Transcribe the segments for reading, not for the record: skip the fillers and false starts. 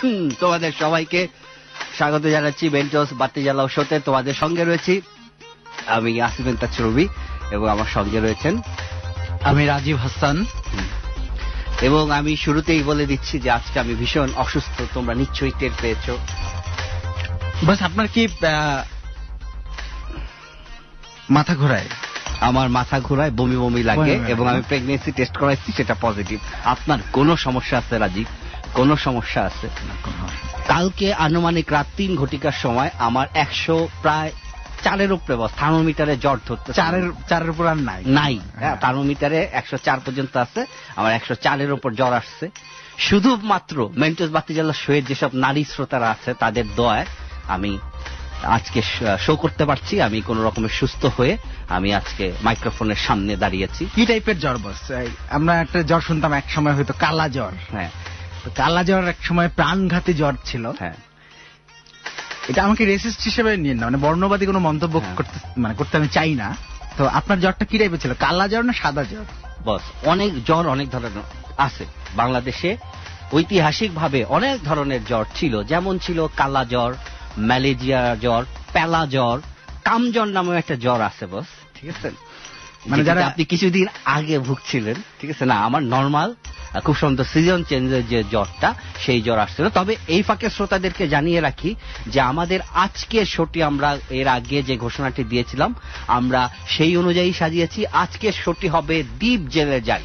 তোমাদের সবাইকে স্বাগত জানাচ্ছি মেন্টস বাতি জ্বালাও শোতে। তোমাদের সঙ্গে রয়েছি আমি আসিফ ইমতাজ রবি এবং আমার সঙ্গে রয়েছেন আমি রাজীব হাসান। এবং আমি শুরুতেই বলে দিচ্ছি যে আজকে আমি ভীষণ অসুস্থ, তোমরা নিশ্চয়ই টের পেয়েছো। বাস আপনার কি মাথা ঘোরায়? আমার মাথা ঘোরায়, বমি বমি লাগে এবং আমি প্রেগনেন্সি টেস্ট করাইছি, সেটা পজিটিভ। আপনার কোনো সমস্যা আছে রাজীব? কোনো সমস্যা আছে? কালকে আনুমানিক রাত 3 ঘটিকার সময় আমার 100 প্রায় 4-এর উপরে থার্মোমিটারে জ্বর ধরতে। 4-এর উপর আর নাই। থার্মোমিটারে 104 পর্যন্ত আছে, আমার 104-এর উপর জ্বর আসছে। শুধুমাত্র মেন্টস বাতি জ্বালা শোয়ের যেসব নারী শ্রোতারা আছে তাদের দয়ায় আমি আজকে শো করতে পারছি। আমি কোন রকমের সুস্থ হয়ে আমি আজকে মাইক্রোফোনের সামনে দাঁড়িয়েছি। কি টাইপের জ্বর বস? আমরা একটা জ্বর শুনতাম এক সময়, হয়তো কালা জ্বর। হ্যাঁ, কালা জ্বর এক সময় প্রাণঘাতী জ্বর ছিল। হ্যাঁ, এটা আমাকে রেসিস্ট হিসেবে নিয়ে না, মানে বর্ণবাদী কোনো মন্তব্য করতে আমি চাই না। তো আপনার জ্বরটা কি টাইপের ছিল? কালা জ্বর না সাদা জ্বর? বস, অনেক জ্বর অনেক ধরনের আছে বাংলাদেশে। ঐতিহাসিকভাবে অনেক ধরনের জ্বর ছিল, যেমন ছিল কালা জ্বর, ম্যালেরিয়া জ্বর, প্যালা জ্বর, কামজ্বর নামেও একটা জ্বর আছে বস, ঠিক আছে? মানে যারা আপনি কিছুদিন আগে ভুগছিলেন, ঠিক আছে না? আমার নর্মাল খুব সুন্দর সিজন চেঞ্জের যে জ্বরটা, সেই জ্বর আসছিল। তবে এই ফাঁকে শ্রোতাদেরকে জানিয়ে রাখি যে আমাদের আজকের শোটি আমরা এর আগে যে ঘোষণাটি দিয়েছিলাম আমরা সেই অনুযায়ী সাজিয়েছি। আজকের শোটি হবে দ্বীপ জেলে যাই।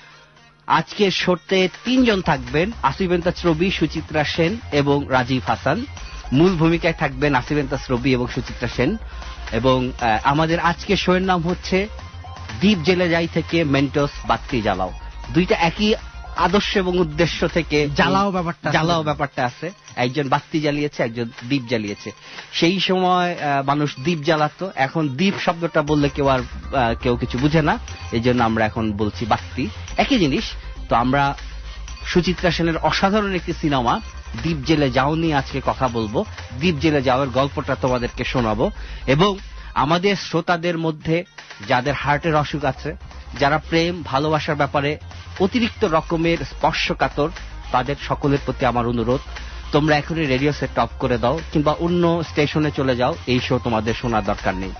আজকের শোতে 3 জন থাকবেন, আসিফ ইমতাজ রবি, সুচিত্রা সেন এবং রাজীব হাসান। মূল ভূমিকায় থাকবেন আসিফ ইমতাজ রবি এবং সুচিত্রা সেন। এবং আমাদের আজকের শোয়ের নাম হচ্ছে দ্বীপ জেলে যাই থেকে মেন্টস বাতি জ্বালাও। দুইটা একই আদর্শ এবং উদ্দেশ্য থেকে জ্বালাও ব্যাপারটা আছে। একজন বাতি জ্বালিয়েছে, একজন দ্বীপ জ্বালিয়েছে। সেই সময় মানুষ দ্বীপ জ্বালাতো, এখন দ্বীপ শব্দটা বললে কেউ কিছু বুঝে না, এই জন্য আমরা এখন বলছি বাতি, একই জিনিস। তো আমরা সুচিত্রা সেনের অসাধারণ একটি সিনেমা দ্বীপ জেলে যাও নিয়ে আজকে কথা বলবো। দ্বীপ জেলে যাওয়ার গল্পটা তোমাদেরকে শোনাবো। এবং আমাদের শ্রোতাদের মধ্যে যাদের হার্টের অসুখ আছে, যারা প্রেম ভালোবাসার ব্যাপারে অতিরিক্ত রকমের স্পর্শকাতর, তাদের সকলের প্রতি আমার অনুরোধ, তোমরা এখনই রেডিও সেট অফ করে দাও কিংবা অন্য স্টেশনে চলে যাও। এই শো তোমাদের শোনার দরকার নেই।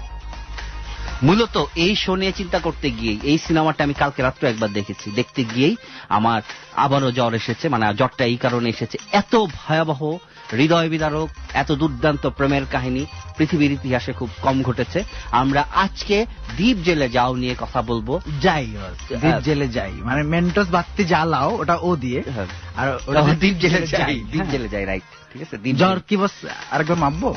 মূলত এই শো নিয়ে চিন্তা করতে গিয়েই, এই সিনেমাটা আমি কালকে রাত্রে একবার দেখেছি, দেখতে গিয়েই আমার আবারও জ্বর এসেছে। মানে জ্বরটা এই কারণে এসেছে, এত ভয়াবহ, হৃদয় বিদারক, এত দুর্দান্ত প্রেমের কাহিনী পৃথিবীর ইতিহাসে খুব কম ঘটেছে। আমরা আজকে দ্বীপ জেলে যাও নিয়ে কথা বলবো। দ্বীপ জেলে যাই মানে মেন্টস বাতি জ্বালাও, ওটা ও দিয়ে, আর দ্বীপ জেলে যাই, দ্বীপ জেলে যাই, রাইট, ঠিক আছে। জ্বর কি বস আরেকবার মাপবো?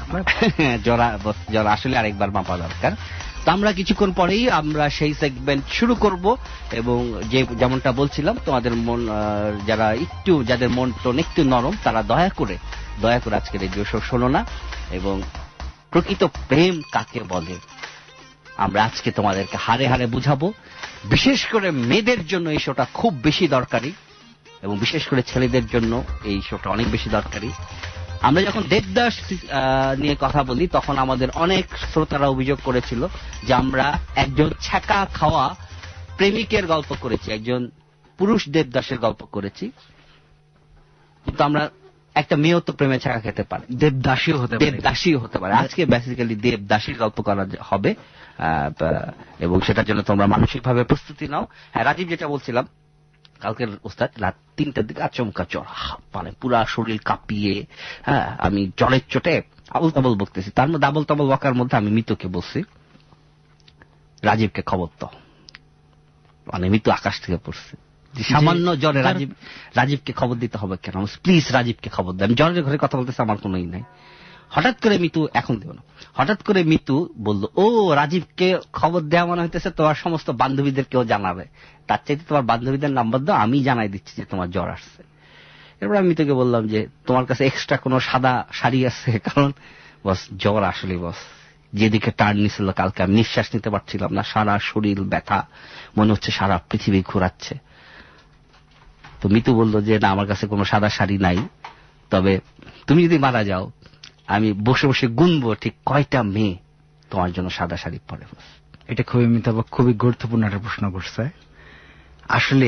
জ্বর আসলে আরেকবার মাপা দরকার। তো আমরা কিছুক্ষণ পরেই আমরা সেই সেগমেন্ট শুরু করব। এবং যেমনটা বলছিলাম, তোমাদের মন যাদের মন টোন একটু নরম, তারা দয়া করে আজকে রেডিও শো শোনো না। এবং প্রকৃত প্রেম কাকে বলে আমরা আজকে তোমাদেরকে হারে হারে বুঝাবো। বিশেষ করে মেয়েদের জন্য এই শোটা খুব বেশি দরকারি, এবং বিশেষ করে ছেলেদের জন্য এই শোটা অনেক বেশি দরকারি। আমরা যখন দেবদাস নিয়ে কথা বলি, তখন আমাদের অনেক শ্রোতারা অভিযোগ করেছিল যে আমরা একজন ছ্যাঁকা খাওয়া প্রেমিকের গল্প করেছি, একজন পুরুষ দেবদাসের গল্প করেছি। কিন্তু আমরা একটা মেয়েও তো প্রেমে ছ্যাঁকা খেতে পারে, দেবদাসীও হতে পারে। আজকে বেসিক্যালি দেবদাসীর গল্প করা হবে, এবং সেটার জন্য তোমরা মানসিকভাবে প্রস্তুতি নাও। হ্যাঁ রাজীব, যেটা বলছিলাম, কালকের ওস্তাদ রাত 3টার দিকে আচমকা জ্বর, মানে পুরা শরীর কাঁপিয়ে, হ্যাঁ আমি জ্বরের চোটে আবল তাবল বকতেছি। তার মধ্যে আবল তাবল বকার মধ্যে আমি মিতুকে বলছি, রাজীবকে খবর দাও। মানে মিতু আকাশ থেকে পড়ছে, সামান্য জ্বরে রাজীবকে খবর দিতে হবে কেন? প্লিজ রাজীবকে খবর দেয়। আমি জ্বরের ঘরে কথা বলতেছি, আমার কোনোই নাই। হঠাৎ করে মিতু, এখন দেব না, হঠাৎ করে মিতু বলল, ও রাজীবকে খবর দেওয়া মনে হইতেছে তোমার সমস্ত বান্ধবীদের কেউ জানাবে, তার চাইতে তোমার বান্ধবীদের নাম্বার দাও, আমি জানাই দিচ্ছি যে তোমার জ্বর আসছে। এরপর আমি মিতুকে বললাম যে তোমার কাছে এক্সট্রা কোনো সাদা শাড়ি আছে? কারণ বস জ্বর আসলে বস যেদিকে টার্ন নিছিল কালকে, আমি নিঃশ্বাস নিতে পারছিলাম না, সারা শরীর ব্যথা, মনে হচ্ছে সারা পৃথিবী ঘোরাচ্ছে। তো মিতু বলল যে না, আমার কাছে কোনো সাদা শাড়ি নাই, তবে তুমি যদি মারা যাও আমি বসে বসে গুনবো ঠিক কয়টা মেয়ে তোমার জন্য সাদা শাড়ি পরে। এটা খুবই মিতাবাক, খুবই গুরুত্বপূর্ণ একটা প্রশ্ন করছে। আসলে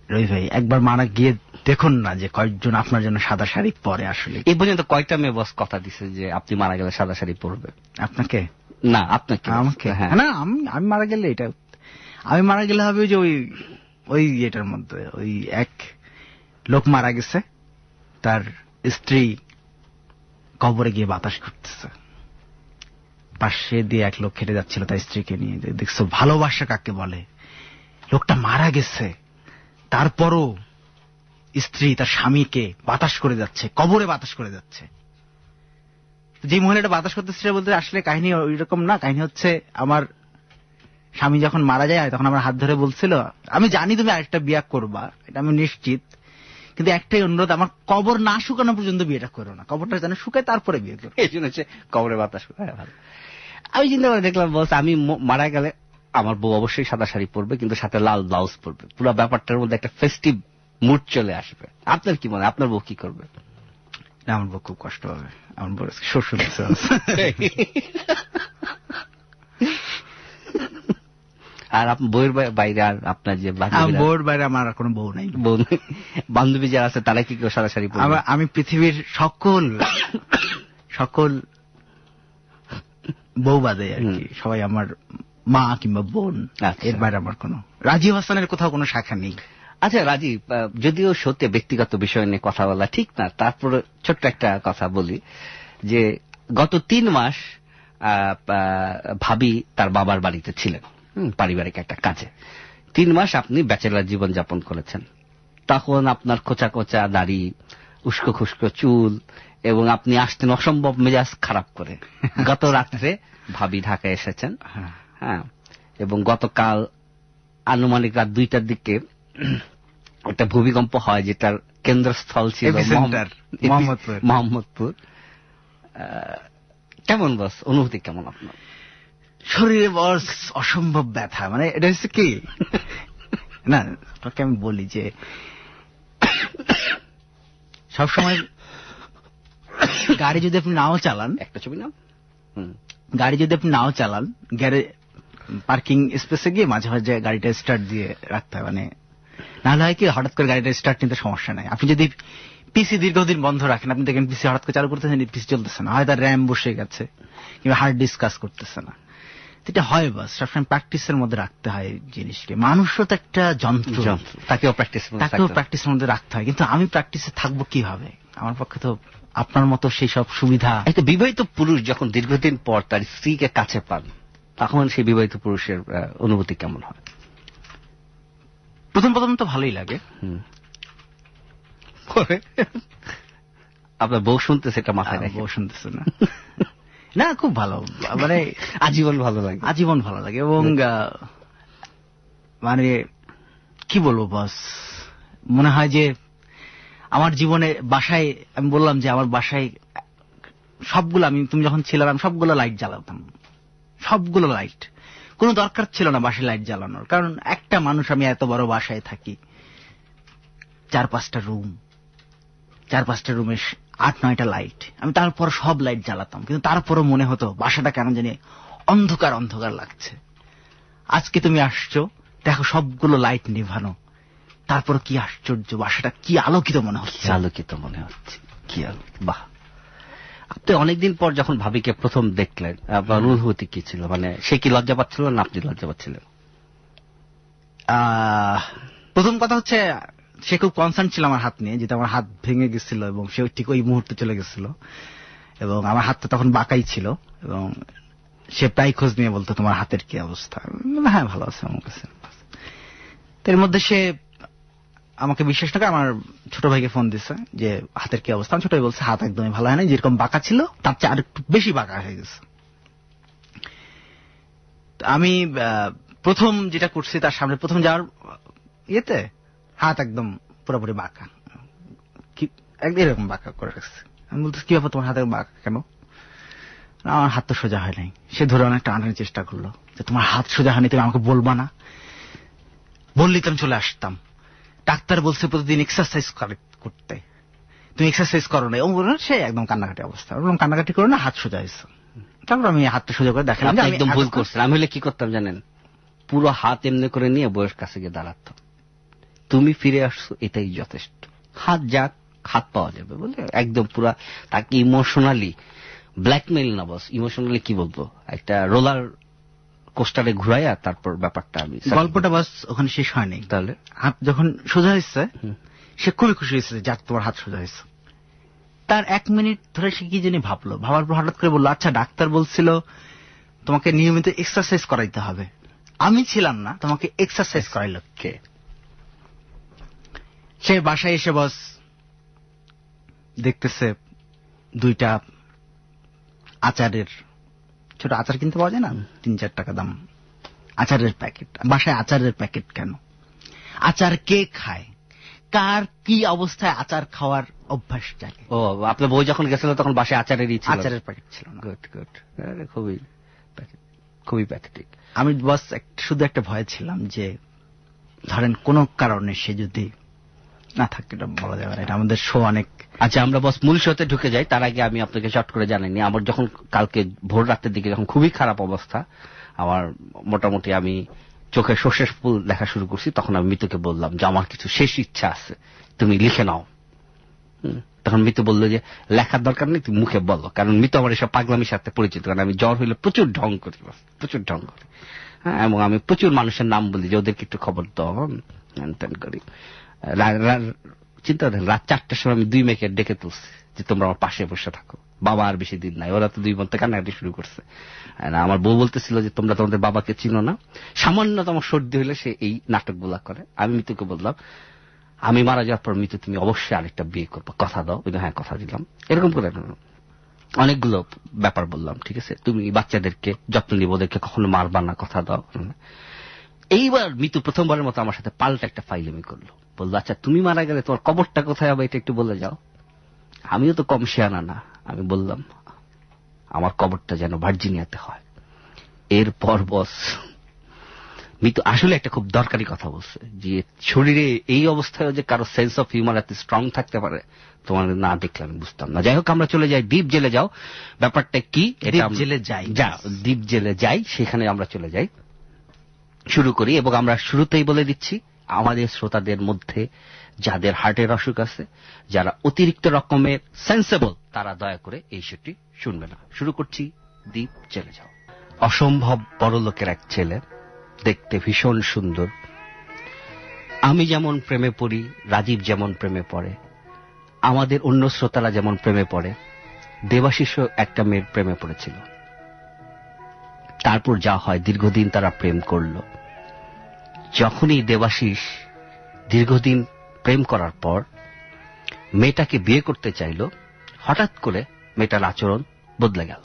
রবি ভাই একবার মারা গিয়ে দেখুন না যে কয়েকজন আপনার জন্য সাদা শাড়ি পরে আসলে। এই পর্যন্ত কয়টা মেয়ে বস কথা দিছে যে আপনি মারা গেলে সাদা শাড়ি পরবে? আপনাকে না, আপনাকে। আমাকে? হ্যাঁ না, আমি মারা গেলে এটা, আমি মারা গেলে হবে যে ওই এটার মধ্যে ওই এক লোক মারা গেছে, তার স্ত্রী কবরে গিয়ে বাতাস করতেছে, পাশে দিয়ে এক লোক হেঁটে যাচ্ছিল তার স্ত্রীকে নিয়ে, দেখছো ভালোবাসা কাকে বলে। লোকটা মারা গেছে, তারপরও স্ত্রী তার স্বামীকে বাতাস করে যাচ্ছে, কবরে বাতাস করে যাচ্ছে। যে মহিলাটা বাতাস করতেছে সে বলতে আসলে কাহিনী ওই রকম না, কাহিনী হচ্ছে আমার স্বামী যখন মারা যায় তখন আমার হাত ধরে বলছিল, আমি জানি তুমি আরেকটা বিয়ে করবা, এটা আমি নিশ্চিত, কিন্তু একটাই অনুরোধ, আমার কবর না শুকানো পর্যন্ত বিয়েটা করো না, কবরটা যেন শুকায় তারপরে বিয়ে করো। এই জন্য কবরে বাতাস। ভালো। আমি চিন্তা করে দেখলাম বস, আমি মারা গেলে আমার বউ অবশ্যই সাদা শাড়ি পরবে, কিন্তু সাথে লাল ব্লাউজ পরবে, পুরো ব্যাপারটার মধ্যে একটা ফেস্টিভ মুড চলে আসবে। আপনার কি মনে হয়, আপনার বউ কি করবে? না, আমার বউ খুব কষ্ট হবে, আমার বউ শ্বশুর। আর বউয়ের বাইরে আর আপনার যে বউয়ের বাইরে আমার আর কোনো বউ নাই, বান্ধবী যারা আছে তারা কি কেউ সাদা শাড়ি পরবে? আমি পৃথিবীর সকল বউ বাদে আর কি সবাই আমার মা কিংবা বোন, এর বাইরে আমার কোনো রাজীব হাসানের কোথাও কোনো শাখা নেই। আচ্ছা রাজীব, যদিও সত্যি ব্যক্তিগত বিষয় নিয়ে কথা বলা ঠিক না, তারপর ছোট্ট একটা কথা বলি যে গত 3 মাস ভাবি তার বাবার বাড়িতে ছিলেন পারিবারিক একটা কাজে। 3 মাস আপনি ব্যাচেলর জীবন যাপন করেছেন, তখন আপনার খোঁচা খোঁচা দাড়ি, উস্কো খুস্কো চুল, এবং আপনি আসতেন অসম্ভব মেজাজ খারাপ করে। গত রাত্রে ভাবি ঢাকায় এসেছেন, হ্যাঁ, এবং গতকাল আনুমানিক রাত 2টার দিকে একটা ভূমিকম্প হয়, যেটার কেন্দ্রস্থল ছিল মোহাম্মদপুর। কেমন বস, অনুভূতি কেমন আপনার? শরীরে বস অসম্ভব ব্যথা, মানে এটা হচ্ছে কি না, আপনাকে আমি বলি যে সবসময় গাড়ি যদি আপনি নাও চালান, একটা ছবি নাও, গাড়ি যদি আপনি নাও চালান, পার্কিং স্পেসে গিয়ে মাঝে মাঝে গাড়িটা স্টার্ট দিয়ে রাখতে হয়, মানে নাহলে হয় কি হঠাৎ করে গাড়িটা স্টার্ট নিতে সমস্যা নাই। আপনি যদি পিসি দীর্ঘদিন বন্ধ রাখেন, আপনি দেখেন পিসি হঠাৎ করে চালু করতেছেন, পিসি চলতেছে না, হয় তার র্যাম বসে গেছে কিংবা হার্ড ডিস্ক কাজ করতেছে না, এটা হয়। বাস সবসময় প্র্যাকটিসের মধ্যে রাখতে হয় জিনিসকে। মানুষও তো একটা যন্ত্র, তাকেও প্র্যাকটিসের মধ্যে রাখতে হয়। কিন্তু আমি প্র্যাকটিসে থাকবো কিভাবে? আমার পক্ষে তো আপনার মতো সেই সব সুবিধা। একটা বিবাহিত পুরুষ যখন দীর্ঘদিন পর তার স্ত্রীকে কাছে পান, তখন সেই বিবাহিত পুরুষের অনুভূতি কেমন হয়? প্রথম তো ভালোই লাগে। আপনার বউ শুনতেছে, এটা মাথায় রাখে? বউ শুনতেছে না? না, খুব ভালো, মানে আজীবন ভালো লাগে, আজীবন ভালো লাগে। এবং মানে কি বলবো বস, মনে হয় যে আমার জীবনে বাসায়, আমি বললাম যে আমার বাসায় সবগুলো, তুমি যখন ছিলাম আমি সবগুলো লাইট জ্বালাতাম, সবগুলো লাইট, কোনো দরকার ছিল না বাসায় লাইট জ্বালানোর, কারণ একটা মানুষ, আমি এত বড় বাসায় থাকি, 4-5টা রুম, 4-5টা রুমে 8-9টা লাইট, আমি তারপর সব লাইট জ্বালাতাম, কিন্তু তারপরও মনে হতো বাসাটা কেন জানি অন্ধকার অন্ধকার লাগছে। আজকে তুমি আসছো, দেখো সবগুলো লাইট নিভানো, তারপর কি আশ্চর্য, বাসাটা কি আলোকিত মনে হচ্ছে, আলোকিত মনে হচ্ছে, কি বাহ। আপনি অনেকদিন পর যখন ভাবিকে প্রথম দেখলেন, আপনার অনুভূতি কি ছিল? মানে সে কি লজ্জা পাচ্ছিল না আপনি লজ্জা পাচ্ছিলেন? প্রথম কথা হচ্ছে সে খুব কনসার্ন ছিল আমার হাত নিয়ে, যেটা আমার হাত ভেঙে গেছিল এবং সে ঠিক ওই মুহূর্তে চলে গেছিল, এবং আমার হাতটা তখন বাঁকাই ছিল, এবং সে প্রায় খোঁজ নিয়ে বলতো তোমার হাতের কি অবস্থা। হ্যাঁ, ভালো আছে আমার কাছে। এর মধ্যে সে আমাকে বিশ্বাস না করে আমার ছোট ভাইকে ফোন দিছে যে হাতের কি অবস্থা। ছোট ভাই বলছে হাত একদমই ভালো হয় না, যেরকম বাঁকা ছিল তার চেয়ে আর একটু বেশি বাঁকা হয়ে গেছে। আমি প্রথম যেটা করছি, তার সামনে প্রথম যাওয়ার ইয়েতে হাত একদম পুরোপুরি বাঁকা, এরকম বাঁকা করে রাখছে। আমি বলতেছি কি ব্যাপার, তোমার হাতের বাঁকা কেন? আমার হাত তো সোজা হয় নাই। সে ধরে অনেক টানাটানির চেষ্টা করলো যে তোমার হাত সোজা হয়নি, তুমি আমাকে বলবা না, বললি তো আমি চলে আসতাম। ডাক্তার বলছে প্রতিদিন এক্সারসাইজ করতে, তুমি এক্সারসাইজ করো না। ও বলল, সে একদম কান্নাকাটি অবস্থা। বললাম কান্নাকাটি করো না, হাত সোজা হয়েছে। তারপর আমি হাতটা সোজা করে দেখালাম যে একদম ভুল করছেন। আমি হলে কি করতাম জানেন? পুরো হাত এমনি করে নিয়ে বউয়ের কাছে গিয়ে দাঁড়াতাম, তুমি ফিরে আসছো, এটাই যথেষ্ট। হাত যাক, হাত পাওয়া যাবে বলে একদম পুরা তাকে ইমোশনালি ব্ল্যাকমেইল না, বস ইমোশনালি কি বলবো, একটা রোলার কোস্টারে ঘুরাইয়া তারপর ব্যাপারটা আমি গল্পটা বাস ওখানে শেষ হয়নি। তাহলে হাত যখন সোজা হয়েছে সে খুবই খুশি হয়েছে, যাক তোমার হাত সোজা হয়েছে। তার 1 মিনিট ধরে সে কি জানি ভাবলো, ভাবার পর হঠাৎ করে বললো, আচ্ছা ডাক্তার বলছিল তোমাকে নিয়মিত এক্সারসাইজ করাইতে হবে, আমি ছিলাম না, তোমাকে এক্সারসাইজ করাইলো কে? সে বাসায় এসে বস দেখতেছে 2টা আচারের, ছোট আচার কিনতে পাওয়া যায় না, 3-4 টাকা দাম আচারের প্যাকেট। বাসায় আচারের প্যাকেট কেন? আচার কে খায়? কার কি অবস্থায় আচার খাওয়ার অভ্যাস জাগে? ও, আপনার বই যখন গেছিল তখন বাসায় আচারেরই ছিল? আচারের প্যাকেট ছিল না। গুড গুড, খুবই খুবই প্যাথেটিক। আমি বস শুধু একটা ভয় ছিলাম যে ধরেন কোন কারণে সে যদি না থাকে, এটা বলা যাবে না, এটা আমাদের শো অনেক। আচ্ছা, আমরা বস মূল শোতে ঢুকে যাই। তার আগে আমি আপনাকে শর্ট করে জানাইনি, আমার যখন কালকে ভোর রাতের দিকে যখন খুবই খারাপ অবস্থা, আমার মোটামুটি আমি চোখে সর্ষের ফুল দেখা শুরু করছি, তখন আমি মিতুকে বললাম যে আমার কিছু শেষ ইচ্ছা আছে, তুমি লিখে নাও। তখন মিতু বললো যে লেখার দরকার নেই, তুমি মুখে বলো, কারণ মিতু আমার এসব পাগলামির সাথে পরিচিত, কারণ আমি জ্বর হইলে প্রচুর ঢং করি, প্রচুর ঢং করি। হ্যাঁ, এবং আমি প্রচুর মানুষের নাম বলি যে ওদেরকে একটু খবর দাও, করি। চিন্তা করেন, রাত 4টার সময় আমি 2 মেয়েকে ডেকে তুলছি যে তোমরা আমার পাশে বসে থাকো, বাবা আর বেশি দিন নাই। ওরা তো 2 বোন থেকে কান্নাকাটি শুরু করছে। আমার বউ বলতেছিল যে তোমরা তোমাদের বাবাকে চিনো না, সামান্যতম সর্দি হইলে সে এই নাটকগুলা করে। আমি মিতুকে বললাম আমি মারা যাওয়ার পর মিতু তুমি অবশ্যই আরেকটা বিয়ে করবো, কথা দাও। হ্যাঁ, কথা দিলাম। এরকম করে অনেকগুলো ব্যাপার বললাম, ঠিক আছে, তুমি বাচ্চাদেরকে যত্ন নিব, ওদেরকে কখনো মারবা না, কথা দাও। এইবার মিতু প্রথমবারের মতো আমার সাথে পাল্টা একটা ফাইলামি করলো, বললো আচ্ছা তুমি মারা গেলে তোমার কবরটা কোথায় হবে, এটা একটু বলে যাও। আমিও তো কম শেয়ানা না, আমি বললাম আমার কবরটা যেন ভার্জিনিয়াতে হয়। এরপর বস মিতু আসলে একটা খুব দরকারি কথা বলছে, যে শরীরে এই অবস্থায় যে কারো সেন্স অফ হিউমার এত স্ট্রং থাকতে পারে, তোমার না দেখলে আমি বুঝতাম না। যাই হোক, আমরা চলে যাই দ্বীপ জেলে যাও। ব্যাপারটা কি? দ্বীপ জেলে যাই, দ্বীপ জেলে যাই, সেখানে আমরা চলে যাই, শুরু করি। এবং আমরা শুরুতেই বলে দিচ্ছি আমাদের শ্রোতাদের মধ্যে যাদের হার্টের অসুখ আছে, যারা অতিরিক্ত রকমের সেন্সেবল, তারা দয়া করে এই শোটি শুনবে না। শুরু করছি দ্বীপ জেলে যাও। অসম্ভব বড় লোকের এক ছেলে, দেখতে ভীষণ সুন্দর। আমি যেমন প্রেমে পড়ি, রাজীব যেমন প্রেমে পড়ে, আমাদের অন্য শ্রোতারা যেমন প্রেমে পড়ে, দেবাশিসও একটা মেয়ের প্রেমে পড়েছিল। তারপর যা হয়, দীর্ঘদিন তারা প্রেম করল। যখনই দেবাশিস দীর্ঘদিন প্রেম করার পর মেয়েটাকে বিয়ে করতে চাইল, হঠাৎ করে মেয়েটার আচরণ বদলে গেল।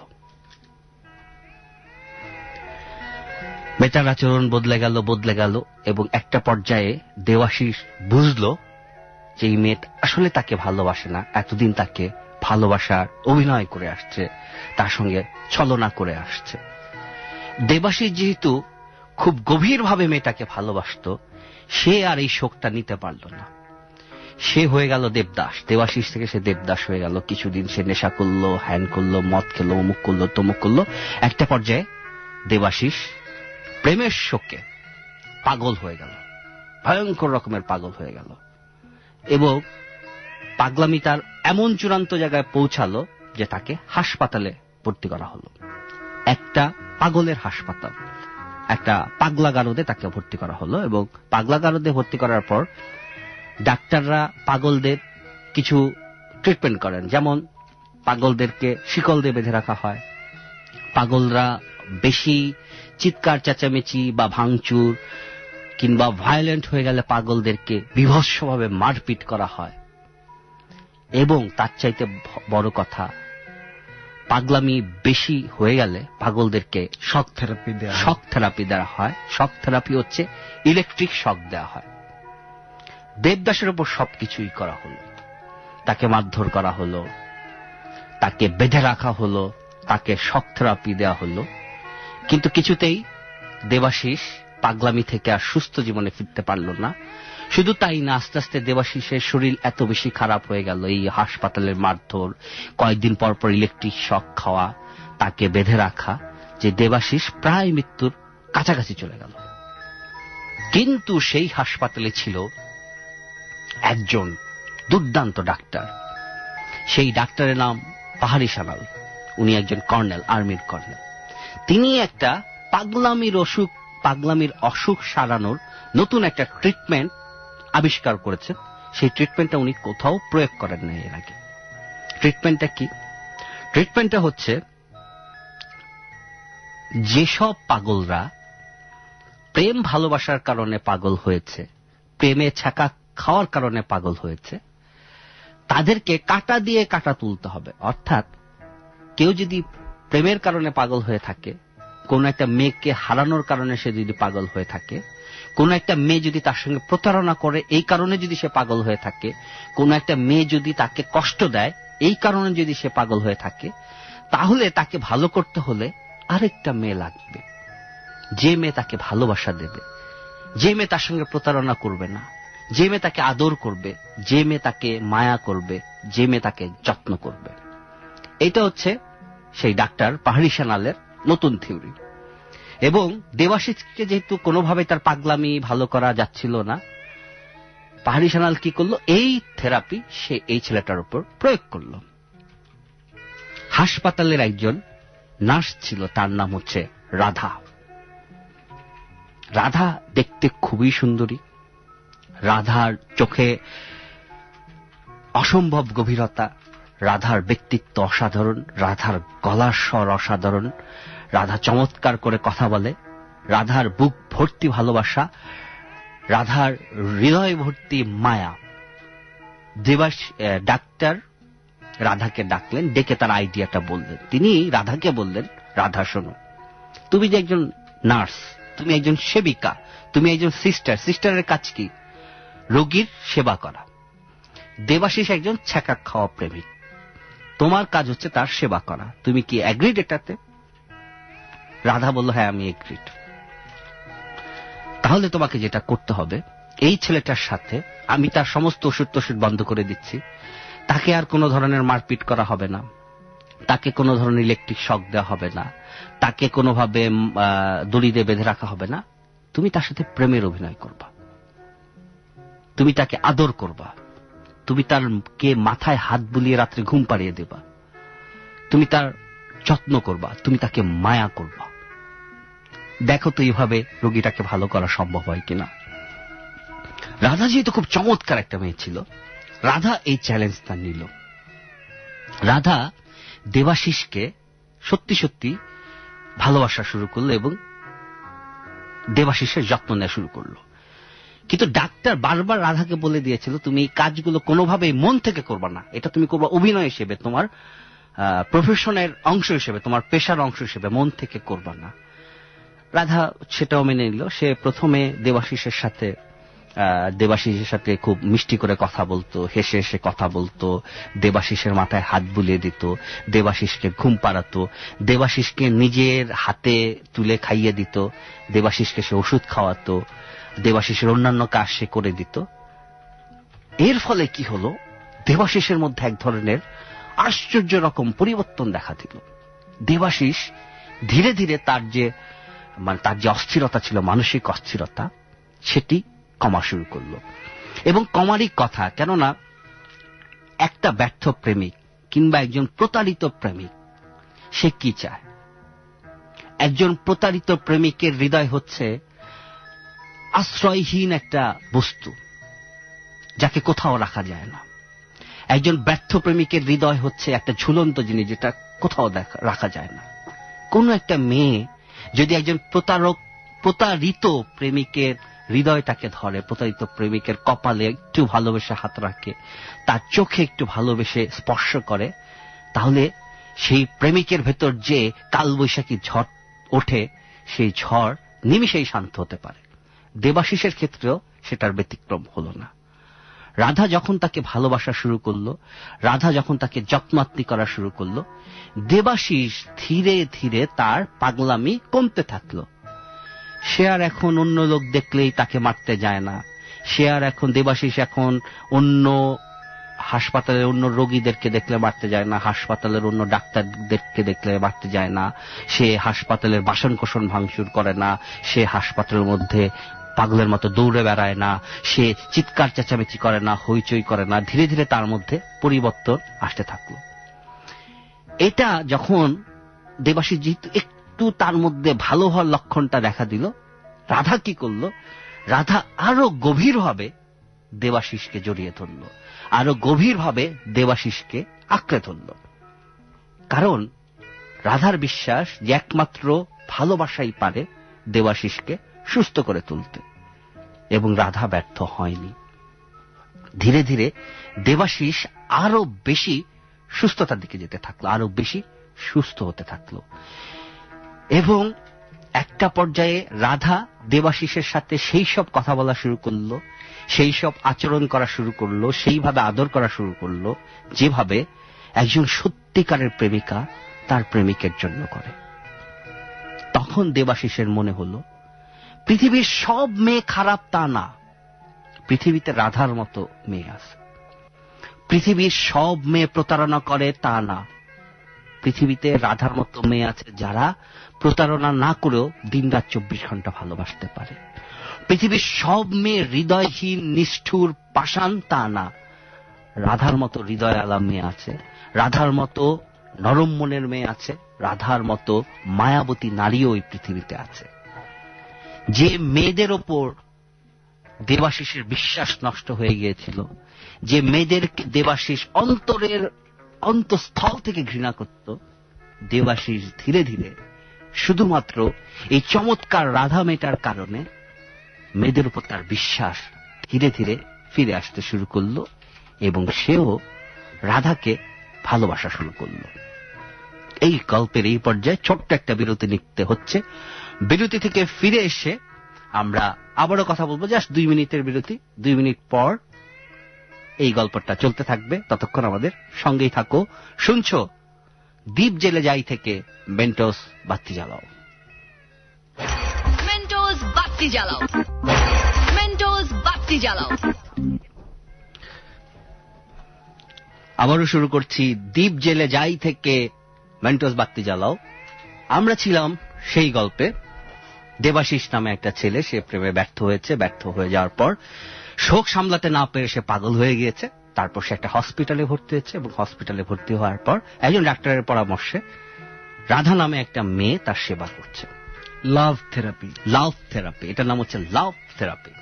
মেয়েটার আচরণ বদলে গেল এবং একটা পর্যায়ে দেবাশিস বুঝল যে এই মেয়ে আসলে তাকে ভালোবাসে না, এতদিন তাকে ভালোবাসার অভিনয় করে আসছে, তার সঙ্গে ছলনা করে আসছে। দেবাশিস যেহেতু খুব গভীরভাবে মেয়েটাকে ভালোবাসত, সে আর এই শোকটা নিতে পারল না। সে হয়ে গেল দেবদাস। দেবাশিস থেকে সে দেবদাস হয়ে গেল। কিছুদিন সে নেশা করলো, হ্যান করলো, মদ খেলো, অমুক করলো, তমুক করলো। একটা পর্যায়ে দেবাশিস প্রেমের শোকে পাগল হয়ে গেল, ভয়ঙ্কর রকমের পাগল হয়ে গেল। এবং পাগলামি তার এমন চূড়ান্ত জায়গায় পৌঁছালো যে তাকে হাসপাতালে ভর্তি করা হলো। একটা পাগলের হাসপাতাল, একটা পাগলাগারদে তাকে ভর্তি করা হলো। এবং পাগলাগারদে ভর্তি করার পর ডাক্তাররা পাগলদের কিছু ট্রিটমেন্ট করেন, যেমন পাগলদেরকে শিকল দিয়ে বেঁধে রাখা হয়, পাগলরা বেশি চিৎকার চেঁচামেচি বা ভাঙচুর কিংবা ভায়োলেন্ট হয়ে গেলে পাগলদেরকে বিভৎসভাবে মারপিট করা হয়। এবং তার চাইতে বড় কথা, পাগলামি বেশি হয়ে গেলে পাগলদেরকে শক থেরাপি দেওয়া হয়। শক থেরাপি হচ্ছে ইলেকট্রিক শক দেওয়া হয়। দেবদাসের উপর সবকিছুই করা হলো, তাকে মারধর করা হলো, তাকে বেঁধে রাখা হলো, তাকে শক থেরাপি দেওয়া হলো। কিন্তু কিছুতেই দেবাশিস পাগলামি থেকে আর সুস্থ জীবনে ফিরতে পারল না। শুধু তাই না, আস্তে আস্তে দেবাশিসের শরীর এত বেশি খারাপ হয়ে গেল, এই হাসপাতালের মারধর, কয়েকদিন পর পর ইলেকট্রিক শক খাওয়া, তাকে বেঁধে রাখা, যে দেবাশিস প্রায় মৃত্যুর কাছাকাছি চলে গেল। কিন্তু সেই হাসপাতালে ছিল একজন দুর্দান্ত ডাক্তার। সেই ডাক্তারের নাম পাহাড়ি সানাল। উনি একজন কর্নেল, আর্মির কর্নেল। তিনি একটা পাগলামির অসুখ সারানোর নতুন একটা ট্রিটমেন্ট আবিষ্কার করেছেন। সেই ট্রিটমেন্টটা উনি কোথাও প্রয়োগ করেন না এর আগে। ট্রিটমেন্টটা কি? ট্রিটমেন্টটা হচ্ছে, যেসব পাগলরা প্রেম ভালোবাসার কারণে পাগল হয়েছে, প্রেমে ছ্যাঁকা খাওয়ার কারণে পাগল হয়েছে, তাদেরকে কাঁটা দিয়ে কাঁটা তুলতে হবে। অর্থাৎ কেউ যদি প্রেমের কারণে পাগল হয়ে থাকে, কোন একটা মেয়েকে হারানোর কারণে সে যদি পাগল হয়ে থাকে, কোন একটা মেয়ে যদি তার সঙ্গে প্রতারণা করে এই কারণে যদি সে পাগল হয়ে থাকে, কোন একটা মেয়ে যদি তাকে কষ্ট দেয় এই কারণে যদি সে পাগল হয়ে থাকে, তাহলে তাকে ভালো করতে হলে আরেকটা মেয়ে লাগবে, যে মেয়ে তাকে ভালোবাসা দেবে, যে মেয়ে তার সঙ্গে প্রতারণা করবে না, যে মেয়ে তাকে আদর করবে, যে মেয়ে তাকে মায়া করবে, যে মেয়ে তাকে যত্ন করবে। এটা হচ্ছে সেই ডাক্তার পাহাড়ি সানালের নতুন থিওরি। এবং দেবাশিসকে যেহেতু কোনোভাবে তার পাগলামি ভালো করা যাচ্ছিল না, পাহাড়ি সানাল কি করলো? এই থেরাপি সে এই ছেলেটার উপর প্রয়োগ করলো। হাসপাতালের একজন নার্স ছিল, তার নাম হচ্ছে রাধা। রাধা দেখতে খুবই সুন্দরী, রাধার চোখে অসম্ভব গভীরতা, রাধার ব্যক্তিত্ব অসাধারণ, রাধার গলার স্বর অসাধারণ, রাধা চমৎকার করে কথা বলে, রাধার বুক ভর্তি ভালোবাসা, রাধার হৃদয় ভর্তি মায়া। ডাক্তার রাধাকে ডাকলেন, ডেকে তার আইডিয়াটা বললেন। তিনি রাধাকে বললেন, রাধা শোনো, তুমি যে একজন নার্স, তুমি একজন সেবিকা, তুমি একজন সিস্টার। সিস্টারের কাজ কি? রোগীর সেবা করা। দেবাশিস একজন ছ্যাঁকা খাওয়া প্রেমিক, তোমার কাজ হচ্ছে তার সেবা করা। তুমি কি অ্যাগ্রিড এটাতে? রাধা বলল, হ্যাঁ আমি এগ্রিড। তাহলে তোমাকে যেটা করতে হবে, এই ছেলেটার সাথে আমি তার সমস্ত ওষুধ টষুধ বন্ধ করে দিচ্ছি, তাকে আর কোনো ধরনের মারপিট করা হবে না, তাকে কোনো ধরনের ইলেকট্রিক শক দেওয়া হবে না, তাকে কোনোভাবে দড়ি দিয়ে বেঁধে রাখা হবে না। তুমি তার সাথে প্রেমের অভিনয় করবা, তুমি তাকে আদর করবা, তুমি তার কে মাথায় হাত বুলিয়ে রাত্রে ঘুম পাড়িয়ে দেবা, তুমি তার যত্ন করবা, তুমি তাকে মায়া করবা। দেখো তো এইভাবে রোগীটাকে ভালো করা সম্ভব হয় কিনা। রাধা যেহেতু খুব চমৎকার একটা মেয়ে ছিল, রাধা এই চ্যালেঞ্জটা নিল। রাধা দেবাশিসকে সত্যি সত্যি ভালোবাসা শুরু করলো এবং দেবাশিসের যত্ন নেওয়া শুরু করলো। কিন্তু ডাক্তার বারবার রাধাকে বলে দিয়েছিল, তুমি এই কাজগুলো কোনোভাবেই মন থেকে করবা না, এটা তুমি করবা অভিনয় হিসেবে, তোমার প্রফেশনের অংশ হিসেবে, তোমার পেশার অংশ হিসেবে, মন থেকে করবা না। রাধা সেটাও মেনে নিল। সে প্রথমে দেবাশিসের সাথে খুব মিষ্টি করে কথা বলতো, হেসে হেসে কথা বলতো, দেবাশিসের মাথায় হাত বুলিয়ে দিত, দেবাশিসকে ঘুম পাড়াতো, দেবাশিসকে নিজের হাতে তুলে খাইয়ে দিত, দেবাশিসকে সে ওষুধ খাওয়াতো, দেবাশিসের অন্যান্য কাজ সে করে দিত। এর ফলে কি হলো, দেবাশিসের মধ্যে এক ধরনের আশ্চর্য রকম পরিবর্তন দেখা দিল। দেবাশিস ধীরে ধীরে তার যে অস্থিরতা ছিল, মানসিক অস্থিরতা, সেটি কমা শুরু করলো। এবং কমারই কথা, কেননা একটা ব্যর্থ প্রেমিক কিংবা একজন প্রতারিত প্রেমিক সে কি চায়? একজন প্রতারিত প্রেমিকের হৃদয় হচ্ছে আশ্রয়হীন একটা বস্তু, যাকে কোথাও রাখা যায় না। একজন ব্যর্থ প্রেমিকের হৃদয় হচ্ছে একটা ঝুলন্ত জিনিস, যেটা কোথাও রাখা যায় না। কোন একটা মেয়ে যদি একজন প্রতারিত প্রেমিকের হৃদয়টাকে ধরে, প্রতারিত প্রেমিকের কপালে একটু ভালোবেসে হাত রাখে, তার চোখে একটু ভালোবেসে স্পর্শ করে, তাহলে সেই প্রেমিকের ভেতর যে কালবৈশাখী ঝড় ওঠে, সেই ঝড় নিমিষেই শান্ত হতে পারে। দেবাশিসের ক্ষেত্রেও সেটার ব্যতিক্রম হলো না। রাধা যখন তাকে ভালোবাসা শুরু করলো, রাধা যখন তাকে যত্নাত্তি করা শুরু করলো, দেবাশিস ধীরে ধীরে তার পাগলামি কমতে থাকলো। সে আর এখন অন্য লোক দেখলেই তাকে মারতে যায় না। সে আর এখন দেবাশিস এখন অন্য হাসপাতালের অন্য রোগীদেরকে দেখলে মারতে যায় না, হাসপাতালের অন্য ডাক্তারদেরকে দেখলে মারতে যায় না, সে হাসপাতালের বাসন কোসন ভাঙচুর করে না, সে হাসপাতালের মধ্যে পাগলের মতো দৌড়ে বেড়ায় না, সে চিৎকার চেঁচামেচি করে না, হইচই করে না। ধীরে ধীরে তার মধ্যে পরিবর্তন আসতে থাকলো। এটা যখন দেবাশিস যেহেতু একটু তার মধ্যে ভালো হওয়ার লক্ষণটা দেখা দিল, রাধা কি করল? রাধা আরো গভীরভাবে দেবাশিসকে জড়িয়ে ধরল, আরো গভীরভাবে দেবাশিসকে আঁকড়ে ধরল। কারণ রাধার বিশ্বাস যে একমাত্র ভালোবাসাই পারে দেবাশিসকে সুস্থ করে তুলতে, এবং রাধা ব্যর্থ হয়নি। ধীরে ধীরে দেবাশিস আরো বেশি সুস্থতার দিকে যেতে থাকলো, আরো বেশি সুস্থ হতে থাকলো। এবং একটা পর্যায়ে রাধা দেবাশিসের সাথে সেই সব কথা বলা শুরু করলো, সেই সব আচরণ করা শুরু করলো, সেইভাবে আদর করা শুরু করলো যেভাবে একজন সত্যিকারের প্রেমিকা তার প্রেমিকের জন্য করে। তখন দেবাশিসের মনে হলো পৃথিবীর সব মেয়ে খারাপ তা না, পৃথিবীতে রাধার মতো মেয়ে আছে। পৃথিবীর সব মেয়ে প্রতারণা করে তা না, পৃথিবীতে রাধার মতো মেয়ে আছে যারা প্রতারণা না করেও দিনরাত 24 ঘন্টা ভালোবাসতে পারে। পৃথিবীর সব মেয়ে হৃদয়হীন, নিষ্ঠুর, পাষাণ তা না, রাধার মতো হৃদয় আলা মেয়ে আছে, রাধার মতো নরম মনের মেয়ে আছে, রাধার মতো মায়াবতী নারীও এই পৃথিবীতে আছে। যে মেয়েদের ওপর দেবাশিসের বিশ্বাস নষ্ট হয়ে গিয়েছিল, যে মেয়েদেরকে দেবাশিস অন্তরের অন্তঃস্থল থেকে ঘৃণা করত, দেবাশিস ধীরে ধীরে শুধুমাত্র এই চমৎকার রাধা মেয়েটার কারণে মেয়েদের উপর তার বিশ্বাস ধীরে ধীরে ফিরে আসতে শুরু করল, এবং সেও রাধাকে ভালোবাসা শুরু করল। এই গল্পের এই পর্যায়ে ছোট্ট একটা বিরতি নিতে হচ্ছে। বিরতি থেকে ফিরে এসে আমরা আবারও কথা বলবো, জাস্ট 2 মিনিটের বিরতি। 2 মিনিট পর এই গল্পটা চলতে থাকবে, ততক্ষণ আমাদের সঙ্গেই থাকো। শুনছো দ্বীপ জেলে যাই থেকে মেন্টোস বাতি জ্বালাও। মেন্টোস বাতি জ্বালাও, মেন্টোস বাতি জ্বালাও। আবারও শুরু করছি দ্বীপ জেলে যাই থেকে মেন্টোস বাতি জ্বালাও। আমরা ছিলাম সেই গল্পে, দেবাশিস নামে একটা ছেলে, সে প্রেমে ব্যর্থ হয়েছে। ব্যর্থ হয়ে যাওয়ার পর শোক সামলাতে না পেরে সে পাগল হয়ে গিয়েছে। তারপর সে একটা হসপিটালে ভর্তি হয়েছে, এবং হসপিটালে ভর্তি হওয়ার পর একজন ডাক্তারের পরামর্শে রাধা নামে একটা মেয়ে তার সেবা করছে। লাভ থেরাপি, লাভ থেরাপি, এটার নাম হচ্ছে লাভ থেরাপি।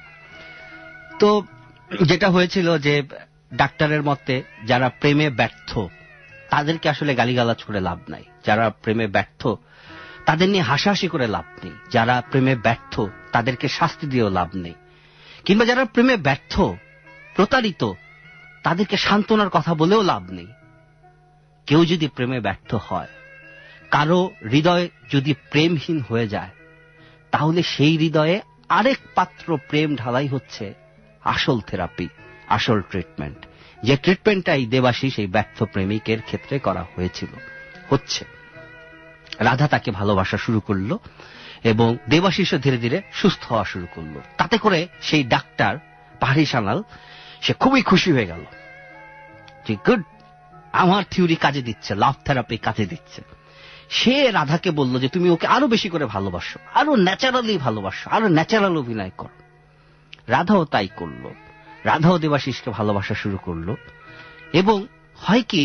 তো যেটা হয়েছিল যে ডাক্তারের মতে যারা প্রেমে ব্যর্থ তাদেরকে আসলে গালিগালাজ করে লাভ নাই, যারা প্রেমে ব্যর্থ তাদের নিয়ে হাসাহাসি করে লাভ নেই, যারা প্রেমে ব্যর্থ তাদেরকে শাস্তি দিয়েও লাভ নেই, কিংবা যারা প্রেমে ব্যর্থ প্রতারিত তাদেরকে সান্ত্বনার কথা বলেও লাভ নেই। কেউ যদি প্রেমে ব্যর্থ হয়, কারো হৃদয় যদি প্রেমহীন হয়ে যায়, তাহলে সেই হৃদয়ে আরেক পাত্র প্রেম ঢালাই হচ্ছে আসল থেরাপি, আসল ট্রিটমেন্ট, যে ট্রিটমেন্টটাই দেবাশিস এই ব্যর্থ প্রেমিকের ক্ষেত্রে করা হয়েছিল, হচ্ছে। রাধা তাকে ভালোবাসা শুরু করলো, এবং দেবাশিসও ধীরে ধীরে সুস্থ হওয়া শুরু করলো। তাতে করে সেই ডাক্তার পাহাড়ি সানাল সে খুবই খুশি হয়ে গেল যে গুড, আমার থিওরি কাজে দিচ্ছে, লাভ থেরাপি কাজে দিচ্ছে। সে রাধাকে বলল যে তুমি ওকে আরো বেশি করে ভালোবাসো, আরো ন্যাচারালি ভালোবাসো, আরো ন্যাচারাল অভিনয় করো। রাধাও তাই করলো। রাধাও দেবাশিসকে ভালোবাসা শুরু করলো। এবং হয় কি,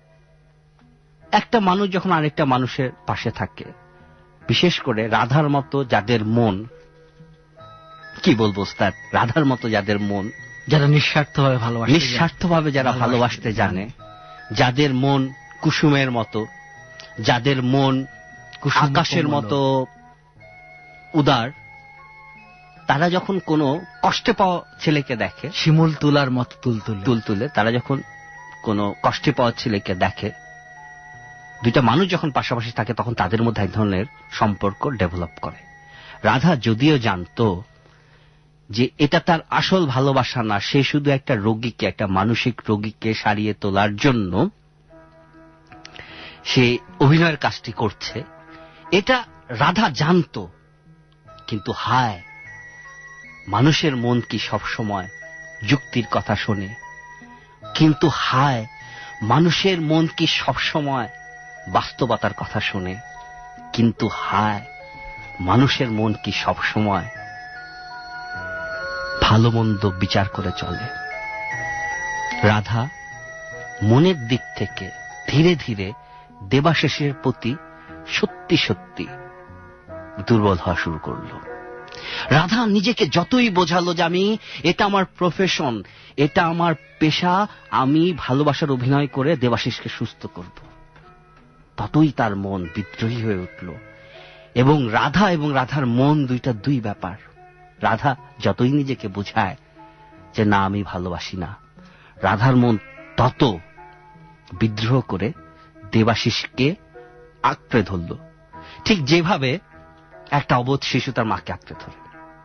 একটা মানুষ যখন আরেকটা মানুষের পাশে থাকে, বিশেষ করে রাধার মতো যাদের মন, কি বলবো স্যার, রাধার মতো যাদের মন, যারা নিঃস্বার্থভাবে ভালোবাসে, নিঃস্বার্থভাবে যারা ভালোবাসতে জানে, যাদের মন কুসুমের মতো, যাদের মন আকাশের মতো উদার, তারা যখন কোনো কষ্টে পাওয়া ছেলেকে দেখে, শিমুল তুলার মতো তুলতুলে, তারা যখন কোনো কষ্টে পাওয়া ছেলেকে দেখে, দুইটা মানুষ যখন পাশাপাশি থাকে, তখন তাদের মধ্যে এক ধরনের সম্পর্ক ডেভেলপ করে। রাধা যদিও জানতো যে এটা তার আসল ভালোবাসা না, সে শুধু একটা রোগীকে, একটা মানসিক রোগীকে সারিয়ে তোলার জন্য সে অভিনয়ের কাজটি করছে, এটা রাধা জানতো। কিন্তু হায়, মানুষের মন কি সবসময় যুক্তির কথা শোনে? কিন্তু হায়, মানুষের মন কি সবসময় বাস্তবতার কথা শোনে? কিন্তু হায়, মানুষের মন কি সবসময় ভালো মন্দ বিচার করে চলে। রাধা মনের দিক থেকে ধীরে ধীরে দেবাশিসের প্রতি সত্যি সত্যি দুর্বল হওয়া শুরু করলো। রাধা নিজেকে যতই বোঝালো যে আমি, এটা আমার প্রফেশন, এটা আমার পেশা, আমি ভালোবাসার অভিনয় করে দেবাশিসকে সুস্থ করব, ততই তার মন বিদ্রোহী হয়ে উঠল। এবং রাধার মন দুই ব্যাপার। রাধা যতই নিজেকে বোঝায় যে না আমি ভালোবাসি না, রাধার মন তত বিদ্রোহ করে দেবাশিসকে আঁকড়ে ধরল, ঠিক যেভাবে একটা অবোধ শিশু তার মাকে আঁকড়ে ধরে।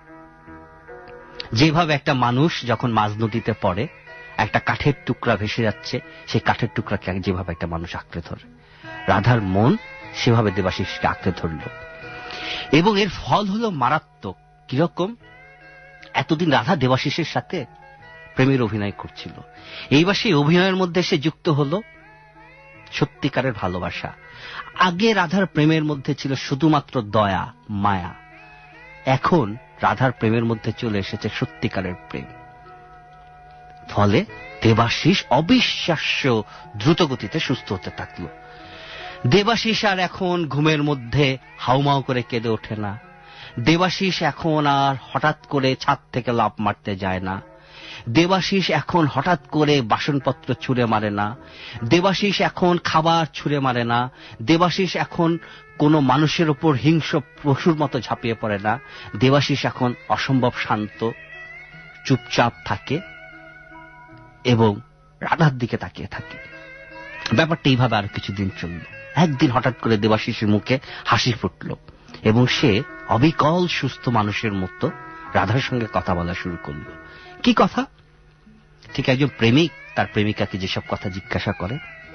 যেভাবে একটা মানুষ যখন মাঝ নদীতে পড়ে, একটা কাঠের টুকরা ভেসে যাচ্ছে, সেই কাঠের টুকরাকে যেভাবে একটা মানুষ আঁকড়ে ধরে, রাধার মন সেভাবে দেবাশিসকে আঁকড়ে ধরল। এবং এর ফল হলো মারাত্মক। কিরকম? এতদিন রাধা দেবাশিসের সাথে প্রেমের অভিনয় করছিল, এইবার সেই অভিনয়ের মধ্যে সে যুক্ত হলো সত্যিকারের ভালোবাসা। আগে রাধার প্রেমের মধ্যে ছিল শুধুমাত্র দয়া, মায়া। এখন রাধার প্রেমের মধ্যে চলে এসেছে সত্যিকারের প্রেম। ফলে দেবাশিস অবিশ্বাস্য দ্রুত গতিতে সুস্থ হতে থাকল। দেবাশিস আর এখন ঘুমের মধ্যে হাউমাউ করে কেঁদে ওঠে না। দেবাশিস এখন আর হঠাৎ করে ছাদ থেকে লাফ মারতে যায় না। দেবাশিস এখন হঠাৎ করে বাসনপত্র ছুঁড়ে মারে না। দেবাশিস এখন খাবার ছুঁড়ে মারে না। দেবাশিস এখন কোনো মানুষের ওপর হিংস্র পশুর মতো ঝাঁপিয়ে পড়ে না। দেবাশিস এখন অসম্ভব শান্ত, চুপচাপ থাকে এবং রাধার দিকে তাকিয়ে থাকে। ব্যাপারটা এইভাবে আর কিছুদিন চলল। একদিন হঠাৎ করে দেবাশিসের মুখে হাসি ফুটল এবং সে অবিকল সুস্থ মানুষের মতো রাধার সঙ্গে কথা বলা শুরু করল। কি কথা? ঠিক একজন প্রেমিক তার প্রেমিকাকে যেসব কথা জিজ্ঞাসা করে,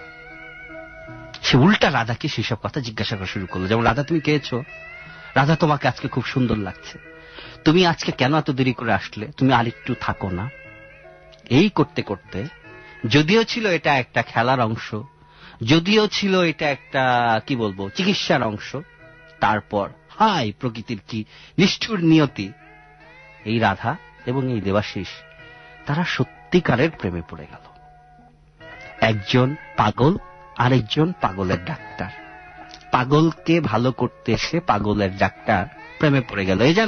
সে উল্টা রাধাকে সেসব কথা জিজ্ঞাসা করা শুরু করলো। যেমন, রাধা তুমি খেয়েছো? রাধা তোমাকে আজকে খুব সুন্দর লাগছে। তুমি আজকে কেন এত দেরি করে আসলে? তুমি আরেকটু থাকো না। এই করতে করতে, যদিও ছিল এটা একটা খেলার অংশ, যদিও ছিল এটা একটা কি বলবো চিকিৎসার অংশ, তারপর হাই প্রকৃতির কি নিষ্ঠুর নিয়তি, এই রাধা এবং এই দেবাশিস তারা সত্যিকারের প্রেমে পড়ে গেল। একজন পাগল, আরেকজন পাগলের ডাক্তার। পাগলকে ভালো করতে এসে পাগলের ডাক্তার প্রেমে পড়ে গেল। এ যেন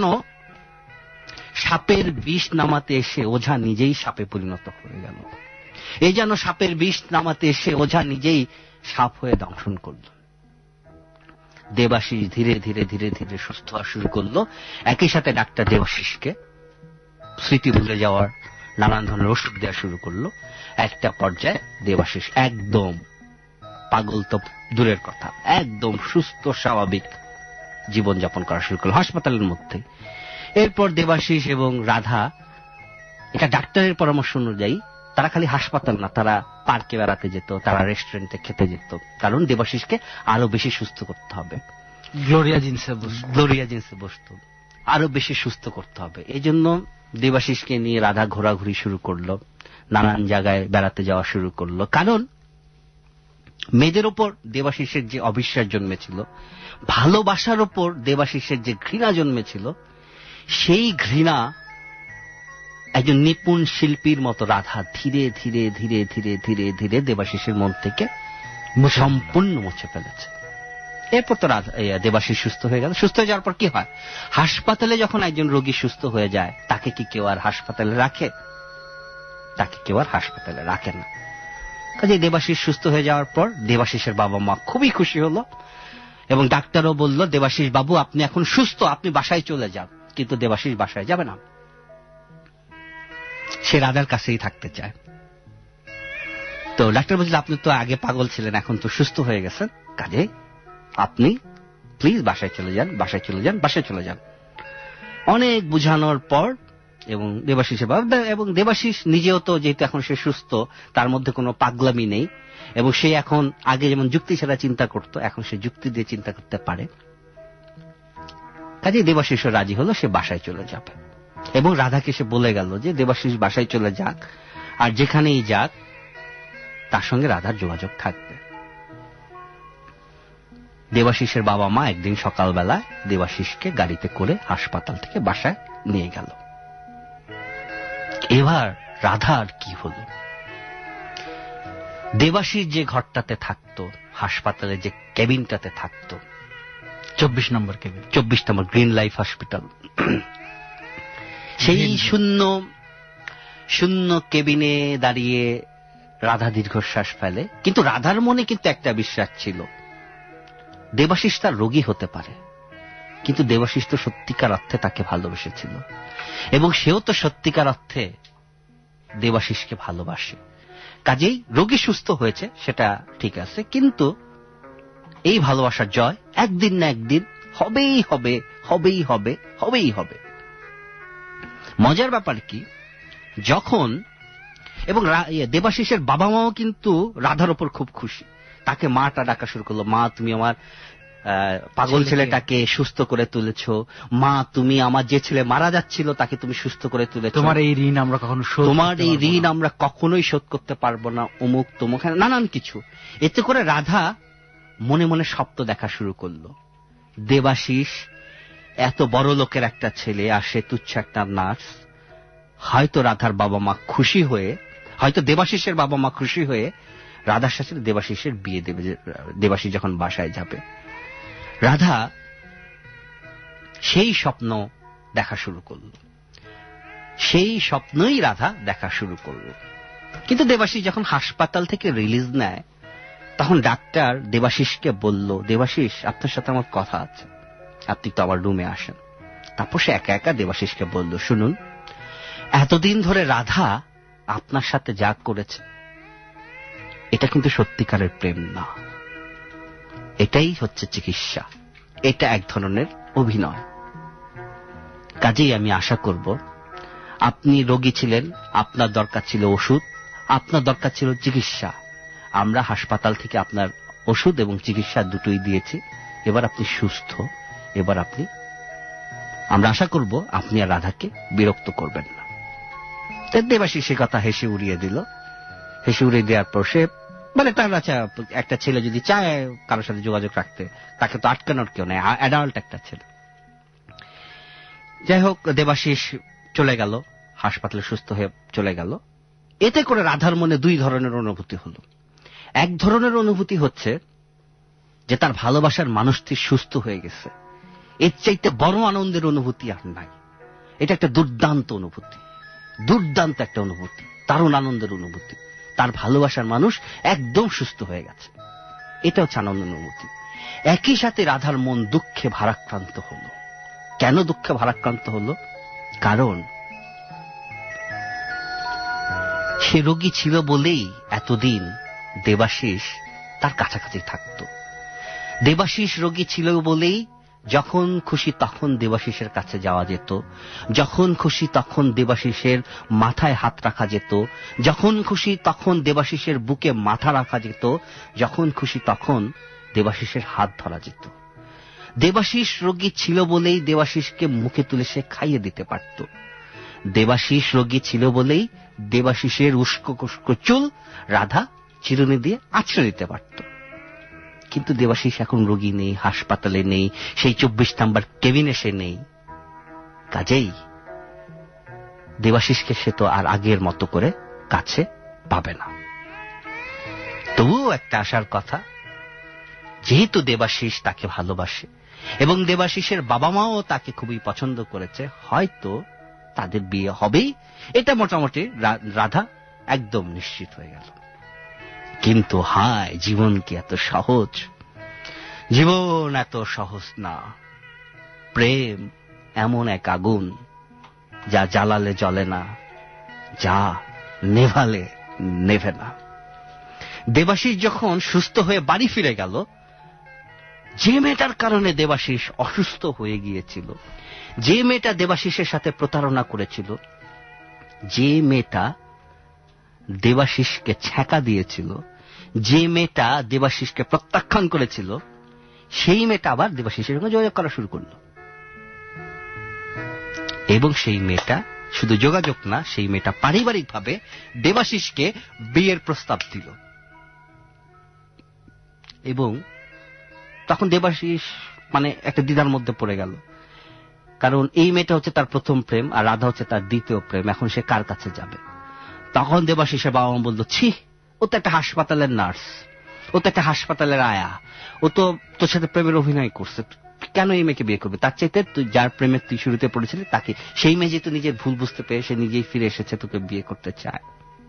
সাপের বিষ নামাতে এসে ওঝা নিজেই সাপে পরিণত হয়ে গেল। এই যেন সাপের বিষ নামাতে এসে ওঝা নিজেই সাপ হয়ে দংশন করল। দেবাশিস ধীরে ধীরে ধীরে ধীরে সুস্থ হওয়া শুরু করলো। একই সাথে ডাক্তার দেবাশিসকে স্মৃতি ভুলে যাওয়ার নানান ধরনের ওষুধ দেওয়া শুরু করলো। একটা পর্যায়ে দেবাশিস একদম, পাগল তো দূরের কথা, একদম সুস্থ স্বাভাবিক জীবনযাপন করা শুরু করলো হাসপাতালের মধ্যে। এরপর দেবাশিস এবং রাধা, এটা ডাক্তারের পরামর্শ অনুযায়ী, তারা খালি হাসপাতাল না, তারা পার্কে বেড়াতে যেত, তারা রেস্টুরেন্টে খেতে যেত, কারণ দেবাশিসকে আরো বেশি সুস্থ করতে হবে। গ্লোরিয়া জিন্সে বসতো, আরো বেশি সুস্থ করতে হবে। এই জন্য দেবাশিসকে নিয়ে রাধা ঘোরাঘুরি শুরু করলো, নানান জায়গায় বেড়াতে যাওয়া শুরু করলো। কারণ মেয়েদের ওপর দেবাশিসের যে অবিশ্বাস জন্মেছিল, ভালোবাসার ওপর দেবাশিসের যে ঘৃণা জন্মেছিল, সেই ঘৃণা একজন নিপুণ শিল্পীর মতো রাধা ধীরে ধীরে ধীরে ধীরে ধীরে ধীরে দেবাশিসের মন থেকে সম্পূর্ণ মুছে ফেলেছে। এরপর তো দেবাশিস সুস্থ হয়ে গেল। সুস্থ হয়ে যাওয়ার পর কি হয়? হাসপাতালে যখন একজন রোগী সুস্থ হয়ে যায়, তাকে কি কেউ আর হাসপাতালে রাখে? তাকে কেউ আর হাসপাতালে রাখে না। কাজে দেবাশিস সুস্থ হয়ে যাওয়ার পর দেবাশিসের বাবা মা খুবই খুশি হলো এবং ডাক্তারও বলল, দেবাশিস বাবু আপনি এখন সুস্থ, আপনি বাসায় চলে যান। কিন্তু দেবাশিস বাসায় যাবে না, সে রাধার কাছেই থাকতে চায়। তো ডাক্তার বলছিল, আপনি তো আগে পাগল ছিলেন, এখন তো সুস্থ হয়ে গেছেন, কাজে আপনি প্লিজ বাসায় চলে যান, বাসায় চলে যান, বাসায় চলে যান। অনেক বুঝানোর পর এবং দেবাশিসের বাবা এবং দেবাশিস নিজেও তো যেহেতু এখন সে সুস্থ, তার মধ্যে কোনো পাগলামি নেই এবং সে এখন আগে যেমন যুক্তি ছাড়া চিন্তা করত, এখন সে যুক্তি দিয়ে চিন্তা করতে পারে। কাজে দেবাশিসও রাজি হলো, সে বাসায় চলে যাবে এবং রাধাকে সে বলে গেল যে দেবাশিস বাসায় চলে যাক, আর যেখানেই যাক তার সঙ্গে রাধার যোগাযোগ থাকবে। দেবাশিসের বাবা মা একদিন সকালবেলা দেবাশিসকে গাড়িতে করে হাসপাতাল থেকে বাসায় নিয়ে গেল। এবার রাধার কি হলো? দেবাশীষ যে ঘরটাতে থাকতো, হাসপাতালে যে কেবিনটাতে থাকতো, 24 number cabin, 24 number green life hospital, সেই শূন্য শূন্য কেবিনে দাঁড়িয়ে রাধা দীর্ঘশ্বাস ফেলে। কিন্তু রাধার মনে কিন্তু একটা বিশ্বাস ছিল, দেবাশীষ তার রোগী হতে পারে, কিন্তু দেবাশীষ তো সত্যিকার অর্থে তাকে ভালোবেসেছিল, এবং সেও তো সত্যিকার অর্থে দেবাশীষকে ভালোবাসে। কাজেই রোগী সুস্থ হয়েছে সেটা ঠিক আছে, কিন্তু এই ভালোবাসার জয় একদিন না একদিন হবেই হবে, হবেই হবে, হবেই হবে। মজার ব্যাপার কি, যখন এবং দেবাশীষের বাবা মাও কিন্তু রাধার ওপর খুব খুশি, তাকে মাটা ডাকা শুরু করলো, মা তুমি আমার পাগল ছেলেটাকে সুস্থ করে তুলেছ, মা তুমি আমার যে ছেলে মারা যাচ্ছিল তাকে তুমি সুস্থ করে তুলেছ, তোমার এই ঋণ আমরা কখনো তোমার এই ঋণ আমরা কখনোই শোধ করতে পারবো না, অমুক তমুক, নানান কিছু। এতে করে রাধা মনে মনে স্বপ্ন দেখা শুরু করলো, দেবাশীষ এত বড় লোকের একটা ছেলে আর সে তুচ্ছ একটা নার্স। হয়তো রাধার বাবা মা খুশি হয়ে, হয়তো দেবাশীষের বাবা মা খুশি হয়ে রাধার সাথে দেবাশীষের বিয়ে দেবে, দেবাশীষ যখন বাসায় যাবে। রাধা সেই স্বপ্ন দেখা শুরু করল, সেই স্বপ্নই রাধা দেখা শুরু করল। কিন্তু দেবাশীষ যখন হাসপাতাল থেকে রিলিজ নেয়, তখন ডাক্তার দেবাশীষকে বলল, দেবাশীষ আপনার সাথে আমার কথা আছে, আপনি তো আমার রুমে আসেন। তারপর সে একা একা দেবাশীষকে বলল, শুনুন, এতদিন ধরে রাধা আপনার সাথে যা করেছে এটা কিন্তু সত্যিকারের প্রেম না, এটাই হচ্ছে চিকিৎসা, এটা এক ধরনের অভিনয়। কাজেই আমি আশা করব, আপনি রোগী ছিলেন, আপনার দরকার ছিল ওষুধ, আপনার দরকার ছিল চিকিৎসা, আমরা হাসপাতাল থেকে আপনার ওষুধ এবং চিকিৎসা দুটোই দিয়েছি, এবার আপনি সুস্থ, এবার আপনি, আমরা আশা করব আপনি আর রাধাকে বিরক্ত করবেন না। দেবাশীষ সে কথা হেসে উড়িয়ে দিল। হেসে উড়িয়ে দেওয়ার পর সে মানে তার একটা ছেলে যদি চায় কারোর সাথে যোগাযোগ রাখতে, তাকে তো আটকানোর কেউ নেই, অ্যাডাল্ট একটা ছেলে। যাই হোক, দেবাশীষ চলে গেল, হাসপাতালে সুস্থ হয়ে চলে গেল। এতে করে রাধার মনে দুই ধরনের অনুভূতি হলো। এক ধরনের অনুভূতি হচ্ছে যে তার ভালোবাসার মানুষটি সুস্থ হয়ে গেছে, এর চাইতে বড় আনন্দের অনুভূতি আর নাই। এটা একটা দুর্দান্ত অনুভূতি, দুর্দান্ত একটা অনুভূতি, দারুণ আনন্দের অনুভূতি। তার ভালোবাসার মানুষ একদম সুস্থ হয়ে গেছে, এটা হচ্ছে আনন্দের অনুভূতি। একই সাথে রাধার মন দুঃখে ভারাক্রান্ত হলো। কেন দুঃখে ভারাক্রান্ত হলো? কারণ সে রোগী ছিল বলেই এতদিন দেবাশীষ তার কাছাকাছি থাকত। দেবাশীষ রোগী ছিল বলেই যখন খুশি তখন দেবাশীষের কাছে যাওয়া যেত, যখন খুশি তখন দেবাশীষের মাথায় হাত রাখা যেত, যখন খুশি তখন দেবাশীষের বুকে মাথা রাখা যেত, যখন খুশি তখন দেবাশীষের হাত ধরা যেত। দেবাশীষ রোগী ছিল বলেই দেবাশীষকে মুখে তুলে সে খাইয়ে দিতে পারত। দেবাশীষ রোগী ছিল বলেই দেবাশীষের উস্কো কুস্কো চুল রাধা চিরুনি দিয়ে আঁচড়ে দিতে পারত। কিন্তু দেবাশীষ এখন রোগী নেই, হাসপাতালে নেই, সেই 24 নম্বর কেবিনে সে নেই। কাজেই দেবাশীষকে সে তো আর আগের মতো করে কাছে পাবে না। তবুও একটা আশার কথা, যেহেতু দেবাশীষ তাকে ভালোবাসে এবং দেবাশীষের বাবা মাও তাকে খুবই পছন্দ করেছে, হয়তো তাদের বিয়ে হবেই, এটা মোটামুটি রাধা একদম নিশ্চিত হয়ে গেল। কিন্তু হায়, জীবন কি এত সহজ? জীবন এত সহজ না। প্রেম এমন এক আগুন, যা জ্বালালে জ্বলে না, যা নেভালে নেভে না। দেবাশীষ যখন সুস্থ হয়ে বাড়ি ফিরে গেল, যে মেয়েটার কারণে দেবাশীষ অসুস্থ হয়ে গিয়েছিল, যে মেয়েটা দেবাশীষের সাথে প্রতারণা করেছিল, যে মেয়েটা দেবাশীষকে ছ্যাঁকা দিয়েছিল, যে মেয়েটা দেবাশীষকে প্রত্যাখ্যান করেছিল, সেই মেয়েটা আবার দেবাশীষের সঙ্গে যোগাযোগ করা শুরু করল। এবং সেই মেয়েটা শুধু যোগাযোগ না, সেই মেয়েটা পারিবারিকভাবে দেবাশীষকে বিয়ের প্রস্তাব দিল। এবং তখন দেবাশীষ মানে একটা দ্বিধার মধ্যে পড়ে গেল কারণ এই মেয়েটা হচ্ছে তার প্রথম প্রেম আর রাধা হচ্ছে তার দ্বিতীয় প্রেম, এখন সে কার কাছে যাবে? তখন দেবাশিসের বাবা মা বলল, ছি, ও তো একটা হাসপাতালের নার্স, ও তো একটা হাসপাতালের আয়া, ও তো তোর সাথে প্রেমের অভিনয় করছে, কেন এই মেয়েকে বিয়ে করবে? তার চাইতে তুই যার প্রেমে তুই শুরুতে পড়েছিলি তাকে, সেই মেয়ে যেহেতু নিজের ভুল বুঝতে পেরে সে নিজেই ফিরে এসেছে, তোকে বিয়ে করতে চায়,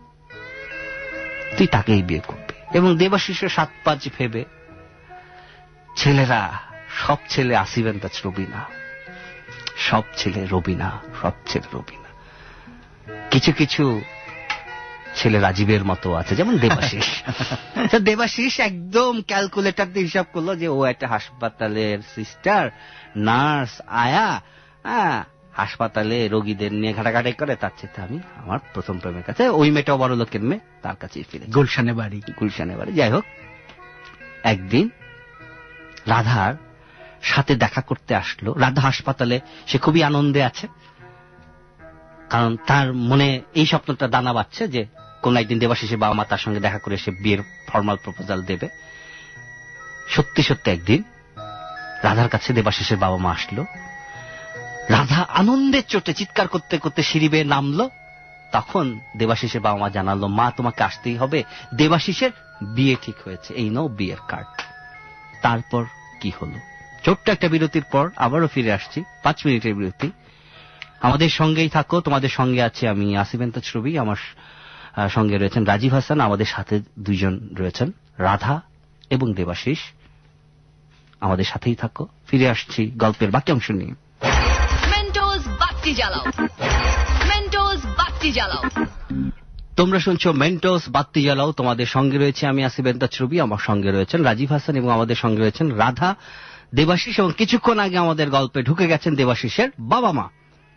তুই তাকেই বিয়ে করবি। এবং দেবাশিসের 7-5 ভেবে, ছেলেরা, সব ছেলে আসিবেন তা রবিনা, সব ছেলে রবিনা, সব ছেলে রবিনা, কিছু কিছু ছেলে রাজীবের মতো আছে, যেমন দেবাশিস। দেবাশিস একদম ক্যালকুলেটর দিয়ে হিসাব করলো যে ও একটা হাসপাতালের সিস্টার, নার্স, আয়া, হাসপাতালে রোগীদের নিয়ে ঘাটাঘাটি করে, তার চেয়ে আমি আমার প্রথম প্রেমের কাছে, ওই মেয়েটাও বড় লোকের মেয়ে, তার কাছেই ফিরে, গুলশানে বাড়ি। যাই হোক, একদিন রাধার সাথে দেখা করতে আসলো। রাধা হাসপাতালে, সে খুবই আনন্দে আছে, কারণ তার মনে এই স্বপ্নটা দানা বাঁধছে যে কোন একদিন দেবাশিসের বাবা মা তার সঙ্গে দেখা করে সে বিয়ের ফর্মাল প্রপোজাল দেবে। সত্যি সত্যি একদিন রাধার কাছে দেবাশিসের বাবা মা আসলো। রাধা আনন্দের চোটে চিৎকার করতে করতে সিঁড়ি বেয়ে নামলো। তখন দেবাশিসের বাবা মা জানালো, মা তোমাকে আসতেই হবে, দেবাশিসের বিয়ে ঠিক হয়েছে, এই নাও বিয়ের কার্ড। তারপর কি হলো? ছোট্ট একটা বিরতির পর আবারও ফিরে আসছি, 5 মিনিটের বিরতি। আমাদের সঙ্গেই থাকো, তোমাদের সঙ্গে আছি আমি আসিবেন তছরবি, আমার সঙ্গে রয়েছেন রাজীব হাসান, আমাদের সাথে 2 জন রয়েছেন রাধা এবং দেবাশিস। আমাদের সাথেই থাকো, ফিরে আসছি গল্পের বাকি অংশ নিয়ে। মেন্টোস বাতি জ্বালাও, মেন্টোস বাতি জ্বালাও। তোমরা শুনছো মেন্টোস বাতি জ্বালাও, তোমাদের সঙ্গে রয়েছে আমি আসিবেন তছরবি, আমার সঙ্গে রয়েছেন রাজীব হাসান এবং আমাদের সঙ্গে রয়েছেন রাধা, দেবাশিস এবং কিছুক্ষণ আগে আমাদের গল্পে ঢুকে গেছেন দেবাশিসের বাবা মা।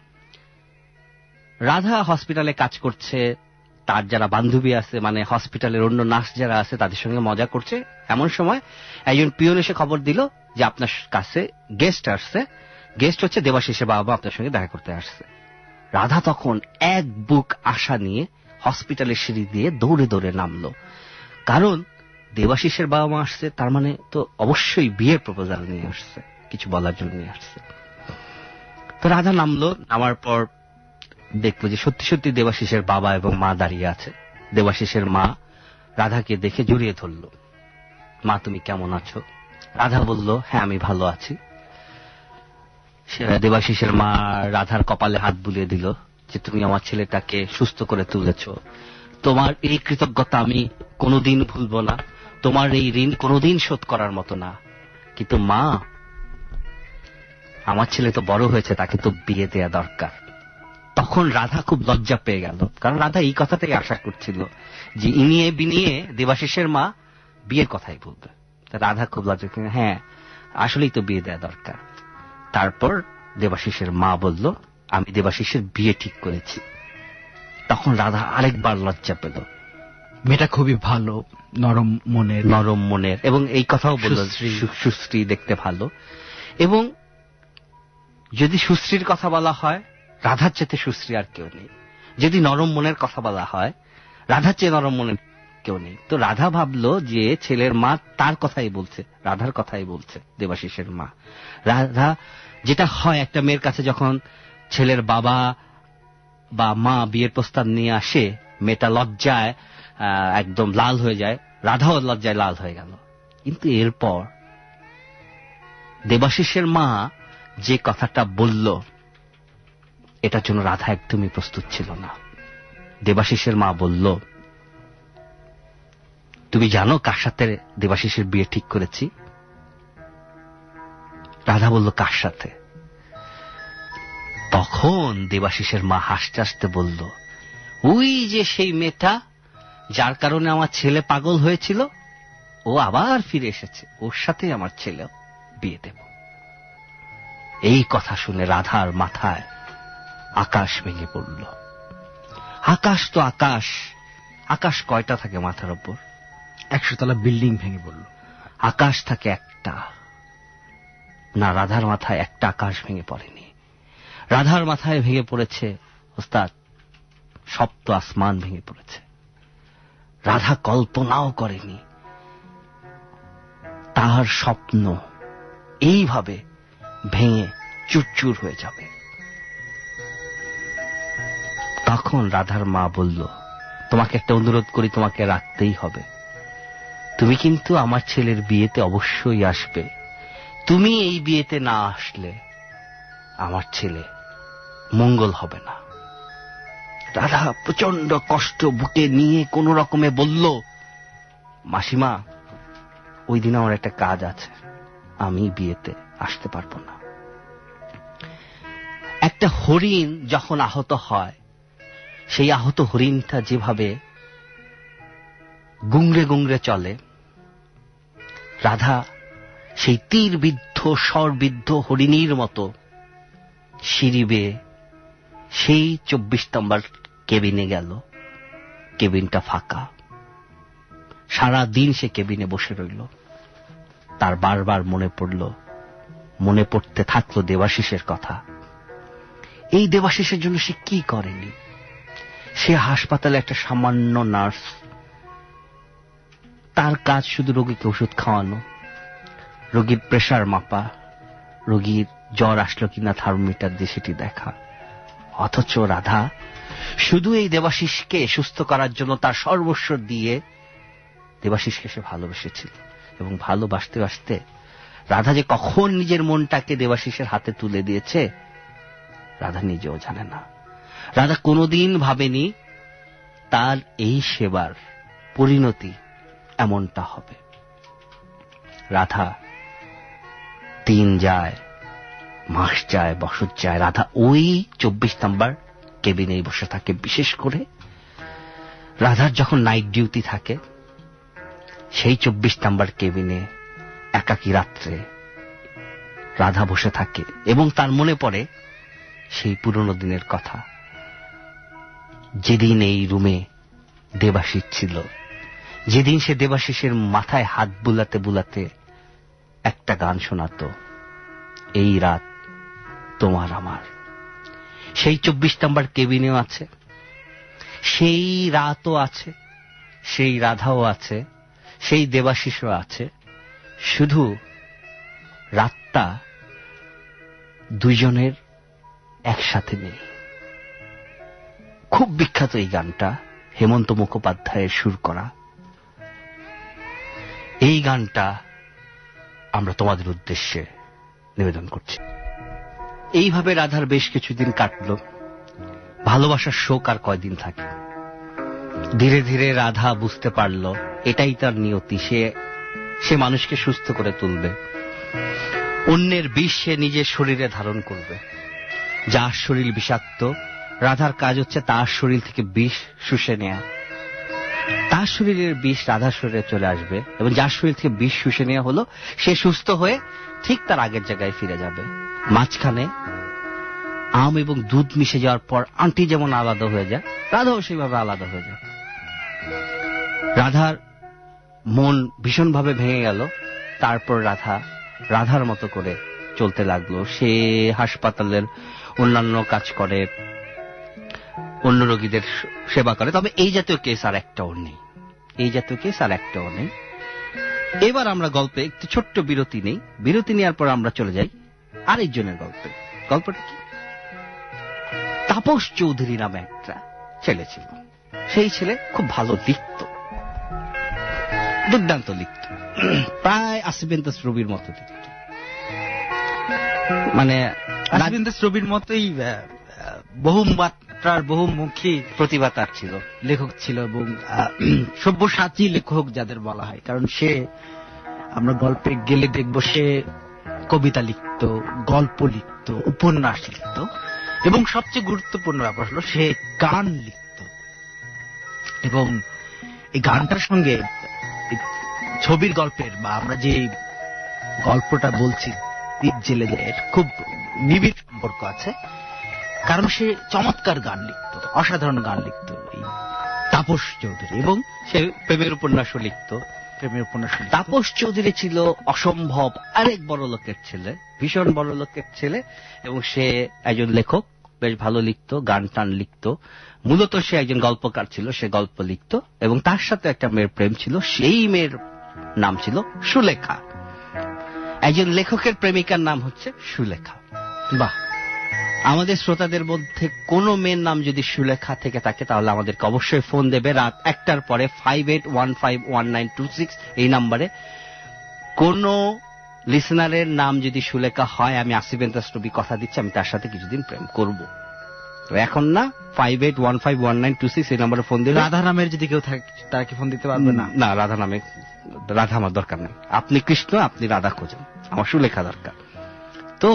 রাধা হসপিটালে কাজ করছে, তার যারা বান্ধবী আছে, মানে হসপিটালের অন্য নার্স যারা আছে, তাদের সঙ্গে মজা করছে। এমন সময় একজন পিয়ন এসে খবর দিল যে আপনার কাছে গেস্ট আসছে, গেস্ট হচ্ছে দেবাশিসের বাবা মা, আপনার সঙ্গে দেখা করতে আসছে। রাধা তখন এক বুক আশা নিয়ে হসপিটালের সিঁড়ি দিয়ে দৌড়ে দৌড়ে নামলো, কারণ দেবাশিসের বাবা মা আসছে, তার মানে তো অবশ্যই বিয়ের প্রপোজাল নিয়ে আসছে, কিছু বলার জন্য নিয়ে আসছে। তো রাধা নামলো, নামার পর দেখলো যে সত্যি সত্যি দেবাশিসের বাবা এবং মা দাঁড়িয়ে আছে। দেবাশিসের মা রাধাকে দেখে জড়িয়ে ধরল, মা তুমি কেমন আছো? রাধা বলল, হ্যাঁ আমি ভালো আছি। দেবাশিসের মা রাধার কপালে হাত বুলিয়ে দিল যে তুমি আমার ছেলেটাকে সুস্থ করে তুলেছ, তোমার এই কৃতজ্ঞতা আমি কোনোদিন ভুলব না, তোমার এই ঋণ কোনোদিন শোধ করার মতো না, কিন্তু মা আমার ছেলে তো বড় হয়েছে, তাকে তো বিয়ে দেয়া দরকার। তখন রাধা খুব লজ্জা পেয়ে গেল, কারণ রাধা এই কথাটাই আশা করছিল যে ইনিয়ে বিনিয়ে দেবাশিসের মা বিয়ের কথাই বলবে। রাধা খুব লজ্জা পেয়ে, হ্যাঁ আসলেই তো বিয়ে দেয়া দরকার। তারপর দেবাশিসের মা বলল, আমি দেবাশিসের বিয়ে ঠিক করেছি। তখন রাধা আরেকবার লজ্জা পেল। মেয়েটা খুবই ভালো, নরম মনের এবং এই কথাও বলল সুশ্রী, দেখতে ভালো। এবং যদি সুশ্রীর কথা বলা হয়, রাধার চেয়ে সুশ্রী আর কেউ নেই। যদি নরম মনের কথা বলা হয়, রাধার চেয়ে নরম মনের কেউ নেই। তো রাধা ভাবলো যে ছেলের মা তার কথাই বলছে, রাধার কথাই বলছে দেবাশিসের মা। রাধা, যেটা হয় একটা মেয়ের কাছে যখন ছেলের বাবা বা মা বিয়ের প্রস্তাব নিয়ে আসে, মেয়েটা লজ্জায় একদম লাল হয়ে যায়, রাধাও লজ্জায় লাল হয়ে গেল। কিন্তু এরপর দেবাশিসের মা যে কথাটা বলল, এটার জন্য রাধা একদমই প্রস্তুত ছিল না। দেবাশিসের মা বলল, তুমি জানো কার সাথে দেবাশিসের বিয়ে ঠিক করেছি? রাধা বলল, কার সাথে? তখন দেবাশিসের মা হাসতে হাসতে বলল, ওই যে সেই মেয়েটা যার কারণে আমার ছেলে পাগল হয়েছিল, ও আবার ফিরে এসেছে, ওর সাথে আমার ছেলে বিয়ে দেব। এই কথা শুনে রাধার মাথায় আকাশ ভেঙে পড়ল। আকাশ তো আকাশ, আকাশ কয়টা থাকে মাথার উপর? 100 তলা বিল্ডিং ভেঙে পড়ল। আকাশ থাকে একটা না, রাধার মাথায় একটা আকাশ ভেঙে পড়েনি, রাধার মাথায় ভেঙে পড়েছে ওস্তাদ সপ্ত আসমান ভেঙে পড়েছে। রাধা কল্পনাও করেনি তার স্বপ্ন এইভাবে ভেঙে চুরচুর হয়ে যাবে। তখন রাধার মা বলল, তোমাকে একটা অনুরোধ করি, তোমাকে রাখতেই হবে। তুমি কিন্তু আমার ছেলের বিয়েতে অবশ্যই আসবে। তুমি এই বিয়েতে না আসলে আমার ছেলে মঙ্গল হবে না। রাধা প্রচন্ড কষ্ট বুকে নিয়ে কোন রকমে বলল, মাসিমা, ওই দিন আমার একটা কাজ আছে, আমি বিয়েতে আসতে পারবো না। একটা হরিণ যখন আহত হয়, সেই আহত হরিণটা যেভাবে গুংড়ে গুংড়ে চলে, রাধা সেই তীরবিদ্ধ স্বরবিদ্ধ হরিণীর মতো সিঁড়ি বেয়ে সেই 24 নম্বর কেবিনে গেল। কেবিনটা ফাঁকা। সারা দিন সে কেবিনে বসে রইল। তার বারবার মনে পড়তে থাকলো দেবাশিসের কথা। এই দেবাশিসের জন্য সে কি করেনি? সে হাসপাতালে একটা সামান্য নার্স, তার কাজ শুধু রোগীকে ওষুধ খাওয়ানো, রোগীর প্রেসার মাপা, রোগীর জ্বর আসলো কিনা থার্মোমিটার দিয়ে সেটি দেখা। অথচ রাধা শুধু এই দেবাশিসকে সুস্থ করার জন্য তার সর্বস্ব দিয়ে দেবাশিসকে সে ভালোবেসেছিল। এবং ভালোবাসতে বাসতে রাধা যে কখন নিজের মনটাকে দেবাশিসের হাতে তুলে দিয়েছে রাধা নিজেও জানে না। রাধা কোনোদিন ভাবেনি তার এই সেবার পরিণতি এমনটা হবে। রাধা দিন যায়, মাস যায়, বছর যায়, রাধা ওই 24 নম্বর কেবিনেই বসে থাকে। বিশেষ করে রাধার যখন নাইট ডিউটি থাকে, সেই 24 নম্বর কেবিনে একাকী রাত্রে রাধা বসে থাকে এবং তার মনে পড়ে সেই পুরনো দিনের কথা, যেদিন এই রুমে দেবাশিস ছিল, যেদিন সে দেবাশিসের মাথায় হাত বুলাতে বুলাতে একটা গান শোনাতো, এই রাত তোমার আমার। সেই 24 নম্বর কেবিনেও আছে, সেই রাতও আছে, সেই রাধাও আছে, সেই দেবাশিসও আছে। শুধু রাতটা দুইজনের একসাথে নেই। খুব বিখ্যাত এই গানটা, হেমন্ত মুখোপাধ্যায়ের সুর করা। এই গানটা আমরা তোমাদের উদ্দেশ্যে নিবেদন করছি। এইভাবে রাধার বেশ কিছুদিন কাটল। ভালোবাসার শোক আর কয়দিন থাকে। ধীরে ধীরে রাধা বুঝতে পারল এটাই তার নিয়তি, সে মানুষকে সুস্থ করে তুলবে। অন্যের বিষ সে নিজের শরীরে ধারণ করবে। যার শরীর বিষাক্ত, রাধার কাজ হচ্ছে তার শরীর থেকে বিষ শুষে নেয়া। তার শরীরের বিষ রাধার শরীরে চলে আসবে এবং যার শরীর থেকে বিষ শুষে নেওয়া হলো, সে সুস্থ হয়ে ঠিক তার আগের জায়গায় ফিরে যাবে। মাঝখানে আম এবং দুধ মিশে যাওয়ার পর আন্টি যেমন আলাদা হয়ে যায়, রাধাও সেইভাবে আলাদা হয়ে যায়। রাধার মন ভীষণভাবে ভেঙে গেল। তারপর রাধার মতো করে চলতে লাগলো। সে হাসপাতালের অন্যান্য কাজ করে, অন্য রোগীদের সেবা করে। তবে এই জাতীয় কেস আর একটাও নেই। এবার আমরা গল্পে একটু ছোট্ট বিরতি নেই। বিরতি নেওয়ার পর আমরা চলে যাই আরেকজনের গল্পে। গল্পটা কি? তাপস চৌধুরী নামে একটা ছেলে ছিল। সেই ছেলে খুব ভালো লিখত, দুর্দান্ত লিখত, প্রায় আসিবেন্দাস রবির মতো লিখত। মানে আসিবেন্দাস রবির মতোই বহুমাত্রার বহুমুখী প্রতিভা তার ছিল, লেখক ছিল এবং সব্যসাচী লেখক যাদের বলা হয়। কারণ সে, আমরা গল্পে গেলে দেখব, সে কবিতা লিখত, গল্প লিখত, উপন্যাস লিখত এবং সবচেয়ে গুরুত্বপূর্ণ ব্যাপার হলো সে গান লিখত। এবং এই গানটার সঙ্গে ছবির গল্পের বা আমরা যে গল্পটা বলছি দ্বীপ জেলেদের খুব নিবিড় সম্পর্ক আছে। কারণ সে চমৎকার গান লিখত, অসাধারণ গান লিখত এই তাপস চৌধুরী। এবং সে প্রেমের উপন্যাসও লিখত। তাপস চৌধুরী ছিল অসম্ভব আরেক বড় লোকের ছেলে, ভীষণ বড় লোকের ছেলে। এবং সে একজন লেখক, বেশ ভালো লিখত, গান টান লিখত। মূলত সে একজন গল্পকার ছিল, সে গল্প লিখত এবং তার সাথে একটা মেয়ের প্রেম ছিল। সেই মেয়ের নাম ছিল সুলেখা। একজন লেখকের প্রেমিকার নাম হচ্ছে সুলেখা। বাহ, আমাদের শ্রোতাদের মধ্যে কোন মেয়ের নাম যদি সুলেখা থেকে থাকে তাহলে আমাদেরকে অবশ্যই ফোন দেবে রাত 1টার পরে 58151926 এই নাম্বারে। কোন লিসনারের নাম যদি সুলেখা হয়, আমি আসিফ এন্টারস্টবি কথা দিচ্ছি, আমি তার সাথে কিছুদিন প্রেম করব। তো এখন না, 58151926 এই নম্বরে ফোন দিলে। রাধা নামের যদি কেউ থাকে তারা কি ফোন দিতে পারবে না? না, রাধা আমার দরকার নেই। আপনি কৃষ্ণ, আপনি রাধা খোঁজেন, আমার সুলেখা দরকার। তো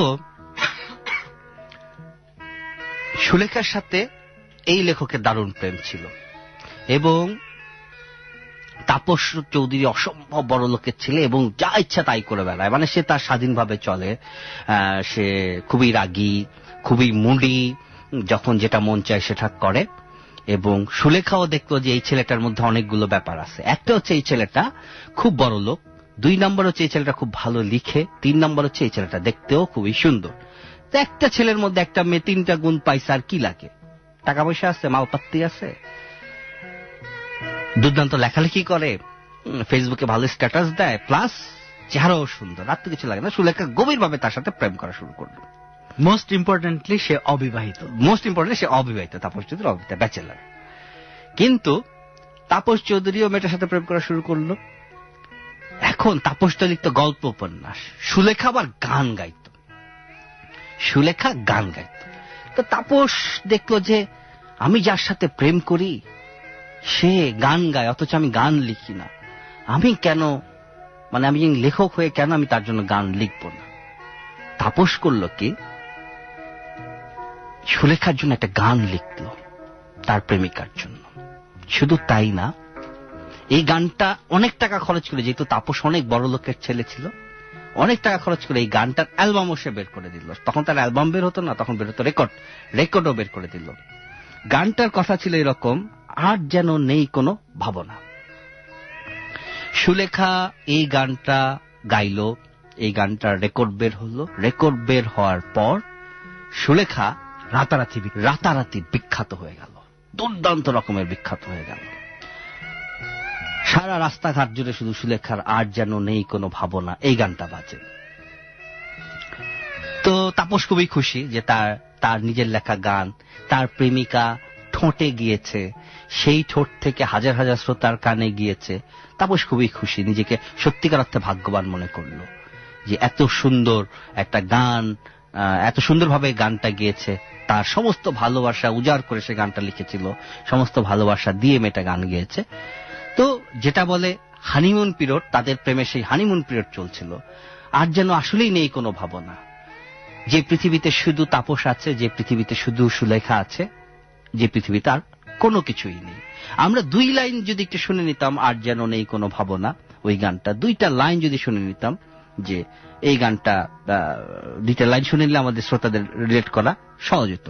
সুলেখার সাথে এই লেখকের দারুণ প্রেম ছিল এবং তাপস চৌধুরী অসম্ভব বড় লোকের ছেলে এবং যা ইচ্ছা তাই করে বেড়ায়, মানে সে তার স্বাধীনভাবে চলে। সে খুবই রাগী, খুবই মুডি, যখন যেটা মন চায় সেটা করে। এবং সুলেখাও দেখলো যে এই ছেলেটার মধ্যে অনেকগুলো ব্যাপার আছে। একটা হচ্ছে এই ছেলেটা খুব বড় লোক, 2 নম্বর হচ্ছে এই ছেলেটা খুব ভালো লিখে, 3 নম্বর হচ্ছে এই ছেলেটা দেখতেও খুবই সুন্দর। তো একটা ছেলের মধ্যে একটা মেয়ে 3টা গুণ পাইছে, আর কি লাগে? টাকা পয়সা আছে, মালপাত্তি আছে, দুর্দান্ত লেখালেখি করে, ফেসবুকে ভালো স্ট্যাটাস দেয়, প্লাস চেহারাও সুন্দর, আর তো কিছু লাগে না। সুলেখা গভীরভাবে তার সাথে প্রেম করা শুরু করলো। মোস্ট ইম্পর্টেন্টলি সে অবিবাহিত। সে অবিবাহিত, তাপস চৌধুরী অবিবাহিত, ব্যাচেলার। কিন্তু তাপস চৌধুরীও মেয়েটার সাথে প্রেম করা শুরু করলো। এখন তাপসটা লিখত গল্প উপন্যাস, সুলেখা আবার গান গাইত। তো তাপস দেখলো যে আমি যার সাথে প্রেম করি সে গান গায়, অথচ আমি গান লিখি না। আমি কেন, মানে আমি লেখক হয়ে কেন আমি তার জন্য গান লিখব না? তাপস করলো কি, সুলেখার জন্য একটা গান লিখলো তার প্রেমিকার জন্য। শুধু তাই না, এই গানটা অনেক টাকা খরচ করে, যেহেতু তাপস অনেক বড় লোকের ছেলে ছিল, অনেক টাকা খরচ করে এই গানটার অ্যালবামও সে বের করে দিল। তখন তার অ্যালবাম বের হতো না, তখন বের হতো রেকর্ডও বের করে দিল। গানটার কথা ছিল এরকম, আর যেন নেই কোনো ভাবনা। সুলেখা এই গানটা গাইল, এই গানটার রেকর্ড বের হলো। রেকর্ড বের হওয়ার পর সুলেখা রাতারাতি বিখ্যাত হয়ে গেল, দুর্দান্ত রকমের বিখ্যাত হয়ে গেল। সারা রাস্তাঘাট জুড়ে শুধু সুলেখার আর যেন নেই কোনো ভাবনা এই গানটা বাজে। তো তাপস খুবই খুশি যে তার নিজের লেখা গান তার প্রেমিকা ঠোঁটে গিয়েছে, সেই ঠোঁট থেকে হাজার হাজার শ্রোতার কানে গিয়েছে। তাপস খুবই খুশি, নিজেকে সত্যিকার অর্থে ভাগ্যবান মনে করলো যে এত সুন্দর একটা গান, এত সুন্দরভাবে গানটা গিয়েছে। তার সমস্ত ভালোবাসা উজাড় করে সে গানটা লিখেছিল, সমস্ত ভালোবাসা দিয়ে মেয়েটা গান গেয়েছে। তো যেটা বলে হানিমুন পিরিয়ড, তাদের প্রেমে সেই হানিমুন পিরিয়ড চলছিল। আর যেন আসলেই নেই কোনো ভাবনা, যে পৃথিবীতে শুধু তাপস আছে, যে পৃথিবীতে শুধু সুলেখা আছে, যে পৃথিবীতে আর কোনো কিছুই নেই। আমরা 2 লাইন যদি একটু শুনে নিতাম, আর যেন নেই কোনো ভাবনা, ওই গানটা 2টা লাইন যদি শুনে নিতাম, যে এই গানটা 2টা লাইন শুনে নিলে আমাদের শ্রোতাদের রিলেট করা সহজ হতো।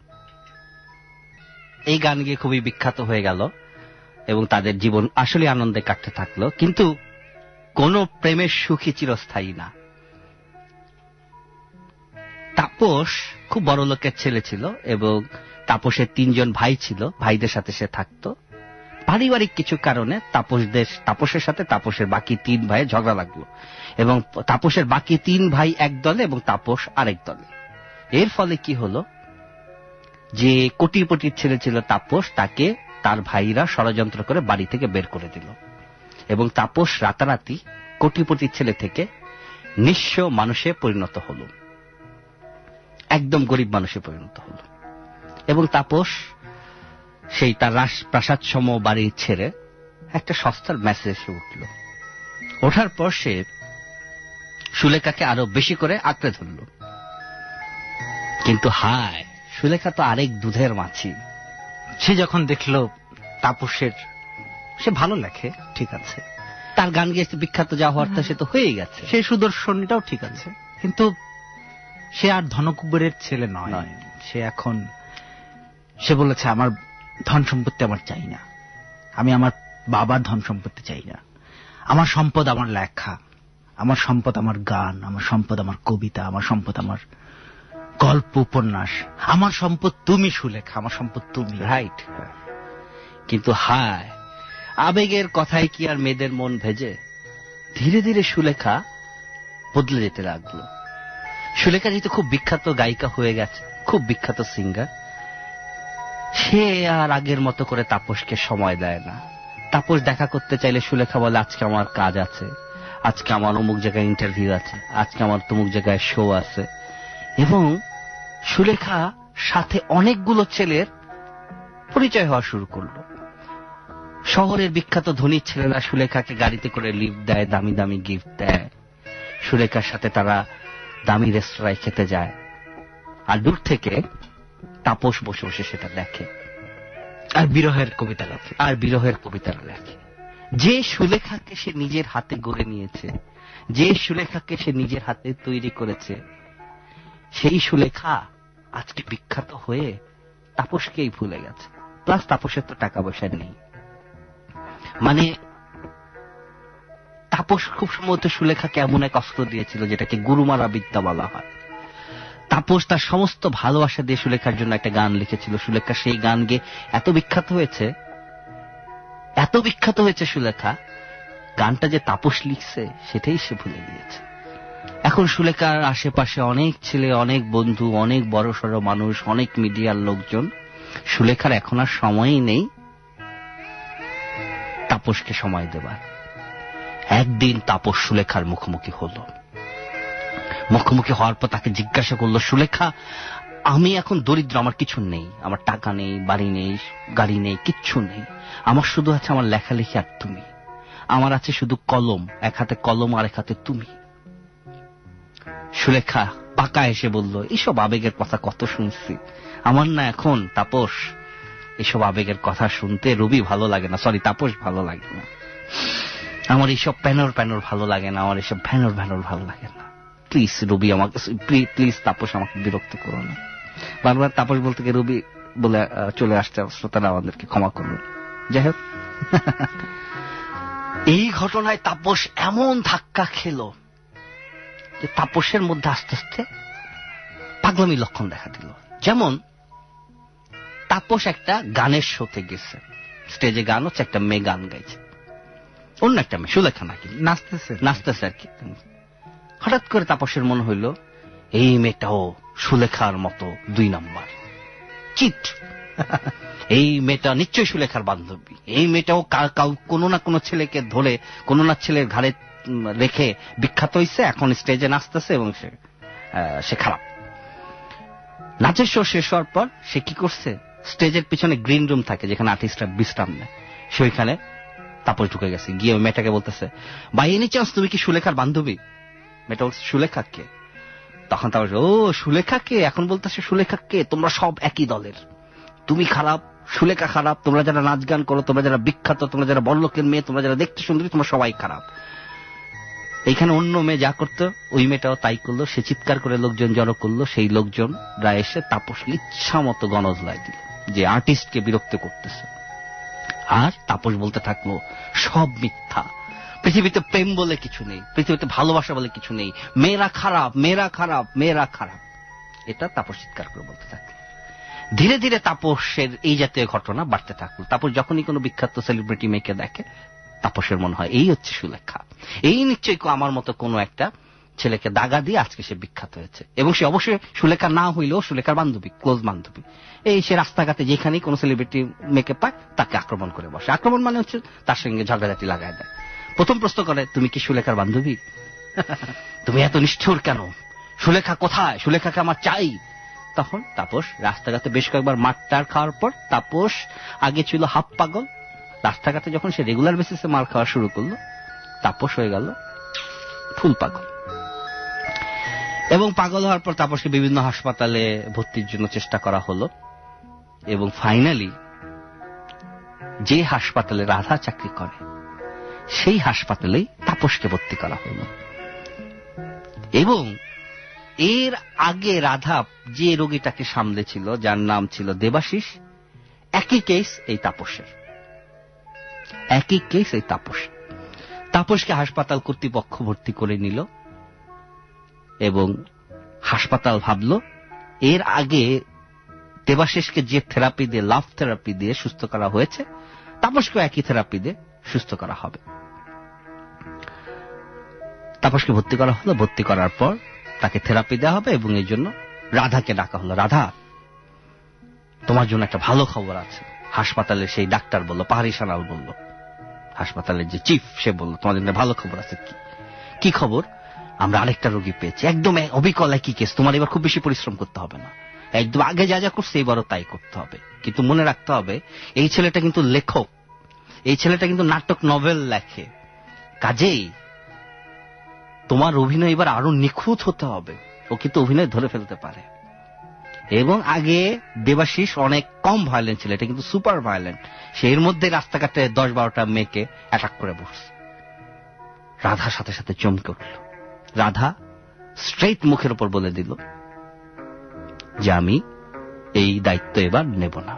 এই গান গিয়ে খুবই বিখ্যাত হয়ে গেল এবং তাদের জীবন আসলে আনন্দে কাটতে থাকলো। কিন্তু কোন প্রেমের সুখী চিরস্থায়ী না। তাপস খুব বড় লোকের ছেলে ছিল এবং তাপসের 3 জন ভাই ছিল, ভাইদের সাথে সে থাকতো। পারিবারিক কিছু কারণে তাপসের সাথে তাপসের বাকি 3 ভাইয়ের ঝগড়া লাগলো এবং তাপসের বাকি 3 ভাই এক দলে এবং তাপস আরেক দলে। এর ফলে কি হলো, যে কোটিপতির ছেলে ছিল তাপস, তাকে তার ভাইরা ষড়যন্ত্র করে বাড়ি থেকে বের করে দিল এবং তাপস রাতারাতি কোটিপতির ছেলে থেকে নিঃস্ব মানুষে পরিণত হল, একদম গরিব মানুষে পরিণত হল। এবং তাপস সেই তার রাজপ্রাসাদ সম বাড়ি ছেড়ে একটা সস্তার মেসেজ উঠল। ওঠার পর সে সুলেখাকে আরো বেশি করে আঁকড়ে ধরল। কিন্তু হায়, সুলেখা তো আরেক দুধের মাছি। সে যখন দেখলো তাপসের, সে ভালো লেখে, ঠিক আছে, তার গান গেয়েছে, বিখ্যাত যা হওয়ার তা সে তো হয়ে গেছে, সে সুদর্শনীটাও ঠিক আছে, কিন্তু সে আর ধনকুবেরের ছেলে নয়। সে বলেছে আমার ধন সম্পত্তি আমার চাই না, আমি আমার বাবার ধন সম্পত্তি চাই না। আমার সম্পদ আমার লেখা, আমার সম্পদ আমার গান, আমার সম্পদ আমার কবিতা, আমার সম্পদ আমার গল্প উপন্যাস, আমার সম্পদ তুমি সুলেখা, আমার সম্পদ তুমি। রাইট। কিন্তু হায়, আবেগের কথায় কি আর মেয়েদের মন ভেজে? ধীরে ধীরে সুলেখা বদলে যেতে লাগলো। সুলেখা যেহেতু খুব বিখ্যাত গায়িকা হয়ে গেছে, খুব বিখ্যাত সিঙ্গার, সে আর আগের মতো করে তাপসকে সময় দেয় না। তাপস দেখা করতে চাইলে সুলেখা বলে আজকে আমার কাজ আছে, আজকে আমার অমুক জায়গায় ইন্টারভিউ আছে, আজকে আমার তমুক জায়গায় শো আছে। এবং সুলেখা সাথে অনেকগুলো ছেলের পরিচয় হওয়া শুরু করলো। শহরের বিখ্যাত ধনী ছেলেরা সুলেখাকে গাড়িতে করে লিফট দেয়, দামি দামি গিফট দেয়। সুলেখার সাথে তারা দামি রেস্তোরাঁয় খেতে যায়, আর দূর থেকে তাপস বসে বসে সেটা দেখে আর বিরহের কবিতা লেখে। যে সুলেখাকে সে নিজের হাতে গড়ে নিয়েছে, যে সুলেখাকে সে নিজের হাতে তৈরি করেছে, সেই সুলেখা আজকে বিখ্যাত হয়ে তাপসকেই ভুলে গেছে। প্লাস তাপসের তো টাকা পয়সা নেই। মানে তাপস খুব সম্ভবত সুলেখাকে এমন এক অস্ত্র দিয়েছিল যেটাকে গুরুমারা বিদ্যা বলা হয়। তাপস তার সমস্ত ভালোবাসা দিয়ে সুলেখার জন্য একটা গান লিখেছিল। সুলেখা সেই গান গেয়ে এত বিখ্যাত হয়েছে সুলেখা, গানটা যে তাপস লিখছে সেটাই সে ভুলে গিয়েছে। এখন সুলেখার আশেপাশে অনেক ছেলে, অনেক বন্ধু, অনেক বড় সড় মানুষ, অনেক মিডিয়ার লোকজন। সুলেখার এখন আর সময়ই নেই তাপসকে সময় দেবার। একদিন তাপস সুলেখার মুখোমুখি হলো। মুখোমুখি হওয়ার পর তাকে জিজ্ঞাসা করলো, সুলেখা, আমি এখন দরিদ্র, আমার কিছু নেই, আমার টাকা নেই, বাড়ি নেই, গাড়ি নেই, কিচ্ছু নেই। আমার শুধু আছে আমার লেখালেখি আর তুমি। আমার আছে শুধু কলম, এক হাতে কলম আর এক হাতে তুমি। সুলেখা পাকা এসে বলল, এইসব আবেগের কথা কত শুনছি, আমার না এখন তাপস এসব আবেগের কথা শুনতে রবি ভালো লাগে না, সরি তাপস ভালো লাগে না। আমার এইসব প্যানর ভালো লাগে না, আমার এইসব ভ্যানর ভালো লাগে না। প্লিজ রবি আমাকে, প্লিজ তাপস আমাকে বিরক্ত করো না। বারবার তাপস বলতে গিয়ে রবি বলে চলে আসছে, শ্রোতারা আমাদেরকে ক্ষমা করবেন। যাই হোক, এই ঘটনায় তাপস এমন ধাক্কা খেল যে তাপসের মধ্যে আস্তে আস্তে পাগলামি লক্ষণ দেখা দিল। যেমন তাপস একটা গানের শোতে গেছে, স্টেজে গান হচ্ছে, একটা মেয়ে গান গাইছে, অন্য একটা মেয়ে, সুলেখা নাকি নাচতেছে আর কি। হঠাৎ করে তাপসের মনে হইল এই মেয়েটাও সুলেখার মতো 2 নাম্বার চিট। এই মেয়েটা নিশ্চয়ই সুলেখার বান্ধবী। এই মেয়েটাও কোনো না কোনো ছেলেকে ধরে, কোনো না ছেলের ঘাড়ে রেখে বিখ্যাত হইছে, এখন স্টেজে নাচতেছে এবং সে খারাপ। নাচের শো শেষ হওয়ার পর সে কি করছে, স্টেজের পিছনে গ্রিন রুম থাকে যেখানে আর্টিস্টরা বিশ্রাম নেয়, সেখানে তাপস ঢুকে গেছে। গিয়ে ওই মেয়েটাকে বলতেছে, বাই এনি চান্স তুমি কি সুলেখার বান্ধবী? মেয়েটা বলছে, সুলেখাকে? তখন তাপস, ও সুলেখাকে? এখন বলতেছে সুলেখাকে, তোমরা সব একই দলের, তুমি খারাপ, সুলেখা খারাপ, তোমরা যারা নাচ গান করো, তোমরা যারা বিখ্যাত, তোমরা যারা বড়লোকের মেয়ে, তোমরা যারা দেখতে সুন্দরী, তোমরা সবাই খারাপ। এইখানে অন্য মেয়ে যা করতো ওই মেয়েটাও তাই করলো। সে চিৎকার করে লোকজন জড়ো করলো, সেই লোকজনরা এসে তাপসকে ইচ্ছা মতো গণজলাই দিল যে আর্টিস্টকে বিরক্ত করতেছে। আর তাপস বলতে থাকলো, সব মিথ্যা, পৃথিবীতে প্রেম বলে কিছু নেই, পৃথিবীতে ভালোবাসা বলে কিছু নেই, মেয়েরা খারাপ, মেয়েরা খারাপ, মেয়েরা খারাপ। এটা তাপস চিৎকার করে বলতে থাকলো। ধীরে ধীরে তাপসের এই জাতীয় ঘটনা বাড়তে থাকলো। তাপস যখনই কোনো বিখ্যাত সেলিব্রিটি মেয়েকে দেখে, তাপসের মনে হয় এই হচ্ছে সুলেখা, এই নিশ্চয়ই আমার মতো কোনো একটা ছেলেকে দাগা দিয়ে আজকে সে বিখ্যাত হয়েছে। এবং সে অবশ্যই সুলেখা না হইলেও সুলেখার বান্ধবী, ক্লোজ বান্ধবী। এই সে রাস্তাঘাটে যেখানেই কোনো সেলিব্রিটি মেয়েকে পায় তাকে আক্রমণ করে বসে। আক্রমণ মানে হচ্ছে তার সঙ্গে ঝগড়াঝাটি লাগায় দেয়। প্রথম প্রশ্ন করে, তুমি কি সুলেখার বান্ধবী? তুমি এত নিষ্ঠুর কেন? সুলেখা কোথায়? সুলেখাকে আমার চাই। তখন তাপস রাস্তাঘাটে বেশ কয়েকবার মারটার খাওয়ার পর, তাপস আগে ছিল হাফ পাগল, রাস্তাঘাটে যখন সে রেগুলার বেসিসে মার খাওয়া শুরু করলো, তাপস হয়ে গেল ফুল পাগল। এবং পাগল হওয়ার পর তাপসকে বিভিন্ন হাসপাতালে ভর্তির জন্য চেষ্টা করা হলো, এবং ফাইনালি যে হাসপাতালে রাধা চাকরি করে সেই হাসপাতালেই তাপসকে ভর্তি করা হলো। এবং এর আগে রাধা যে রোগীটাকে সামলেছিল, যার নাম ছিল দেবাশিস, একই কেস এই তাপসের, একই কেস এই তাপস। তাপসকে হাসপাতাল কর্তৃপক্ষ ভর্তি করে নিল এবং হাসপাতাল ভাবল এর আগে দেবাশিসকে যে থেরাপি দিয়ে, লাভ থেরাপি দিয়ে সুস্থ করা হয়েছে, তাপসকে একই থেরাপি দিয়ে সুস্থ করা হবে। তাপসকে ভর্তি করা হলো। ভর্তি করার পর তাকে থেরাপি দেওয়া হবে এবং এই জন্য রাধাকে ডাকা হলো। রাধা, তোমার জন্য একটা ভালো খবর আছে। হাসপাতালে সেই ডাক্তার বলল, পাহাড়ি সানাল বলল, হাসপাতালের যে চিফ সে বলল, তোমার জন্য ভালো খবর আছে। কি খবর? আমরা আরেকটা রোগী পেয়েছি, একদম অবিকল একই কেস। তোমার এবার খুব বেশি পরিশ্রম করতে হবে না, একদম আগে যা যা করছে এবারও তাই করতে হবে। কিন্তু মনে রাখতে হবে এই ছেলেটা কিন্তু লেখক, এই ছেলেটা কিন্তু নাটক নভেল লেখে, কাজেই তোমার অভিনয় এবার আরো নিখুঁত হতে হবে। ও কিন্তু অভিনয় ধরে ফেলতে পারে। এবং আগে দেবাশিস অনেক কম ভায়োলেন্ট ছিল, এটা কিন্তু সুপার ভায়োলেন্ট। সেই মধ্যে রাস্তাঘাটে 10-12টা মেয়েকে অ্যাটাক করে বসছে। রাধার সাথে সাথে চমকে উঠল। রাধা স্ট্রেট মুখের উপর বলে দিল যে আমি এই দায়িত্ব এবার নেব না।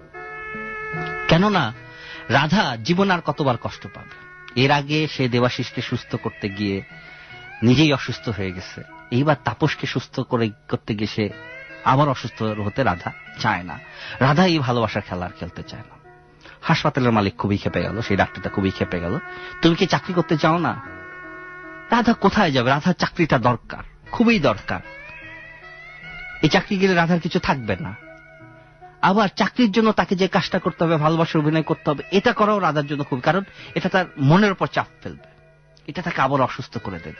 কেননা রাধা জীবন আর কতবার কষ্ট পাবে। এর আগে সে দেবাশিসকে সুস্থ করতে গিয়ে নিজেই অসুস্থ হয়ে গেছে, এইবার তাপসকে সুস্থ করতে গিয়ে সে আবার অসুস্থ হতে রাধা চায় না। রাধা এই ভালোবাসার খেলা আর খেলতে চায় না। হাসপাতালের মালিক খুবই খেপে গেল, সেই ডাক্তারটা খুবই খেপে গেল। তুমি কি চাকরি করতে চাও না? রাধা কোথায় যাবে? রাধার চাকরিটা দরকার, খুবই দরকার। এই চাকরি গেলে রাধার কিছু থাকবে না। আবার চাকরির জন্য তাকে যে কাজটা করতে হবে, ভালোবাসার অভিনয় করতে হবে, এটা করাও রাধার জন্য খুব, কারণ এটা তার মনের উপর চাপ ফেলবে, এটা তাকে আবার অসুস্থ করে দেবে।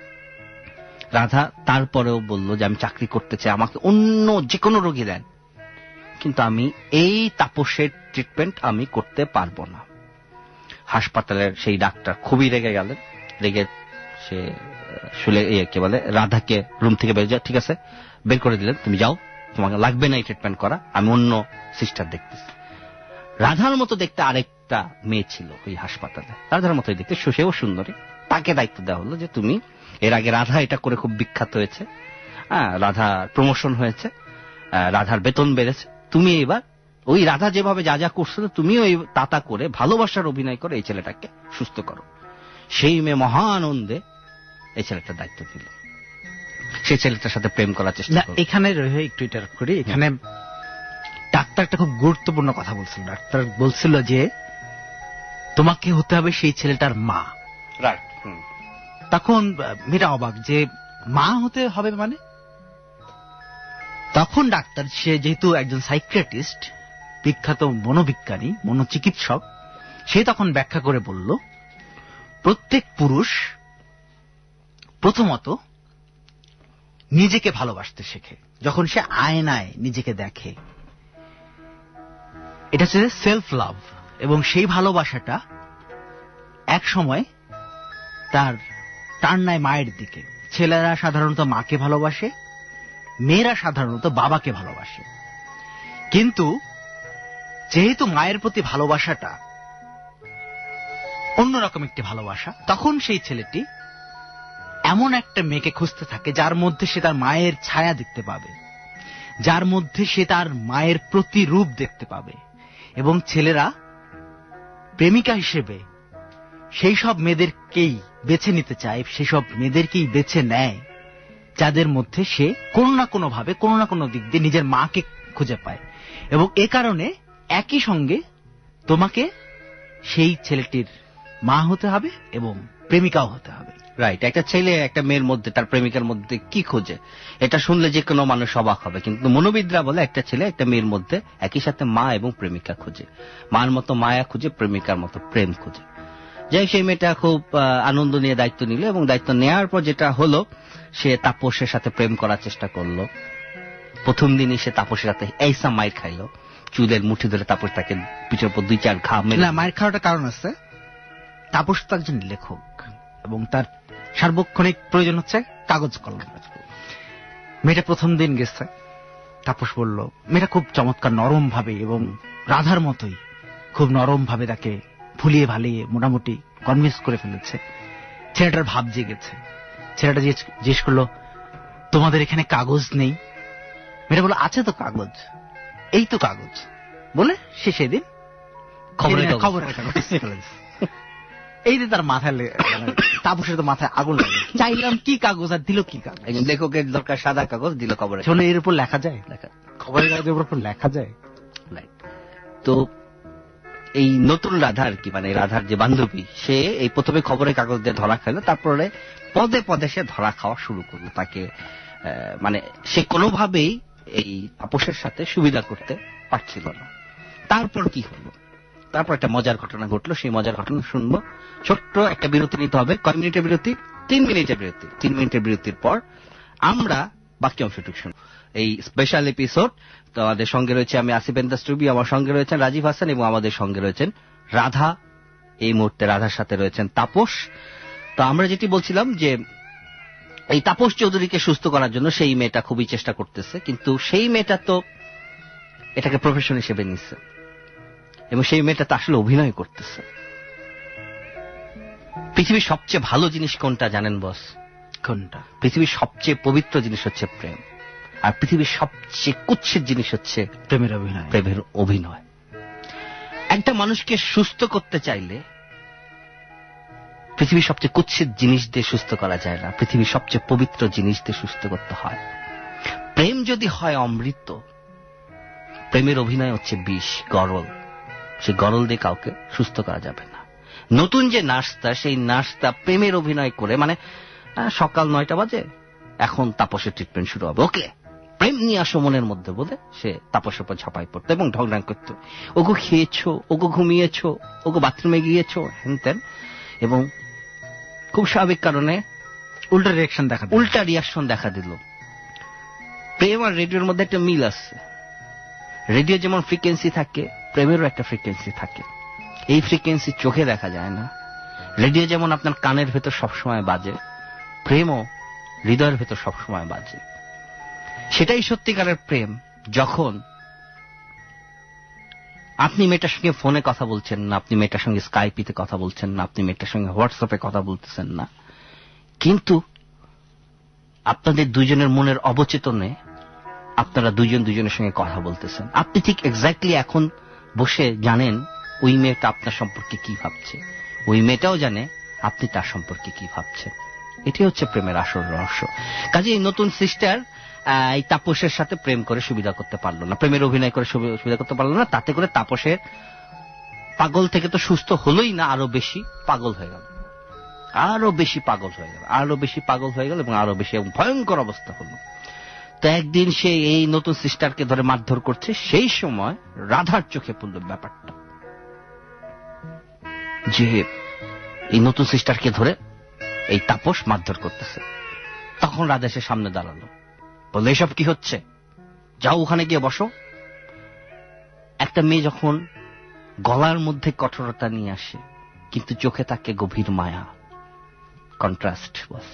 রাধা তারপরেও বলল যে আমি চাকরি করতে চাই, আমাকে অন্য যে কোনো রোগী দেন, কিন্তু আমি এই তাপসের ট্রিটমেন্ট আমি করতে পারবো না। হাসপাতালের সেই ডাক্তার খুবই রেগে গেলেন। রেগে সে শুলে কি বলে রাধাকে রুম থেকে বের যা, ঠিক আছে বের করে দিলেন, তুমি যাও, তোমাকে লাগবে না এই ট্রিটমেন্ট করা, আমি অন্য সিস্টার দেখতেছি। রাধার মতো দেখতে আরেকটা মেয়ে ছিল ওই হাসপাতালে, রাধার মতোই দেখতে, সেও সুন্দরী। তাকে দায়িত্ব দেওয়া হলো যে তুমি, এর আগে রাধা এটা করে খুব বিখ্যাত হয়েছে, রাধার প্রমোশন হয়েছে, রাধার বেতন বেড়েছে, তুমি এবার ওই রাধা যেভাবে যা যা করছিল তুমি ওই তাতা করে ভালোবাসার অভিনয় করে এই ছেলেটাকে সুস্থ করো। সেই মেয়ে মহা আনন্দে এই ছেলেটার দায়িত্ব দিল। সেই ছেলেটার সাথে প্রেম করার চেষ্টা করল। এখানে রয়ে একটু এটা করি, এখানে ডাক্তারটা খুব গুরুত্বপূর্ণ কথা বলছিল। ডাক্তার বলছিল যে তোমাকে হতে হবে সেই ছেলেটার মা। রাইট। তখন মেয়েটা অবাক যে মা হতে হবে মানে? তখন ডাক্তার, সে যেহেতু একজন সাইকিয়াট্রিস্ট, বিখ্যাত মনোবিজ্ঞানী, মনোচিকিৎসক, সে তখন ব্যাখ্যা করে বলল, প্রত্যেক পুরুষ প্রথমত নিজেকে ভালোবাসতে শেখে যখন সে আয়নায় নিজেকে দেখে। এটা হচ্ছে সেলফ লাভ, এবং সেই ভালোবাসাটা এক সময় তার টার্ন নেয় মায়ের দিকে। ছেলেরা সাধারণত মাকে ভালোবাসে, মেয়েরা সাধারণত বাবাকে ভালোবাসে। কিন্তু যেহেতু মায়ের প্রতি ভালোবাসাটা অন্যরকম একটি ভালোবাসা, তখন সেই ছেলেটি এমন একটা মেয়েকে খুঁজতে থাকে যার মধ্যে সে তার মায়ের ছায়া দেখতে পাবে, যার মধ্যে সে তার মায়ের প্রতিরূপ দেখতে পাবে। এবং ছেলেরা প্রেমিকা হিসেবে সেই সব মেয়েদেরকেই বেছে নিতে চায়, সেই সব মেয়েদেরকেই বেছে নেয় যাদের মধ্যে সে কোনো না কোনো ভাবে, কোনো না কোনো দিক দিয়ে নিজের মাকে খুঁজে পায়। এবং এ কারণে একই সঙ্গে তোমাকে সেই ছেলেটির মা হতে হবে এবং প্রেমিকাও হতে হবে। রাইট। একটা ছেলে একটা মেয়ের মধ্যে, তার প্রেমিকার মধ্যে কি খোঁজে, এটা শুনলে যে কোনো মানুষ অবাক হবে, কিন্তু মনোবিদরা বলে একটা ছেলে একটা মেয়ের মধ্যে একই সাথে মা এবং প্রেমিকা খোঁজে, মার মতো মায়া খুঁজে, প্রেমিকার মতো প্রেম খুঁজে। যাই সেই মেয়েটা খুব আনন্দ নিয়ে দায়িত্ব নিল, এবং দায়িত্ব নেওয়ার পর যেটা হলো, সে তাপসের সাথে প্রেম করার চেষ্টা করলো। প্রথম দিনই সে তাপসের সাথে এইসা মায়ের খাইলো, চুলের মুঠি ধরে তাপস তাকে পিছনের উপর 2-4 ঘা মেরে। না, মায়ের খাওয়াটা কারণ আছে, তাপস তো একজন লেখক এবং তার সার্বক্ষণিক প্রয়োজন হচ্ছে কাগজ কলম। মেয়েটা প্রথম দিন গেছে, তাপস বলল, মেয়েটা খুব চমৎকার নরম ভাবে এবং রাধার মতোই খুব নরম ভাবে তাকে ভুলিয়ে ভালিয়ে মোটামুটি কনভিন্স করে ফেলেছে। ছেলেটার ভাব জেগেছে। ছেলেটা জিজ্ঞেস করলো, তোমাদের এখানে কাগজ নেই? মেয়েটা বলল, আছে তো কাগজ, এই তো কাগজ বলে সে সেদিন খবরের কাগজ এই যে তার মাথায়, তাপসের তো মাথায় আগুন লাগে। চাইলাম কি কাগজ আর দিল কি কাগজ। লেখকের দরকার সাদা কাগজ, দিল খবরের। শোনো, এর উপর লেখা যায়, খবরের কাগজের উপর লেখা যায়। তো এই নতুন রাধা আর কি, মানে রাধার যে বান্ধবী, সে এই প্রথমে খবরের কাগজ দিয়ে ধরা খেলো, তারপরে পদে পদে সে ধরা খাওয়া শুরু করলো। তাকে মানে সে কোনোভাবেই এই তাপসের সাথে সুবিধা করতে পারছিল না। তারপর কি হলো, তারপর একটা মজার ঘটনা ঘটলো। সেই মজার ঘটনা শুনবো। ছোট্ট একটা বিরতি নিতে হবে। কয় মিনিটের বিরতি? 3 মিনিটের বিরতি। 3 মিনিটের বিরতির পর আমরা বাকি অংশটুকু শুনবো। এই স্পেশাল এপিসোড। তো আমাদের সঙ্গে রয়েছে আমি আসিফ এন্দাস্টুবি, আমার সঙ্গে রয়েছেন রাজীব হাসান এবং আমাদের সঙ্গে রয়েছেন রাধা। এই মুহূর্তে রাধার সাথে রয়েছেন তাপস। তো আমরা যেটি বলছিলাম যে এই তাপস চৌধুরীকে সুস্থ করার জন্য সেই মেয়েটা খুবই চেষ্টা করতেছে, কিন্তু সেই মেয়েটা তো এটাকে প্রফেশন হিসেবে নিচ্ছে এবং সেই মেয়েটা তো আসলে অভিনয় করতেছে। পৃথিবীর সবচেয়ে ভালো জিনিস কোনটা জানেন বস? কোনটা? পৃথিবীর সবচেয়ে পবিত্র জিনিস হচ্ছে প্রেম, আর পৃথিবীর সবচেয়ে কুৎসিত জিনিস হচ্ছে প্রেমের অভিনয়। প্রেমের অভিনয়। একটা মানুষকে সুস্থ করতে চাইলে পৃথিবীর সবচেয়ে কুৎসিত জিনিস দিয়ে সুস্থ করা যায় না, পৃথিবীর সবচেয়ে পবিত্র জিনিস দিয়ে সুস্থ করতে হয়। প্রেম যদি হয় অমৃত, প্রেমের অভিনয় হচ্ছে বিষ, গরল। সেই গরল দিয়ে কাউকে সুস্থ করা যাবে না। নতুন যে নার্সটা, সেই নার্সটা প্রেমের অভিনয় করে, মানে সকাল 9টা বাজে, এখন তাপসের ট্রিটমেন্ট শুরু হবে, ওকে প্রেম নিয়ে আসো মনের মধ্যে বলে সে তাপসের উপর ঝাঁপাই পড়তো এবং ঢংঢাং করতো, ওগো খেয়েছো, ওগো ঘুমিয়েছো, ওগো বাথরুমে গিয়েছো, হ্যান ত্যান। এবং খুব স্বাভাবিক কারণে উল্টা রিয়াকশন দেখা দিল। প্রেম আর রেডিওর মধ্যে একটা মিল আছে। রেডিও যেমন ফ্রিকোয়েন্সি থাকে, প্রেমেরও একটা ফ্রিকোয়েন্সি থাকে। এই ফ্রিকোয়েন্সি চোখে দেখা যায় না। রেডিও যেমন আপনার কানের ভেতর সবসময় বাজে, প্রেমও হৃদয়ের ভেতর সবসময় বাজে। সেটাই সত্যিকারের প্রেম, যখন আপনি মেয়েটার সঙ্গে ফোনে কথা বলছেন না, আপনি মেয়েটার সঙ্গে স্কাইপিতে কথা বলছেন না, আপনি মেয়েটার সঙ্গে হোয়াটসঅ্যাপে কথা বলতেছেন না, কিন্তু আপনাদের দুজনের মনের অবচেতনে আপনারা দুজনের সঙ্গে কথা বলতেছেন। আপনি ঠিক এক্স্যাক্টলি এখন বসে জানেন ওই মেয়েটা আপনার সম্পর্কে কি ভাবছে, ওই মেয়েটাও জানে আপনি তার সম্পর্কে কি ভাবছেন। এটি হচ্ছে প্রেমের আসল রহস্য। কাজে এই নতুন সিস্টার এই তাপসের সাথে প্রেম করে সুবিধা করতে পারলো না, প্রেমের অভিনয় করে সুবিধা করতে পারলো না। তাতে করে তাপসের পাগল থেকে তো সুস্থ হলোই না, আরো বেশি পাগল হয়ে গেল, আরো বেশি পাগল হয়ে গেল, আরো বেশি পাগল হয়ে গেল এবং আরো বেশি ভয়ঙ্কর অবস্থা হলো। তো একদিন সে এই নতুন সিস্টারকে ধরে মারধর করছে, সেই সময় রাধার চোখে পড়ল ব্যাপারটা যে এই নতুন সিস্টারকে ধরে এই তাপস মারধর করতেছে। তখন রাধা সে সামনে দাঁড়ালো, বললো এসব কি হচ্ছে, যাও ওখানে গিয়ে বসো। একটা মেয়ে যখন গলার মধ্যে কঠোরতা নিয়ে আসে কিন্তু চোখে তাকে গভীর মায়া, কন্ট্রাস্ট বস।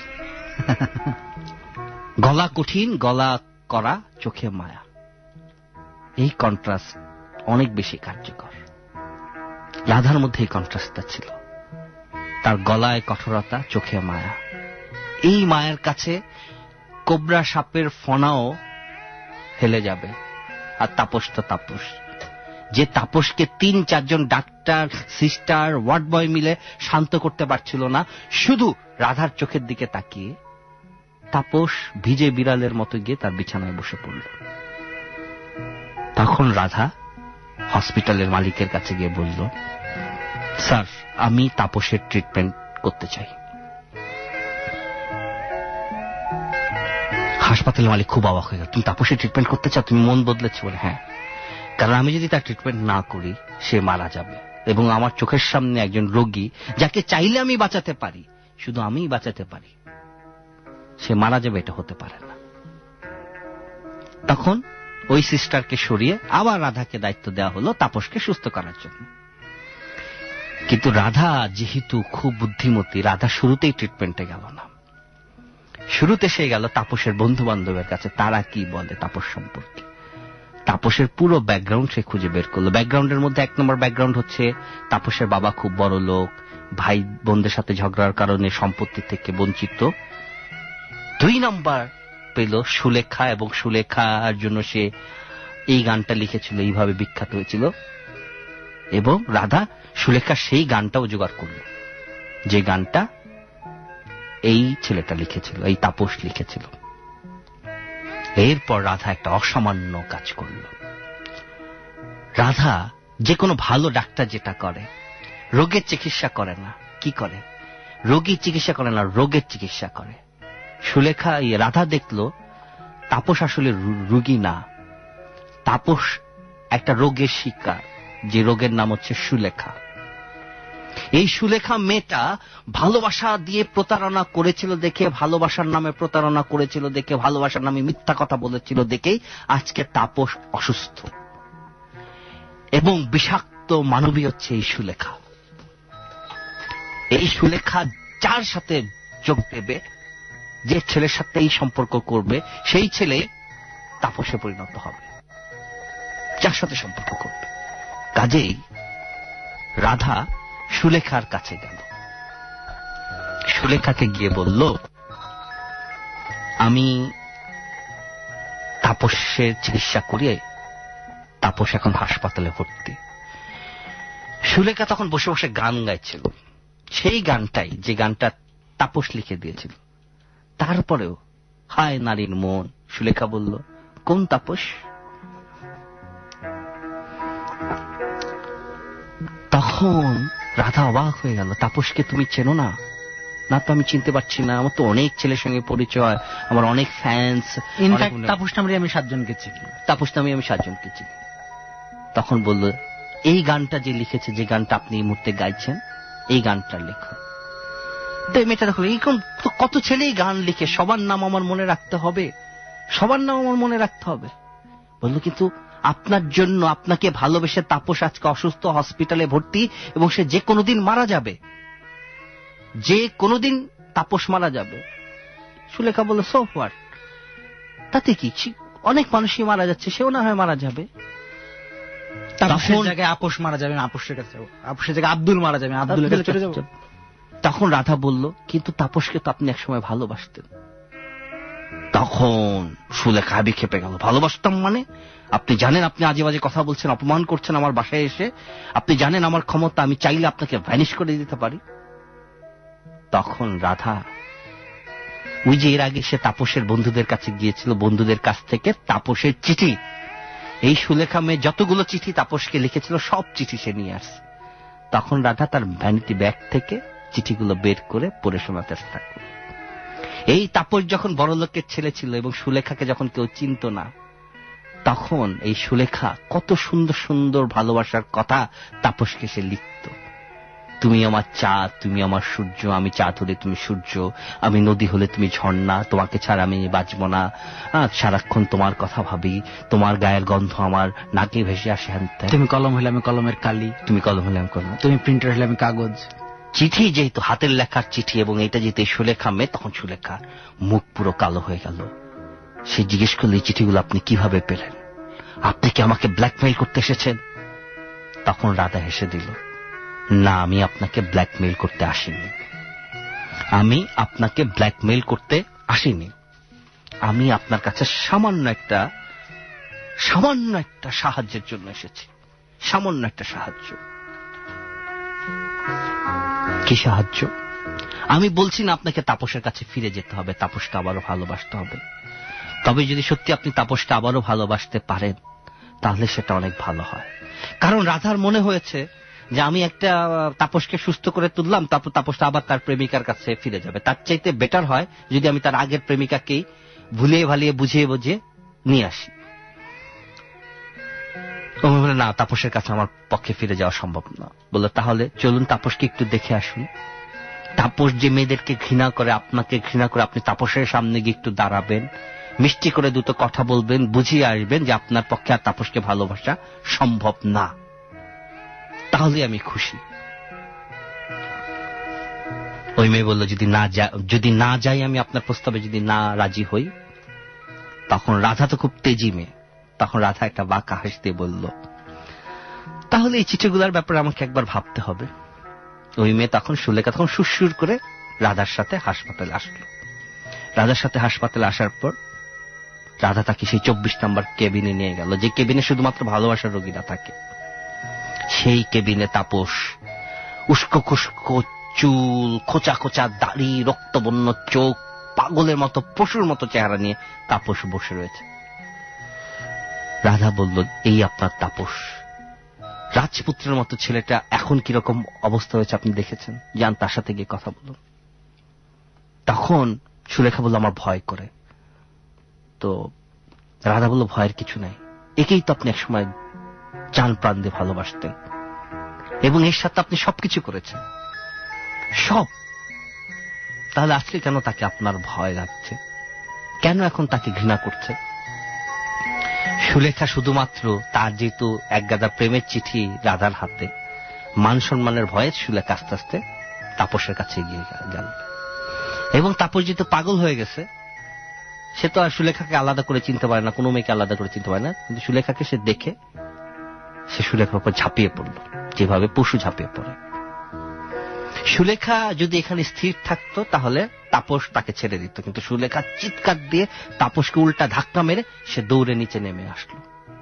গলা কঠিন, গলা করা, চোখে মায়া, এই কন্ট্রাস্ট অনেক বেশি কার্যকর। রাধার মধ্যে এই কন্ট্রাস্টটা ছিল, তার গলায় কঠোরতা, চোখে মায়া। এই মায়ের কাছে কোবরা সাপের ফনাও হেলে যাবে। আর তাপস তো তাপস, যে তাপসকে 3-4 জন ডাক্তার, সিস্টার, ওয়ার্ড বয় মিলে শান্ত করতে পারছিল না, শুধু রাধার চোখের দিকে তাকিয়ে তাপস ভিজে বিড়ালের মতো গিয়ে তার বিছানায় বসে পড়ল। তখন রাধা হসপিটালের মালিকের কাছে গিয়ে বলল, স্যার আমি তাপসের ট্রিটমেন্ট করতে চাই। হাসপাতালের মালিক খুব অবাক হয়ে গেল, তুমি তাপসের ট্রিটমেন্ট করতে চাও, তুমি মন বদলেছো? বলে হ্যাঁ, কারণ আমি যদি তার ট্রিটমেন্ট না করি সে মারা যাবে এবং আমার চোখের সামনে একজন রোগী যাকে চাইলে আমি বাঁচাতে পারি, শুধু আমিই বাঁচাতে পারি, সে মারা যাবে, এটা হতে পারে না। তখন ওই সিস্টারকে সরিয়ে আবার রাধাকে দায়িত্ব দেওয়া হলো তাপসকে সুস্থ করার জন্য। কিন্তু রাধা যেহেতু খুব বুদ্ধিমতী, রাধা শুরুতেই ট্রিটমেন্টে গেল না। শুরুতে সে গেল তাপসের বন্ধু বান্ধবের কাছে, তারা কি বলে তাপস সম্পর্কে। তাপসের পুরো ব্যাকগ্রাউন্ড সে খুঁজে বের করলো। ব্যাকগ্রাউন্ডের মধ্যে 1 নম্বর ব্যাকগ্রাউন্ড হচ্ছে তাপসের বাবা খুব বড় লোক, ভাই বোনদের সাথে ঝগড়ার কারণে সম্পত্তি থেকে বঞ্চিত। 2 নম্বর পেল সুলেখা, এবং সুলেখার জন্য সে এই গানটা লিখেছিল, এইভাবে বিখ্যাত হয়েছিল। এবং রাধা সুলেখা সেই গানটাও জোগাড় করল, যে গানটা এই ছেলেটা লিখেছিল, এই তাপস লিখেছিল। এরপর রাধা একটা অসামান্য কাজ করল। রাধা যে কোনো ভালো ডাক্তার যেটা করে, রোগের চিকিৎসা করে না, কি করে? রোগীর চিকিৎসা করে না, রোগের চিকিৎসা করে। সুলেখা রাধা দেখলো তাপস আসলে রোগী না, তাপস একটা রোগের শিকার, যে রোগের নাম হচ্ছে সুলেখা। এই সুলেখা মেয়েটা ভালোবাসা দিয়ে প্রতারণা করেছিল দেখে, ভালোবাসার নামে প্রতারণা করেছিল দেখে, ভালোবাসার নামে মিথ্যা কথা বলেছিল দেখেই আজকে তাপস অসুস্থ এবং বিষাক্ত মানবী হচ্ছে এই সুলেখা। এই সুলেখা যার সাথে যোগ দেবে, যে ছেলের সাথে এই সম্পর্ক করবে, সেই ছেলে তাপসে পরিণত হবে, যার সাথে সম্পর্ক করবে। কাজেই রাধা সুলেখার কাছে গেল, সুলেখাকে গিয়ে বলল, আমি তাপসের চিকিৎসা করিয়ে, তাপস এখন হাসপাতালে ভর্তি। সুলেখা তখন বসে বসে গান গাইছিল, সেই গানটাই যে গানটা তাপস লিখে দিয়েছিল। তারপরেও হায় নারীর মন, সুলেখা বলল, কোন তাপস? তখন রাধা অবাক হয়ে গেল, তাপসকে তুমি চেনো না? না তো আমি চিনতে পারছি না, আমার তো অনেক ছেলের সঙ্গে পরিচয়, আমার অনেক ফ্যান্স। তাপস নামে আমি 7 জনকে চিনি, তাপস নামে আমি 7 জনকে চিনি। তখন বলল, এই গানটা যে লিখেছে, যে গানটা আপনি এই মুহূর্তে গাইছেন, এই গানটা লেখো। তো মেয়েটা দেখো, এইরকম কত ছেলেই গান লিখে, সবার নাম আমার মনে রাখতে হবে, সবার নাম আমার মনে রাখতে হবে। বলল, কিন্তু আপনার জন্য, আপনাকে ভালোবেসে তাপস আজকে অসুস্থ, হসপিটালে ভর্তি, এবং সে যে কোনোদিন মারা যাবে, যে কোনোদিন তাপস মারা যাবে। সুলেখা বলল, সো হোয়াট, তাতে কি, অনেক মানুষই মারা যাচ্ছে, সেও না হয় মারা যাবে। তাপসের জায়গায় আপোষ মারা যাবে, আপোষের কাছে, আপোষের জায়গায় আব্দুল মারা যাবে, আব্দুলের কাছে চলে যাব। তখন রাধা বলল, কিন্তু তাপসকে তো আপনি একসময় ভালোবাসতেন। তখন সুলেখা আবি খেপে গেল, ভালোবাসতাম মানে? আপনি জানেন আপনি আজে বাজে কথা বলছেন, অপমান করছেন আমার বাসায় এসে, আপনি জানেন আমার ক্ষমতা, আমি চাইলে আপনাকে ভ্যানিশ করে দিতে পারি। তখন রাধা, ওই যে এর আগে সে তাপসের বন্ধুদের কাছে গিয়েছিল, বন্ধুদের কাছ থেকে তাপসের চিঠি, এই সুলেখা মেয়ে যতগুলো চিঠি তাপসকে লিখেছিল সব চিঠি সে নিয়ে আসছে। তখন রাধা তার ভ্যানিটি ব্যাগ থেকে চিঠিগুলো বের করে পড়ে শোনাতে থাকল। এই তাপস যখন বড় লোকের ছেলে ছিল এবং সুলেখাকে যখন কেউ চিনত না, তখন এই সুলেখা কত সুন্দর সুন্দর ভালোবাসার কথা তাপসকে সে লিখত। তুমি আমার চাঁদ, তুমি আমার সূর্য, আমি চাঁদ হলে তুমি সূর্য, আমি নদী হলে তুমি ঝর্ণা, তোমাকে ছাড়া আমি বাঁচব না, সারাক্ষণ তোমার কথা ভাবি, তোমার গায়ের গন্ধ আমার নাকে ভেসে আসে। তুমি কলম হলে আমি কলমের কালি, তুমি কলম হলে আমি কলম, তুমি প্রিন্টার হলে আমি কাগজ। চিঠি যেহেতু হাতের লেখার চিঠি, এবং এটা যেহেতু সুলেখা মেয়ে, তখন সুলেখা মুখ পুরো কালো হয়ে গেল। সে জিজ্ঞেস করল, এই চিঠিগুলো আপনি কিভাবে পেলেন? আপনি কি আমাকে ব্ল্যাকমেইল করতে এসেছেন? তখন রাধা হেসে দিল, না, আমি আপনাকে ব্ল্যাকমেইল করতে আসিনি, আমি আপনাকে ব্ল্যাকমেইল করতে আসিনি, আমি আপনার কাছে সামান্য একটা সাহায্যের জন্য এসেছি, সামান্য একটা সাহায্য। কি সাহায্য? আমি বলছি না আপনাকে তাপসের কাছে ফিরে যেতে হবে, তাপসকে আবারও ভালোবাসতে হবে, তবে যদি সত্যি আপনি তাপসকে আবারও ভালোবাসতে পারেন তাহলে সেটা অনেক ভালো হয়। কারণ রাধার মনে হয়েছে যে আমি একটা তাপসকে সুস্থ করে তুললাম, তারপর তাপসটা আবার তার প্রেমিকার কাছে ফিরে যাবে, তার চাইতে বেটার হয় যদি আমি তার আগের প্রেমিকাকেই ভুলিয়ে ভালিয়ে বুঝিয়ে বুঝিয়ে নিয়ে আসি। বলে, না, তাপসের কাছে আমার পক্ষে ফিরে যাওয়া সম্ভব না। বললো, তাহলে চলুন তাপসকে একটু দেখে আসুন। তাপস যে মেয়েদেরকে ঘৃণা করে, আপনাকে ঘৃণা করে, আপনি তাপসের সামনে গিয়ে একটু দাঁড়াবেন, মিষ্টি করে দুটো কথা বলবেন, বুঝিয়ে আসবেন যে আপনার পক্ষে আর তাপসকে ভালোবাসা সম্ভব না, তাহলে আমি খুশি। ওই মেয়ে বলল, যদি না যাই আমি আপনার প্রস্তাবে, যদি না রাজি হই। তখন রাধা তো খুব তেজি মেয়ে, তখন রাধা একটা বাঁকা হাসতে বলল, তাহলে এই চিঠিগুলোর ব্যাপারে আমাকে একবার ভাবতে হবে। ওই মেয়ে তখন, সুলেখা তখন সুরসুর করে রাধার সাথে হাসপাতালে আসলো। রাধার সাথে হাসপাতালে আসার পর রাধা তাকে সেই 24 নম্বর কেবিনে নিয়ে গেল, যে কেবিনে শুধুমাত্র ভালোবাসার রোগীরা থাকে। সেই কেবিনে তাপস, উস্কো খুস্কো চুল, খোঁচা খোঁচা দাড়ি, রক্তবর্ণ চোখ, পাগলের মতো পশুর মতো চেহারা নিয়ে তাপস বসে রয়েছে। রাধা বলল, এই আপনার তাপস। রাজপুত্রের মতো ছেলেটা এখন কিরকম অবস্থা হয়েছে আপনি দেখেছেন, যান তার সাথে গিয়ে কথা বলুন। তখন সুলেখা বলল আমার ভয় করে। তো রাধা বলল ভয়ের কিছু নাই, একেই তো আপনি একসময় জান প্রাণ দিয়ে ভালোবাসতেন এবং এর সাথে আপনি সবকিছু করেছেন, সব। তাহলে আজকে কেন তাকে আপনার ভয় লাগছে, কেন এখন তাকে ঘৃণা করছে? সুলেখা শুধুমাত্র তার যেহেতু একগাদা প্রেমের চিঠি রাধার হাতে, মান সম্মানের ভয়ে সুলেখা আস্তে আস্তে তাপসের কাছে এগিয়ে গেল। এবং তাপস যেহেতু পাগল হয়ে গেছে, সে তো আর সুলেখাকে আলাদা করে চিনতে পারে না, কোনো মেয়েকে আলাদা করে চিনতে পারে না, কিন্তু সুলেখাকে সে দেখে সে সুলেখার উপর ঝাঁপিয়ে পড়ল, যেভাবে পশু ঝাঁপিয়ে পড়ে। সুলেখা যদি এখানে স্থির থাকতো তাহলে তাপস তাকে ছেড়ে দিত, কিন্তু সুলেখা চিৎকার দিয়ে তাপসকে উল্টা ধাক্কা মেরে সে দৌড়ে নিচে নেমে আসলো।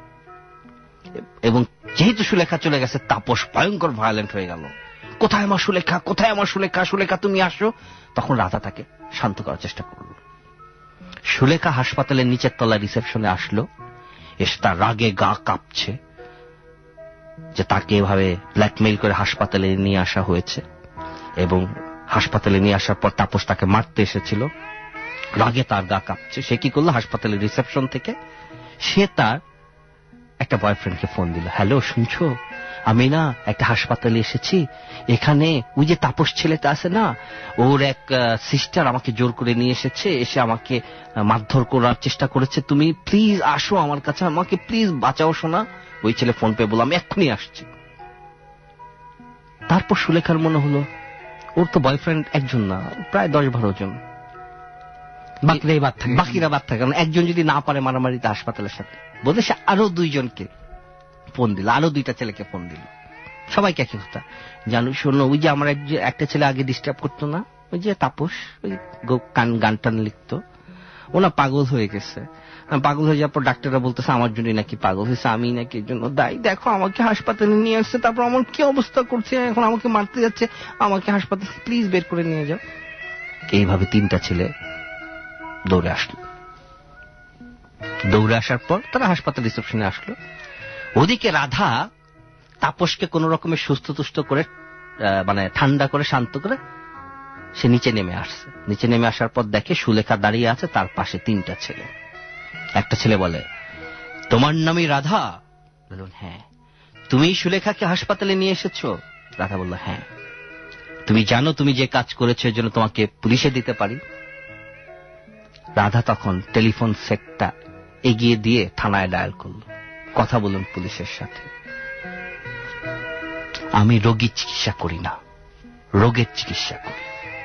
এবং যেহেতু সুলেখা চলে গেছে, তাপস ভয়ঙ্কর ভায়োলেন্ট হয়ে গেল। কোথায় আমার সুলেখা, কোথায় আমার সুলেখা, সুলেখা তুমি আসো। তখন রাধা তাকে শান্ত করার চেষ্টা করল। সুলেখা হাসপাতালের নিচের তলা রিসেপশনে আসলো, এসে তার রাগে গা কাঁপছে যে তাকে এভাবে ব্ল্যাকমেইল করে হাসপাতালে নিয়ে আসা হয়েছে, এবং হাসপাতালে নিয়ে আসার পর তাপস তাকে মারতে এসেছিল। রাগে তার গা কাঁপছে। সে কি করলো, হাসপাতালের রিসেপশন থেকে সে তার একটা বয়ফ্রেন্ডকে ফোন দিল। হ্যালো, শুনছো, আমি না একটা হাসপাতালে এসেছি, এখানে ওই যে তাপস ছেলেটা আছে না, ওর এক সিস্টার আমাকে জোর করে নিয়ে এসেছে, এসে আমাকে মারধর করার চেষ্টা করেছে, তুমি প্লিজ আসো আমার কাছে, আমাকে প্লিজ বাঁচাও শোনা। ওই ছেলে ফোন পে বলল আমি এক্ষুনি আসছি। তারপর সুলেখার মনে হলো ওর তো বয়ফ্রেন্ড একজন না, প্রায় 10-12 জন, বাকিরা বাদ থাকে। কারণ একজন যদি না পারে মারামারিতে হাসপাতালের সাথে, বলে সে আরো 2 জনকে ফোন দিল, আরো 2টা ছেলেকে ফোন দিল, সবাইকে একই কথা। জানো শোনো, ওই যে আমার একটা ছেলে আগে ডিস্টার্ব করতো না, ওই যে তাপস, ওই গান টান লিখতো, ওনা পাগল হয়ে গেছে। পাগল হয়ে যাওয়ার পর ডাক্তাররা বলতেছে আমার জন্যই নাকি পাগল হয়েছে, আমি নাকি এর জন্য দায়ী। দেখো আমাকে হাসপাতালে নিয়ে আসছে, তারপর আমার কি অবস্থা করছে, এখন আমাকে মারতে যাচ্ছে, আমাকে হাসপাতালে প্লিজ বের করে নিয়ে যাও। এইভাবে 3টা ছেলে দৌড়ে আসলো। দৌড়ে আসার পর তারা হাসপাতাল রিসেপশনে আসলো। ওদিকে রাধা তাপসকে কোন রকমের সুস্থ তুষ্ট করে, মানে ঠান্ডা করে শান্ত করে সে নিচে নেমে আসছে। নিচে নেমে আসার পর দেখে সুলেখা দাঁড়িয়ে আছে, তার পাশে 3টা ছেলে। একটা ছেলে বলে তোমার নামই রাধা? বলুন হ্যাঁ। তুমি সুলেখাকে হাসপাতালে নিয়ে এসেছো? রাধা বলল হ্যাঁ। তুমি জানো তুমি যে কাজ করেছো এর জন্য তোমাকে পুলিশে দিতে পারি? রাধা তখন টেলিফোন সেটটা এগিয়ে দিয়ে থানায় ডায়াল করল, কথা বলুন পুলিশের সাথে। আমি রোগীর চিকিৎসা করি না, রোগের চিকিৎসা করি।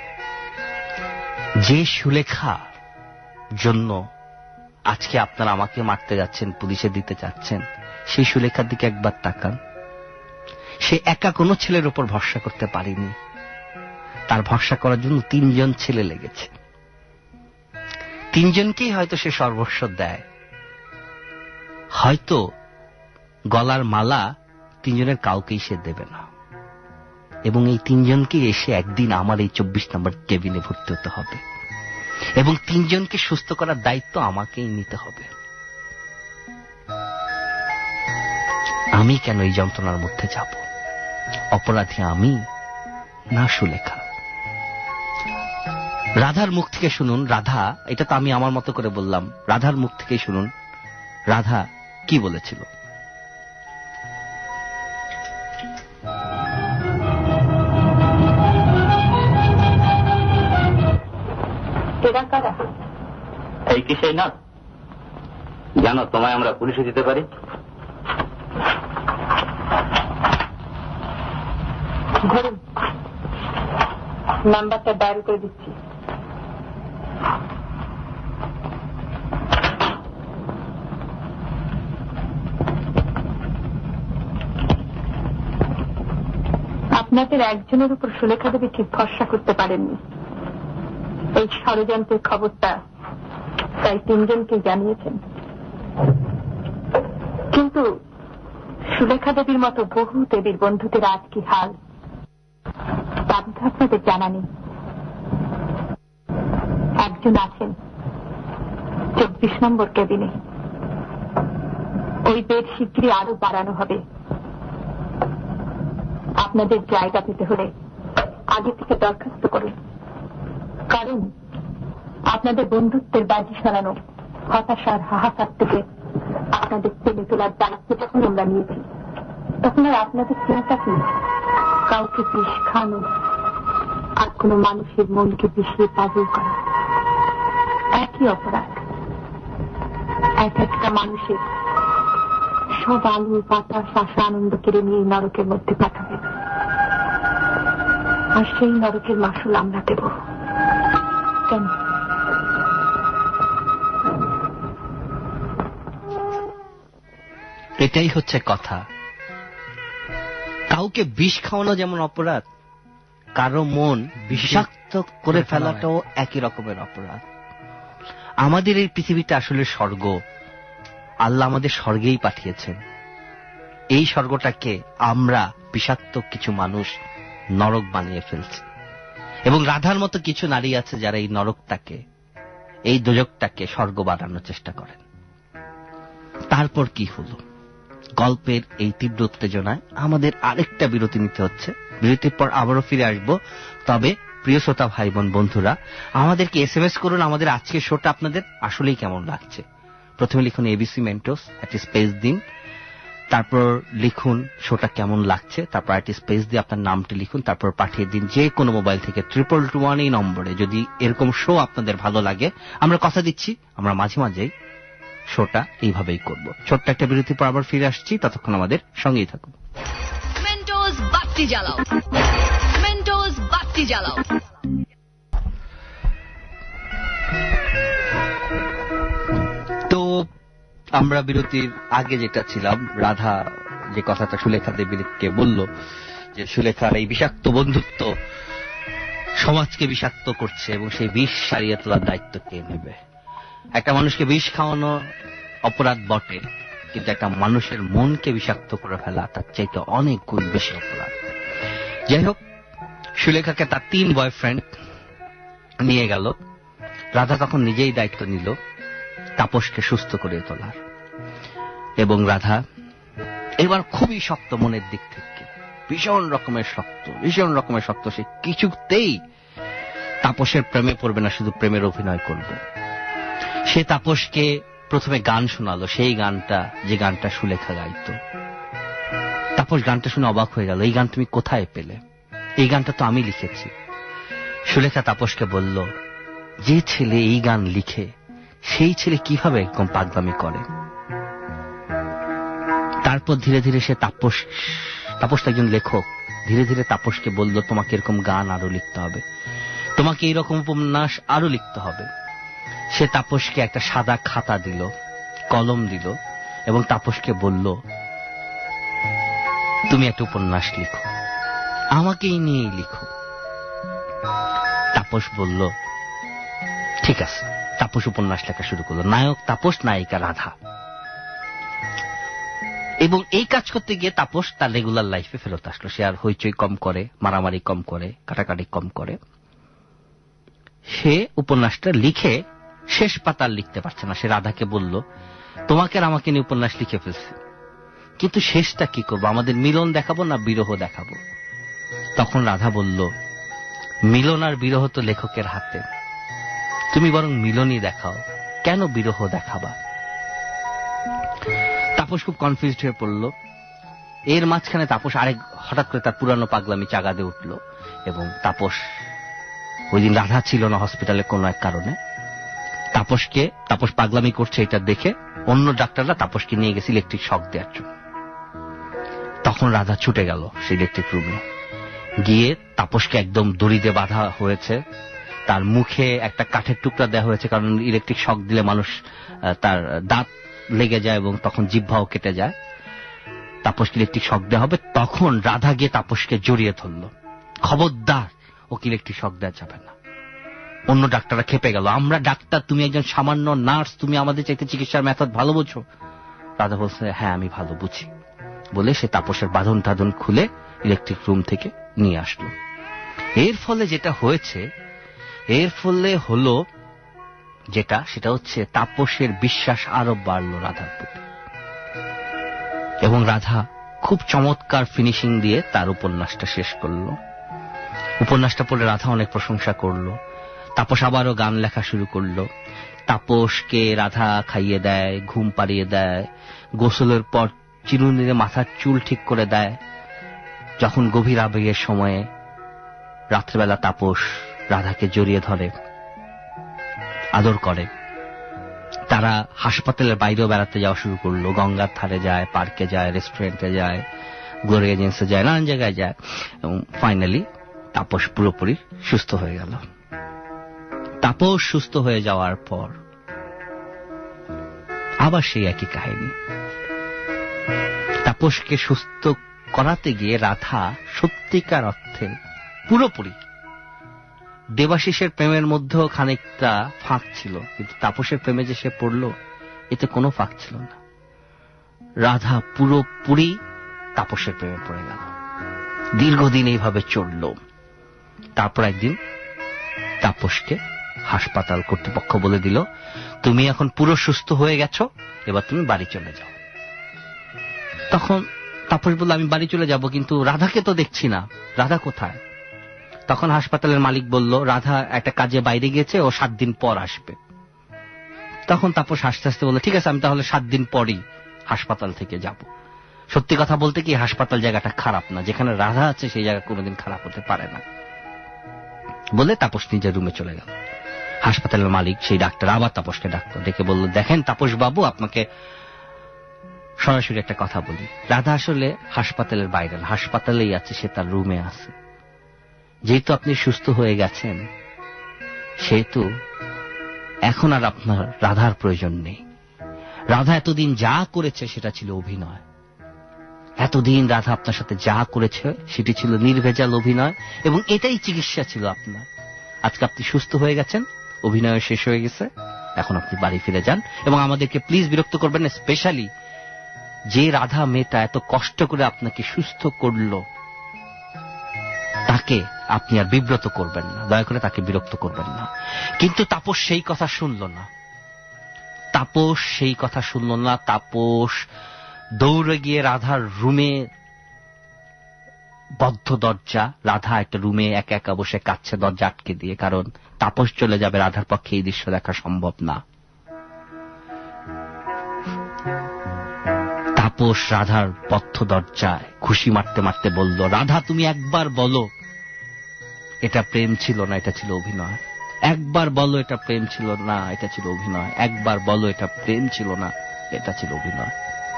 যে সুলেখা জন্য আজকে আপনারা আমাকে মারতে যাচ্ছেন, পুলিশে দিতে যাচ্ছেন, সেই সুলেখার দিকে একবার তাকান। সে একা কোনো ছেলের উপর ভরসা করতে পারেনি, তার ভরসা করার জন্য 3 জন ছেলে লেগেছে। 3 জনকেই হয়তো সে সর্বস্ব দেয়, হয়তো গলার মালা 3 জনের কাউকেই সে দেবে না, এবং এই 3 জনকে এসে একদিন আমার এই 24 নম্বর কেবিনে ভর্তি হতে হবে, এবং 3 জনকে সুস্থ করার দায়িত্ব আমাকেই নিতে হবে। আমি কেন এই যন্ত্রণার মধ্যে যাব? অপরাধী আমি না সুলেখা? রাধার মুখ থেকে শুনুন। রাধা, এটা তো আমি আমার মতো করে বললাম, রাধার মুখ থেকেই শুনুন রাধা কি বলেছিল। এই কি সেই না জানো তোমায় আমরা পুলিশে দিতে পারি? ধরুন, নাম্বারটা ডায়াল করে দিচ্ছি। আপনাদের একজনের উপর সুলেখা দেবী ঠিক ভরসা করতে পারেননি। এই ষড়যন্ত্রের খবরটা তাই 3 জনকে জানিয়েছেন, কিন্তু সুলেখা দেবীর মতো বহু দেবীর বন্ধুদের আজ কি হাল তা আপনাদের জানা নেই। একজন আছেন 24 নম্বর কেবিনে। ওই বেড শীঘ্রই আরো বাড়ানো হবে। আপনাদের জায়গা পেতে হলে আগে থেকে দরখাস্ত করুন, কারণ আপনাদের বন্ধুত্বের বাজি সারানো হতাশার হাহাকার থেকে আপনাদের টেনে তোলার দায়িত্ব যখন আমরা নিয়েছি, তখন আর আপনাদের চিন্তা কি কাউকে বিষ খানো আর কোনো মানুষের মনকে বিষিয়ে পাগল করা একই অপরাধ। এক একটা মানুষের সব আলু বাতাস আশা আনন্দ কেড়ে নিয়ে নরকের মধ্যে পাঠাবে, আর সেই নরকের মাসুল আমরা দেব। কেন? এটাই হচ্ছে কথা। কাউকে বিষ খাওয়ানো যেমন অপরাধ, কারো মন বিষাক্ত করে ফেলাটাও একই রকমের অপরাধ। আমাদের এই পৃথিবীটা আসলে স্বর্গ, আল্লাহ আমাদের স্বর্গেই পাঠিয়েছেন। এই স্বর্গটাকে আমরা বিষাক্ত কিছু মানুষ নরক বানিয়ে ফেলছি, এবং রাধার মতো কিছু নারী আছে যারা এই নরকটাকে, এই দোজকটাকে স্বর্গ বানানোর চেষ্টা করেন। তারপর কি হলো? গল্পের এই তীব্র উত্তেজনায় আমাদের আরেকটা বিরতি নিতে হচ্ছে। বিরতির পর আবারও ফিরে আসব। তবে প্রিয় শ্রোতা ভাই বোন বন্ধুরা, আমাদেরকে এসএমএস করুন আমাদের আজকের শোটা আপনাদের আসলেই কেমন লাগছে। প্রথমে লিখুন এবিসি মেন্টোস, একটি স্পেস দিন, তারপর লিখুন শোটা কেমন লাগছে, তারপর একটি স্পেস দিয়ে আপনার নামটি লিখুন, তারপর পাঠিয়ে দিন যে কোনো মোবাইল থেকে 2221 এই নম্বরে। যদি এরকম শো আপনাদের ভালো লাগে, আমরা কথা দিচ্ছি আমরা মাঝে মাঝেই শোটা এইভাবেই করব। ছোট্ট একটা বিরতির পর আবার ফিরে আসছি, ততক্ষণ আমাদের সঙ্গেই থাকুন। মেন্টোস বাতি জ্বালাও, মেন্টোস বাতি জ্বালাও। তো আমরা বিরতির আগে যেটা ছিলাম, রাধা যে কথাটা সুলেখা দেবীকে বলল যে সুলেখার এই বিষাক্ত বন্ধুত্ব সমাজকে বিষাক্ত করছে এবং সেই বিষ সারিয়ে তোলার দায়িত্ব কে নেবে। একটা মানুষকে বিষ খাওয়ানো অপরাধ বটে, কিন্তু একটা মানুষের মনকে বিষাক্ত করে ফেলা তার চাইতে অনেক গুণ বেশি অপরাধ। যাই হোক, সুলেখাকে তার 3 বয়ফ্রেন্ড নিয়ে গেল। রাধা তখন নিজেই দায়িত্ব নিল তাপসকে সুস্থ করে তোলার, এবং রাধা এবার খুবই শক্ত মনের দিক থেকে, ভীষণ রকমের শক্ত। সে কিছুতেই তাপসের প্রেমে পড়বে না, শুধু প্রেমের অভিনয় করবে। সে তাপসকে প্রথমে গান শোনালো, সেই গানটা যে গানটা সুলেখা গাইত। তাপস গানটা শুনে অবাক হয়ে গেল, এই গান তুমি কোথায় পেলে? এই গানটা তো আমি লিখেছি। সুলেখা তাপসকে বলল, যে ছেলে এই গান লিখে সেই ছেলে কিভাবে এরকম পাগলামি করে? তারপর ধীরে ধীরে সে তাপস একজন লেখক, ধীরে ধীরে তাপসকে বলল, তোমাকে এরকম গান আরো লিখতে হবে, তোমাকে এইরকম উপন্যাস আরো লিখতে হবে। সে তাপসকে একটা সাদা খাতা দিল, কলম দিল, এবং তাপসকে বলল, তুমি একটা উপন্যাস লিখো, আমাকেই নিয়েই লিখো। তাপস বলল, ঠিক আছে। তাপস উপন্যাস লেখা শুরু করলো, নায়ক তাপস, নায়িকা রাধা। এবং এই কাজ করতে গিয়ে তাপস তার রেগুলার লাইফে ফেরত আসলো। সে আর হইচই কম করে, মারামারি কম করে, কাটাকাটি কম করে। সে উপন্যাসটা লিখে শেষ পাতার লিখতে পারছে না। সে রাধাকে বলল, তোমাকে আর আমাকে নিয়ে উপন্যাস লিখে ফেলছি, কিন্তু শেষটা কি করবো? আমাদের মিলন দেখাবো না বিরহ দেখাবো? তখন রাধা বলল, মিলন আর বিরহ তো লেখকের হাতে, তুমি বরং মিলনই দেখাও, কেন বিরহ দেখাবা? তাপস খুব কনফিউজড হয়ে পড়ল। এর মাঝখানে তাপস হঠাৎ করে তার পুরানো পাগলামি চাগাদে উঠল, এবং ওই দিন রাধা ছিল না হসপিটালে কোনো এক কারণে। তাপস পাগলামি করছে এটা দেখে অন্য ডাক্তাররা তাপসকে নিয়ে গেছে ইলেকট্রিক শক দেওয়ার জন্য। তখন রাধা ছুটে গেল সেই ইলেকট্রিক রুমে, গিয়ে তাপসকে একদম দড়িতে বাঁধা হয়েছে, তার মুখে একটা কাঠের টুকরা দেওয়া হয়েছে, কারণ ইলেকট্রিক শক দিলে মানুষ তার দাঁত লেগে যায় এবং তখন জিহ্বাও কেটে যায়। তাপসকে ইলেকট্রিক শক দেওয়া হবে। তখন রাধা গিয়ে তাপসকে জড়িয়ে ধরল, খবরদার ওকে ইলেকট্রিক শক দেওয়া যাবে না। অন্য ডাক্তাররা খেপে গেল, আমরা ডাক্তার, তুমি একজন সামান্য নার্স, তুমি আমাদের চাইতে চিকিৎসার মেথড ভালো বুঝো। রাধা বলছে, হ্যাঁ আমি ভালো বুঝি, বলে সে তাপসের বাঁধন টাধন খুলে ইলেকট্রিক রুম থেকে নিয়ে আসলো। এর ফলে যেটা হয়েছে, সেটা হচ্ছে তাপসের বিশ্বাস আরো বাড়লো রাধার প্রতি, এবং রাধা খুব চমৎকার ফিনিশিং দিয়ে তার উপন্যাসটা শেষ করলো। উপন্যাসটা পড়ে রাধা অনেক প্রশংসা করলো। তাপস আবারও গান লেখা শুরু করলো। তাপসকে রাধা খাইয়ে দেয়, ঘুম পাড়িয়ে দেয়, গোসলের পর চিরুনিতে মাথার চুল ঠিক করে দেয়। যখন গভীর আবেগের সময়ে রাত্রেবেলা তাপস রাধাকে জড়িয়ে ধরে, আদর করে। তারা হাসপাতালের বাইরেও বেড়াতে যাওয়া শুরু করলো। গঙ্গার ধারে যায়, পার্কে যায়, রেস্টুরেন্টে যায়, গ্লোরি এজেন্সি যায়, নানান জায়গায় যায়। এবং ফাইনালি তাপস পুরোপুরি সুস্থ হয়ে গেল। তাপস সুস্থ হয়ে যাওয়ার পর আবার সেই একই কাহিনী। তাপসকে সুস্থ করাতে গিয়ে রাধা সত্যিকার অর্থে পুরোপুরি, দেবাশিসের প্রেমের মধ্যেও খানিকটা ফাঁক ছিল, কিন্তু তাপসের প্রেমে যে সে পড়ল এতে কোনো ফাঁক ছিল না। রাধা পুরোপুরি তাপসের প্রেমে পড়ে গেল। দীর্ঘদিন এইভাবে চলল। তারপর একদিন তাপসকে হাসপাতাল কর্তৃপক্ষ বলে দিল, তুমি এখন পুরো সুস্থ হয়ে গেছো, এবার তুমি বাড়ি চলে যাও। তখন তাপস বলল, আমি বাড়ি চলে যাব, কিন্তু রাধাকে তো দেখছি না, রাধা কোথায়? তখন হাসপাতালের মালিক বলল, রাধা একটা কাজে বাইরে গেছে, ও 7 দিন পর আসবে। তখন তাপস হাসতে হাসতে বলল, ঠিক আছে, আমি তাহলে 7 দিন পরই হাসপাতাল থেকে যাব। সত্যি কথা বলতে কি, হাসপাতাল জায়গাটা খারাপ না, যেখানে রাধা আছে সেই জায়গা কোনোদিন খারাপ হতে পারে না। বলে তাপস নিজের রুমে চলে গেল। হাসপাতালের মালিক, সেই ডাক্তার, আবার তাপসকে ডাক্তার ডেকে বলল, দেখেন তাপস বাবু, আপনাকে সরাসরি একটা কথা বলি। রাধা আসলে হাসপাতালের বাইরে না, হাসপাতালেই আছে, সে তার রুমে আছে। যেহেতু আপনি সুস্থ হয়ে গেছেন, সেহেতু এখন আর আপনার রাধার প্রয়োজন নেই। রাধা এতদিন যা করেছে সেটা ছিল অভিনয়। এতদিন রাধা আপনার সাথে যা করেছে সেটি ছিল নির্ভেজাল অভিনয়, এবং এটাই চিকিৎসা ছিল আপনার। আজকে আপনি সুস্থ হয়ে গেছেন, অভিনয় শেষ হয়ে গেছে, এখন আপনি বাড়ি ফিরে যান। এবং আমাদেরকে প্লিজ বিরক্ত করবেন না, স্পেশালি যে রাধা মেয়েটা এত কষ্ট করে আপনাকে সুস্থ করলো, তাকে আপনি আর বিব্রত করবেন না, দয়া করে তাকে বিরক্ত করবেন না। কিন্তু তাপস সেই কথা শুনল না। তাপস সেই কথা শুনল না। তাপস দৌড়ে গিয়ে রাধার রুমে, বদ্ধ দরজা, রাধা একটা রুমে একা একা বসে কাঁদছে দরজা আটকে দিয়ে, কারণ তাপস চলে যাবে, রাধার পক্ষে এই দৃশ্য দেখা সম্ভব না। তাপস রাধার বদ্ধ দরজায় খুশি মারতে মারতে বলল, রাধা তুমি একবার বলো এটা প্রেম ছিল না, এটা ছিল অভিনয়। একবার বলো এটা প্রেম ছিল না, এটা ছিল অভিনয়। একবার বলো এটা প্রেম ছিল না, এটা ছিল অভিনয়।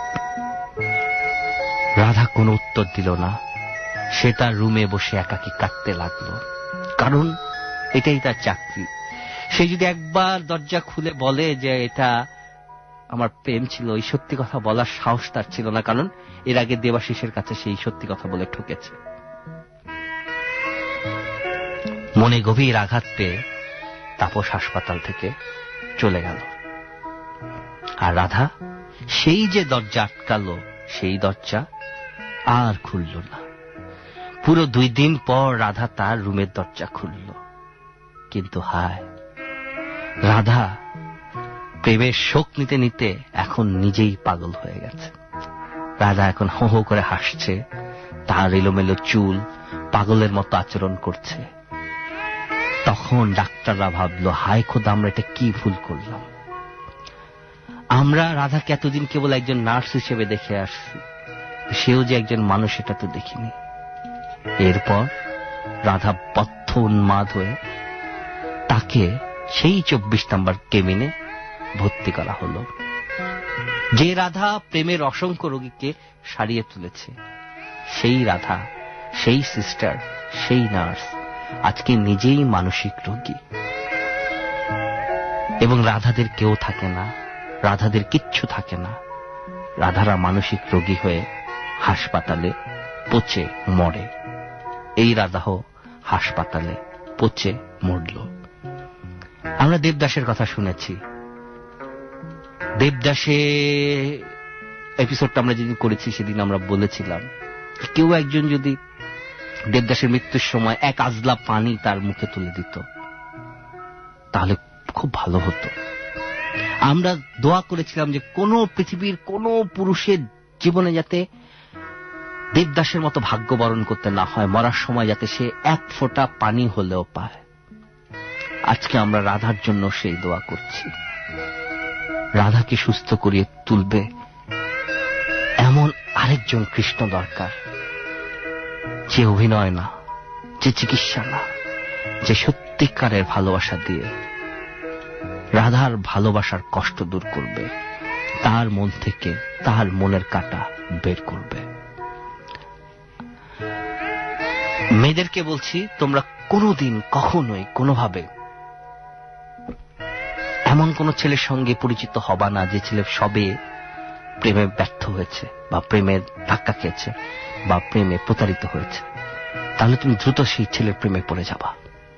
রাধা কোনো উত্তর দিল না। সে তার রুমে বসে একাকী কাঁদতে লাগলো, কারণ এটাই তার চাকরি। সে যদি একবার দরজা খুলে বলে যে এটা আমার প্রেম ছিল, এই সত্যি কথা বলার সাহস তার ছিল না, কারণ এর আগে দেবাশিসের কাছে সেই সত্যি কথা বলে ঠকেছে। মনে গভীর আঘাত পেয়ে তাপস হাসপাতাল থেকে চলে গেল। আর রাধা সেই যে দরজা আটকালো, সেই দরজা আর খুলল না। পুরো 2 দিন পর রাধা তার রুমের দরজা খুলল। কিন্তু হায়, রাধা প্রেমের শোক নিতে নিতে এখন নিজেই পাগল হয়ে গেছে। রাধা এখন হো হো করে হাসছে, তার এলোমেলো চুল পাগলের মতো আচরণ করছে। তখন ডাক্তাররা ভাবলো, হায় খোদা, আমরা এটা কি ভুল করলাম। আমরা রাধাকে এতদিন কেবল একজন নার্স হিসেবে দেখে আসছি, সেও যে একজন মানুষ এটা তো দেখিনি। এরপর রাধা বদ্ধ উন্মাদ হয়ে তাকে সেই 24 নম্বর কেবিনে ভর্তি করা হলো। যে রাধা প্রেমের অসংখ্য রোগীকে সারিয়ে তুলেছে, সেই রাধা, সেই সিস্টার, সেই নার্স আজকে নিজেই মানসিক রোগী। এবং রাধাদের কেউ থাকে না, রাধাদের কিচ্ছু থাকে না। রাধারা মানসিক রোগী হয়ে হাসপাতালে পচে মরে। এই রাধাও হাসপাতালে পচে মরল। আমরা দেবদাসের কথা শুনেছি। দেবদাসে এপিসোডটা আমরা যেদিন করেছি সেদিন আমরা বলেছিলাম, কেউ একজন যদি দেবদাসের মৃত্যুর সময় এক আজলা পানি তার মুখে তুলে দিত তাহলে খুব ভালো হতো। আমরা দোয়া করেছিলাম যে কোন পৃথিবীর কোন পুরুষের জীবনে যাতে দেবদাসের মতো ভাগ্য বরণ করতে না হয়, মরার সময় যাতে সে এক ফোঁটা পানি হলেও পায়। আজকে আমরা রাধার জন্য সেই দোয়া করছি। রাধাকে সুস্থ করিয়ে তুলবে এমন আরেকজন কৃষ্ণ দরকার, যে অভিনয় না, যে চিকিৎসা না, যে সত্যিকারের ভালোবাসা দিয়ে রাধার ভালোবাসার কষ্ট দূর করবে, তার মন থেকে তার মনের কাঁটা বের করবে। মেয়েদেরকে বলছি, তোমরা কোনোদিন কখনোই কোনোভাবে এমন কোন ছেলের সঙ্গে পরিচিত হবা না যে ছেলে সবে প্রেমে ব্যর্থ হয়েছে বা প্রেমের ধাক্কা খেয়েছে বা প্রেমে প্রতারিত হয়েছে। তাহলে তুমি দ্রুত সেই ছেলের প্রেমে পড়ে যাবা।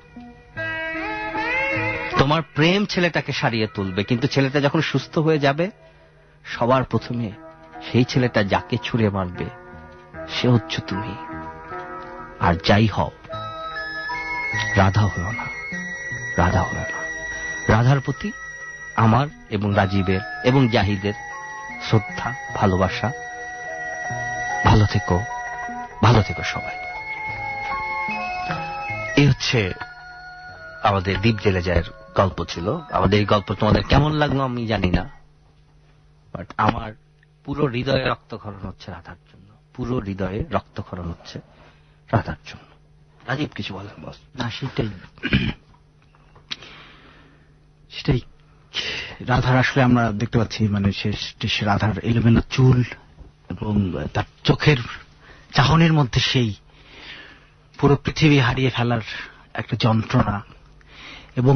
তোমার প্রেম ছেলেটাকে সারিয়ে তুলবে, কিন্তু ছেলেটা যখন সুস্থ হয়ে যাবে, সবার প্রথমে সেই ছেলেটা যাকে ছুঁড়ে মারবে সে হচ্ছে তুমি। আর যাই হও, রাধা হও না, রাধা হও না। রাধার প্রতি আমার এবং রাজীবের এবং জাহিদের শ্রদ্ধা, ভালোবাসা। ভালো থেকো, ভালো থেকো সবাই। এই হচ্ছে আমাদের দ্বীপ জেলে যায় গল্প ছিল। আমাদের এই গল্প তোমাদের কেমন লাগলো আমি জানি না, বাট আমার পুরো হৃদয়ে রক্তক্ষরণ হচ্ছে রাধার জন্য, পুরো হৃদয়ে রক্তক্ষরণ হচ্ছে রাধার জন্য। রাজীব কিছু বলেন বস? না, সেটাই সেটাই রাধার আসলে আমরা দেখতে পাচ্ছি, মানে শেষ রাধার এলোমেলো চুল এবং তার চোখের চাহনির মধ্যে সেই পুরো পৃথিবী হারিয়ে ফেলার একটা যন্ত্রণা। এবং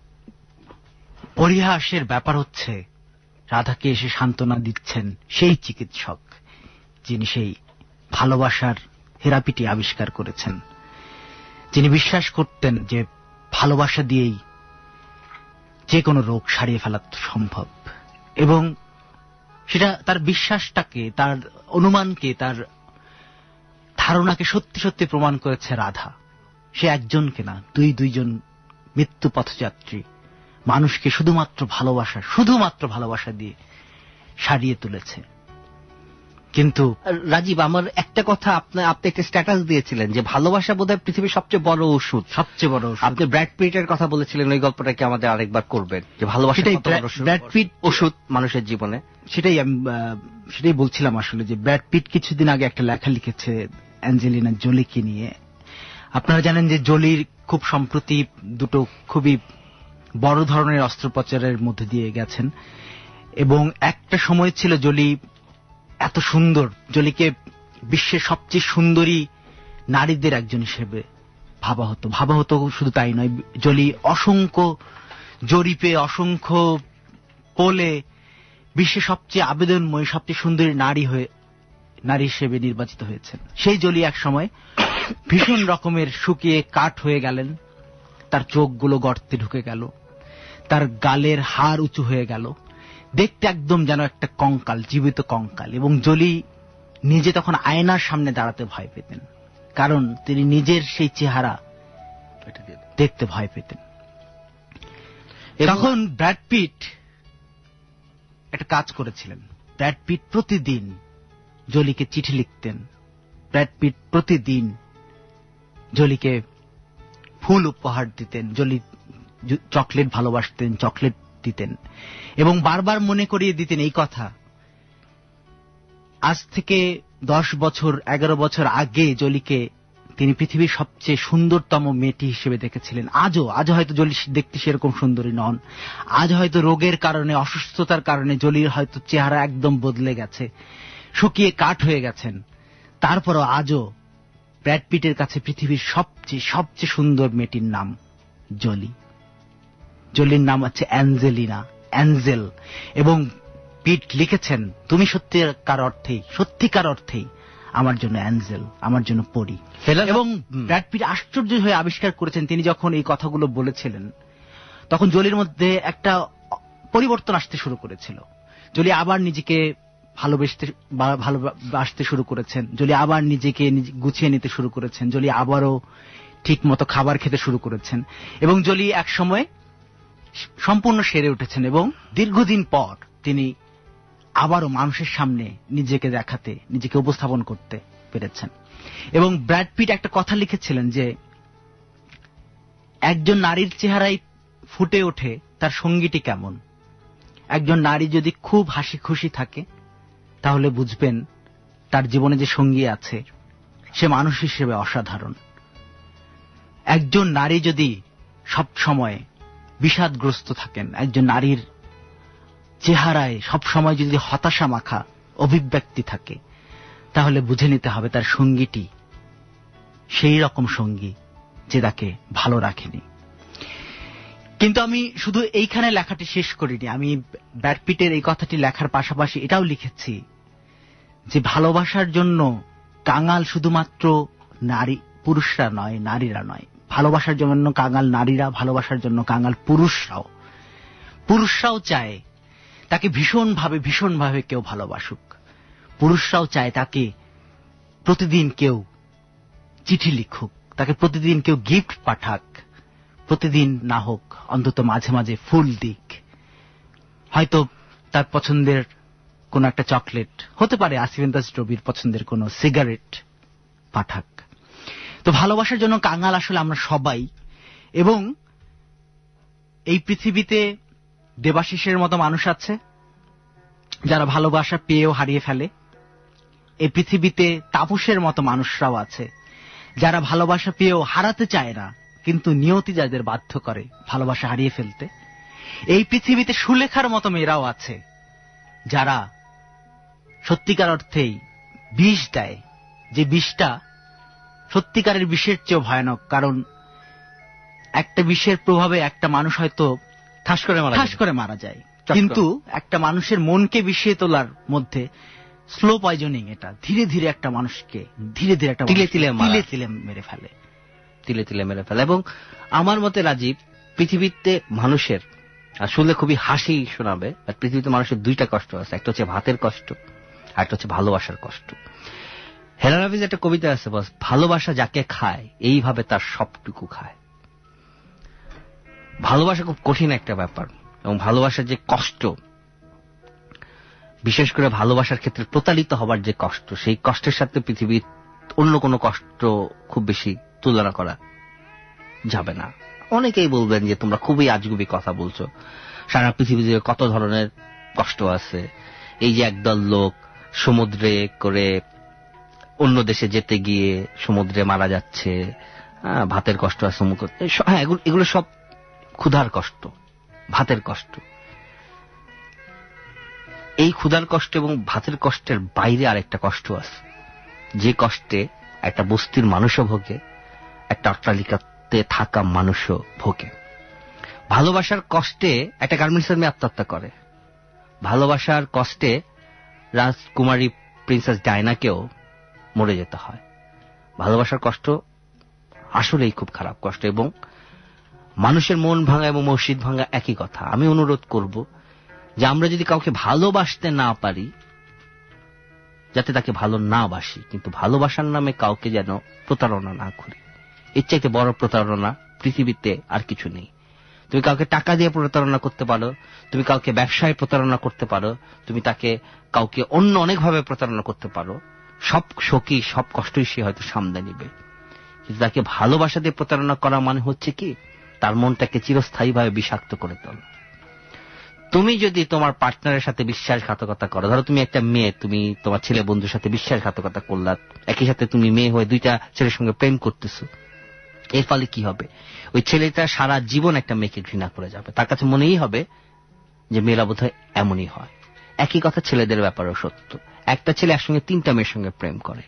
পরিহাসের ব্যাপার হচ্ছে, রাধাকে এসে সান্ত্বনা দিচ্ছেন সেই চিকিৎসক যিনি সেই ভালোবাসার থেরাপিটি আবিষ্কার করেছেন, যিনি বিশ্বাস করতেন যে ভালোবাসা দিয়েই যে কোনো রোগ সারিয়ে ফেলা সম্ভব। এবং সেটা তার বিশ্বাসটাকে, তার অনুমানকে, তার ধারণাকে সত্যি সত্যি প্রমাণ করেছে রাধা। সে একজনকে না, দুইজন মৃত্যু পথযাত্রী মানুষকে শুধুমাত্র ভালোবাসা দিয়ে সারিয়ে তুলেছে। কিন্তু রাজীব, আমার একটা কথা, আপনি একটা স্ট্যাটাস দিয়েছিলেন যে ভালোবাসা বোধহয় পৃথিবীর সবচেয়ে বড় ওষুধ। আপনি ব্র্যাড পিটের কথা বলেছিলেন, ওই গল্পটাকে আমাদের আরেকবার করবেন, যে ভালোবাসা ব্র্যাড পিট ওষুধ মানুষের জীবনে। সেটাই বলছিলাম আসলে, যে ব্র্যাড পিট কিছুদিন আগে একটা লেখা লিখেছে অ্যাঞ্জেলিনা জোলিকে নিয়ে। আপনারা জানেন যে জোলির খুব সম্প্রতি দুটো খুবই বড় ধরনের অস্ত্রোপচারের মধ্যে দিয়ে গেছেন, এবং একটা সময় ছিল জোলি এত সুন্দর, জোলিকে বিশ্বের সবচেয়ে সুন্দরী নারীদের একজন হিসেবে ভাবা হতো। শুধু তাই নয়, জোলি অসংখ্য জরিপে, অসংখ্য পোলে বিশ্বের সবচেয়ে আবেদনময়ী, সবচেয়ে সুন্দরী নারী হিসেবে নির্বাচিত হয়েছেন। সেই জোলি এক সময় ভীষণ রকমের শুকিয়ে কাঠ হয়ে গেলেন, তার চোখগুলো গর্তে ঢুকে গেল, তার গালের হাড় উঁচু হয়ে গেল, দেখতে একদম যেন একটা কঙ্কাল, জীবিত কঙ্কাল। এবং জোলি নিজে তখন আয়নার সামনে দাঁড়াতে ভয় পেতেন, কারণ তিনি নিজের সেই চেহারা দেখতে ভয় পেতেন। তখন ব্র্যাড পিট একটা কাজ করেছিলেন। ব্র্যাড পিট প্রতিদিন জোলিকে চিঠি লিখতেন, ব্র্যাড পিট প্রতিদিন জোলিকে ফুল উপহার দিতেন, জোলি চকলেট ভালোবাসতেন, চকলেট দিতেন, এবং বারবার মনে করিয়ে দিতেন এই কথা, আজ থেকে 10 বছর 11 বছর আগে জোলিকে তিনি পৃথিবীর সবচেয়ে সুন্দরতম মেয়েটি হিসেবে দেখেছিলেন। আজও হয়তো জোলি দেখতে সেরকম সুন্দরী নন, আজ হয়তো রোগের কারণে, অসুস্থতার কারণে জোলির হয়তো চেহারা একদম বদলে গেছে, শুকিয়ে কাঠ হয়ে গেছেন। তারপরও আজও ব্র্যাড পিটের কাছে পৃথিবীর সবচেয়ে সুন্দর মেয়েটির নাম জোলি। জোলির নাম হচ্ছে অ্যাঞ্জেল। এবং পিট লিখেছেন, তুমি সত্যিকার অর্থেই আমার জন্য অ্যাঞ্জেল, আমার জন্য পরী। এবং ব্র্যাড পিট আশ্চর্য হয়ে আবিষ্কার করেছেন, তিনি যখন এই কথাগুলো বলেছিলেন তখন জোলির মধ্যে একটা পরিবর্তন আসতে শুরু করেছিল। জোলি আবার নিজেকে ভালোবাসতে শুরু করেছেন, জোলি আবার নিজেকে গুছিয়ে নিতে শুরু করেছেন, জোলি আবারও ঠিক মতো খাবার খেতে শুরু করেছেন, এবং জোলি এক সময় সম্পূর্ণ সেরে উঠেছেন। এবং দীর্ঘদিন পর তিনি আবারও মানুষের সামনে নিজেকে দেখাতে, নিজেকে উপস্থাপন করতে পেরেছেন। এবং ব্র্যাড পিট একটা কথা লিখেছিলেন যে একজন নারীর চেহারায় ফুটে ওঠে তার সঙ্গীটি কেমন। একজন নারী যদি খুব হাসি খুশি থাকে তাহলে বুঝবেন তার জীবনে যে সঙ্গী আছে সে মানুষ হিসেবে অসাধারণ। একজন নারী যদি সব সময় বিষাদগ্রস্ত থাকেন, একজন নারীর চেহারায় সব সময় যদি হতাশা মাখা অভিব্যক্তি থাকে, তাহলে বুঝে নিতে হবে তার সঙ্গীটি সেই রকম সঙ্গী যে তাকে ভালো রাখেনি। কিন্তু আমি শুধু এইখানে লেখাটি শেষ করিনি, আমি ব্র্যাড পিটের এই কথাটি লেখার পাশাপাশি এটাও লিখেছি যে ভালোবাসার জন্য কাঙাল শুধুমাত্র নারী পুরুষরা নয়, নারীরা নয়। ভালোবাসার জন্য কাঙাল নারীরা, ভালোবাসার জন্য কাঙাল পুরুষরাও চায় তাকে ভীষণভাবে কেউ ভালোবাসুক। পুরুষরাও চায় তাকে প্রতিদিন কেউ চিঠি লিখুক, তাকে প্রতিদিন কেউ গিফট পাঠাক, প্রতিদিন না হোক অন্তত মাঝে মাঝে ফুল দিক, হয়তো তার পছন্দের কোন একটা চকলেট হতে পারে, আসিফ ইমতিয়াজ রবির পছন্দের কোন সিগারেট পাঠাক। তো ভালোবাসার জন্য কাঙাল আসলে আমরা সবাই। এবং এই পৃথিবীতে দেবাশিসের মতো মানুষ আছে যারা ভালোবাসা পেয়েও হারিয়ে ফেলে। এই পৃথিবীতে তাপসের মতো মানুষরাও আছে যারা ভালোবাসা পেয়েও হারাতে চায় না, কিন্তু নিয়তি যাদের বাধ্য করে ভালোবাসা হারিয়ে ফেলতে। এই পৃথিবীতে সুলেখার মতো মেয়েরাও আছে যারা সত্যিকার অর্থেই বিষ দেয়, যে বিষটা সত্যিকারের বিষের চেয়েও ভয়ানক। কারণ একটা বিষের প্রভাবে একটা মানুষ হয়তো ঠাস করে মারা যায়, কিন্তু একটা মানুষের মনকে বিষিয়ে তোলার মধ্যে স্লো পয়জনিং, এটা ধীরে ধীরে একটা মানুষকে একটা তিলে তিলে মেরে ফেলে। এবং আমার মতে রাজীব, পৃথিবীতে মানুষের আসলে খুবই হাসি শোনাবে, পৃথিবীতে মানুষের দুইটা কষ্ট আছে, একটা হচ্ছে ভাতের কষ্ট আর একটা হচ্ছে ভালোবাসার কষ্ট। হেলাল হাফিজ একটা কবিতা আছে, বস, ভালোবাসা যাকে খায় এইভাবে তার সবটুকু খায়। ভালোবাসা খুব কঠিন একটা ব্যাপার, এবং ভালোবাসার যে কষ্ট, বিশেষ করে ভালোবাসার ক্ষেত্রে প্রতারিত হবার যে কষ্ট, সেই কষ্টের সাথে পৃথিবীর অন্য কোনো কষ্ট খুব বেশি তুলনা করা যাবে না। অনেকেই বলবেন যে তোমরা খুবই আজগুবি কথা বলছো, সারা পৃথিবীতে কত ধরনের কষ্ট আছে। এই যে একদল লোক সমুদ্রে করে অন্য দেশে যেতে গিয়ে সমুদ্রে মারা যাচ্ছে, ভাতের কষ্ট আছে, হ্যাঁ, এগুলো সব ক্ষুধার কষ্ট, ভাতের কষ্ট। এই ক্ষুধার কষ্ট এবং ভাতের কষ্টের বাইরে আরেকটা কষ্ট আছে, যে কষ্টে একটা বস্তির মানুষও ভোগে, একটা অট্টালিকাতে থাকা মানুষও ভোগে। ভালোবাসার কষ্টে একটা গার্মেন্টসের মেয়ে আত্মহত্যা করে, ভালোবাসার কষ্টে রাজকুমারী প্রিন্সেস ডায়নাকেও মরে যেতে হয়। ভালোবাসার কষ্ট আসলেই খুব খারাপ কষ্ট, এবং মানুষের মন ভাঙা এবং মসজিদ ভাঙা একই কথা। আমি অনুরোধ করব যে আমরা যদি কাউকে ভালোবাসতে না পারি, যাতে তাকে ভালো না বাসি, কিন্তু ভালোবাসার নামে কাউকে যেন প্রতারণা না করি। এর চাইতে বড় প্রতারণা পৃথিবীতে আর কিছু নেই। তুমি কাউকে টাকা দিয়ে প্রতারণা করতে পারো, তুমি কাউকে ব্যবসায় প্রতারণা করতে পারো, তুমি কাউকে অন্য অনেকভাবে প্রতারণা করতে পারো। সব শোকই, সব কষ্টই সে হয়তো সামনে নিবে, কিন্তু তাকে ভালোবাসা দিয়ে প্রতারণা করা মানে হচ্ছে কি, তার মনটাকে চিরস্থায়ীভাবে বিষাক্ত করে তোলা। তুমি যদি তোমার পার্টনারের সাথে বিশ্বাসঘাতকতা করো, ধরো তুমি একটা মেয়ে, তুমি তোমার ছেলে বন্ধুর সাথে বিশ্বাসঘাতকতা করলা, একই সাথে তুমি মেয়ে হয়ে দুইটা ছেলের সঙ্গে প্রেম করতেছো, এর ফলে কি হবে? ওই ছেলেটা সারা জীবন একটা মেয়েকে ঘৃণা করে যাবে, তার কাছে মনেই হবে যে মেয়েরা বোধহয় এমনই হয়। একই কথা ছেলেদের ব্যাপারেও সত্য। একটা ছেলে একসঙ্গে তিনটা মেয়ের সঙ্গে প্রেম করে,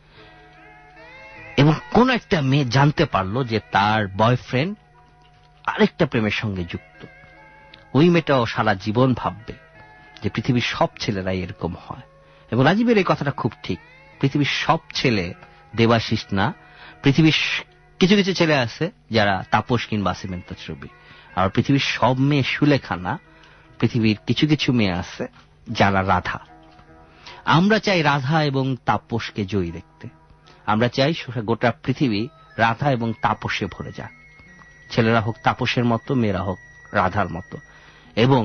এবং কোন একটা মেয়ে জানতে পারলো যে তার বয়ফ্রেন্ড আরেকটা প্রেমের সঙ্গে যুক্ত, ওই মেয়েটাও সারা জীবন ভাববে যে পৃথিবীর সব ছেলেরাই এরকম হয়। এবং রাজীবের এই কথাটা খুব ঠিক, পৃথিবীর সব ছেলে দেবাশিস না। পৃথিবীর কিছু কিছু ছেলে আছে যারা তাপস কিংবা আসিফ ইমতিয়াজ রবি, আর পৃথিবীর সব মেয়ে সুলেখা না। পৃথিবীর কিছু কিছু মেয়ে আছে যারা রাধা। আমরা চাই রাধা এবং তাপসকে জয়ী দেখতে। আমরা চাই গোটা পৃথিবী রাধা এবং তাপসে ভরে যাক। ছেলেরা হোক তাপসের মতো, মেয়েরা হোক রাধার মতো। এবং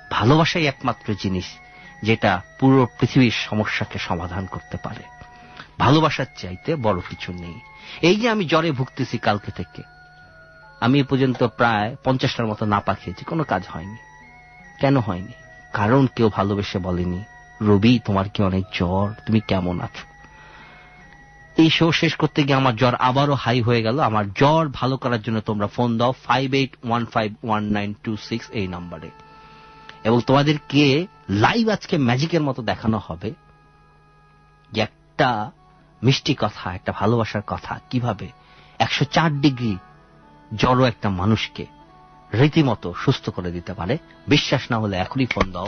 ভালোবাসাই একমাত্র জিনিস যেটা পুরো পৃথিবীর সমস্যাকে সমাধান করতে পারে। ভালোবাসার চাইতে বড় কিছু নেই। এই যে আমি জ্বরে ভুগতেছি কালকে থেকে, আমি এ পর্যন্ত প্রায় 50টার মতো নাপা খেয়েছি, কোনো কাজ হয়নি। কেন হয়নি? কারণ কেউ ভালোবেসে বলেনি, রবি তোমার কি অনেক জ্বর, তুমি কেমন আছো। এই শো শেষ করতে গিয়ে আমার জ্বর আবারও হাই হয়ে গেল। আমার জ্বর ভালো করার জন্য তোমরা ফোন দাও 58151926 এই নম্বরে, এবং তোমাদেরকে লাইভ আজকে ম্যাজিকের মতো দেখানো হবে যে একটা মিষ্টি কথা, একটা ভালোবাসার কথা কিভাবে 104 ডিগ্রি জ্বরও একটা মানুষকে রীতিমতো সুস্থ করে দিতে পারে। বিশ্বাস না হলে এখনই ফোন দাও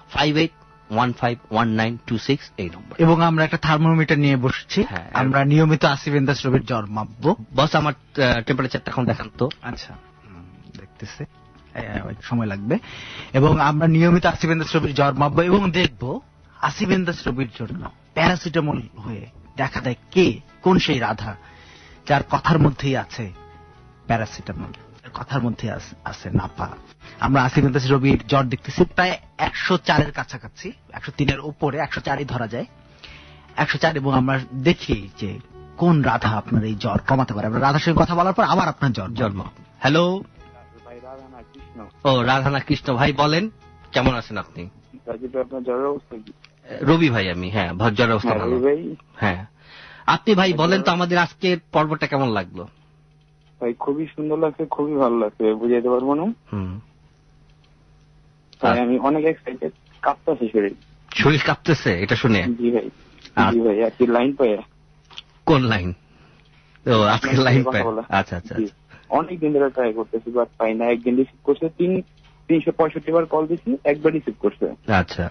58151926 এই নম্বর। এবং আমরা একটা থার্মোমিটার নিয়ে বসছি। হ্যাঁ, আমরা নিয়মিত আসিফ ইন্দাস রবির জ্বর মাপবো। বস আমার টেম্পারেচারটা এখন দেখান তো। আচ্ছা, দেখতেছে, একটু সময় লাগবে। এবং আমরা নিয়মিত আসিফ ইন্দাস রবির জ্বর মাপবো এবং দেখবো আসিফ ইন্দাস রবির জন্য প্যারাসিটামল হয়ে দেখা দেয় কে, কোন সেই রাধা যার কথার মধ্যেই আছে প্যারাসিটামল, কথার মধ্যে আছে নাপা। আমরা আসিফ ইন্দাস রবির জ্বর দেখতেছি প্রায় 104-এর কাছাকাছি, 103-এর উপরে, 104-ই ধরা যায়, 104। এবং আমরা দেখি যে কোন রাধা আপনার এই জ্বর কমাতে পারে। আমরা রাধার সঙ্গে কথা বলার পর আবার আপনার জ্বর জন্ম। হ্যালো, ও রাধানা কৃষ্ণ ভাই, বলেন কেমন আছেন আপনি? আপনার জ্বরের অবস্থা কি? রবি ভাই আমি, হ্যাঁ জ্বরের অবস্থা ভালো। হ্যাঁ, আপনি ভাই বলেন তো আমাদের আজকের পর্বটা কেমন লাগলো? ভাই খুবই সুন্দর লাগছে, খুবই ভালো লাগছে, বুঝাইতে পারবো না। আমি অনেক এক্সাইটেড, কাঁপতেছে শরীর। শরীর কাঁপতেছে এটা শুনে? জি ভাই, জি ভাই। আর কি লাইন পাই? কোন লাইন? ও আজকে লাইন পাই। আচ্ছা আচ্ছা, অনেক দিন ধরে ট্রাই করতেছি, বাট পাই না। একদিন রিসিভ করছে, 365 বার কল দিছি, একবার রিসিভ করছে। আচ্ছা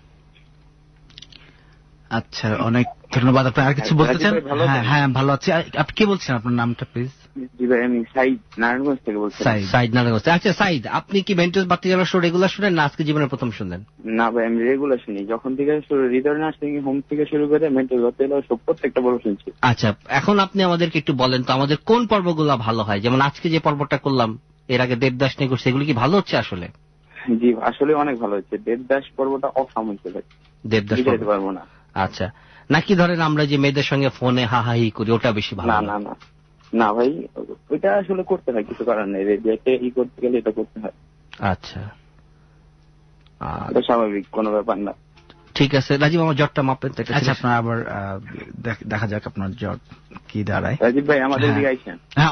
আচ্ছা, অনেক ধন্যবাদ। আপনি আর কিছু বলতে চান? হ্যাঁ ভালো আছি। আপনি কে বলছেন, আপনার নামটা প্লিজ? জি ভাই, আমি সাইদ, নারায়ণগঞ্জ থেকে বলছি। সাইদ, নারায়ণগঞ্জ। আচ্ছা সাইদ, আপনি কি মেন্টস বাতি জ্বালা শো রেগুলার শুনেন না আজকে জীবনের প্রথম শুনলেন? না ভাই, আমি রেগুলার শুনি, যখন থেকে শুরু, হৃদয় নার্সিং হোম থেকে শুরু করে মেন্টস বাতি জ্বালা সব প্রত্যেকটা পর্ব শুনছি। আচ্ছা, এখন আপনি আমাদেরকে একটু বলেন তো আমাদের কোন পর্বগুলো ভালো হয়? যেমন আজকে যে পর্বটা করলাম, এর আগে দেবদাস নিয়ে করছে, এগুলো কি ভালো হচ্ছে আসলে? জি আসলে অনেক ভালো হচ্ছে। দেবদাস পর্বটা অসামান্য ভাই, দেবদাস বুঝাইতে পারবো না। আচ্ছা, নাকি ধরেন আমরা যে মেয়েদের সঙ্গে ফোনে হাহাহি করি ওটা বেশি ভালো? না না না না ভাই, ওইটা আসলে করতে হয়, কিছু করার নেই, ই করতে গেলে এটা করতে হয়। আচ্ছা, এটা স্বাভাবিক, কোনো ব্যাপার না। ঠিক আছে রাজীব, আমার জ্বরটা মাপেন তো। আচ্ছা, আপনার আবার দেখা যাক আপনার জ্বর কি দাঁড়ায়। রাজীব ভাই আমাদের দিকে আইছেন? হ্যাঁ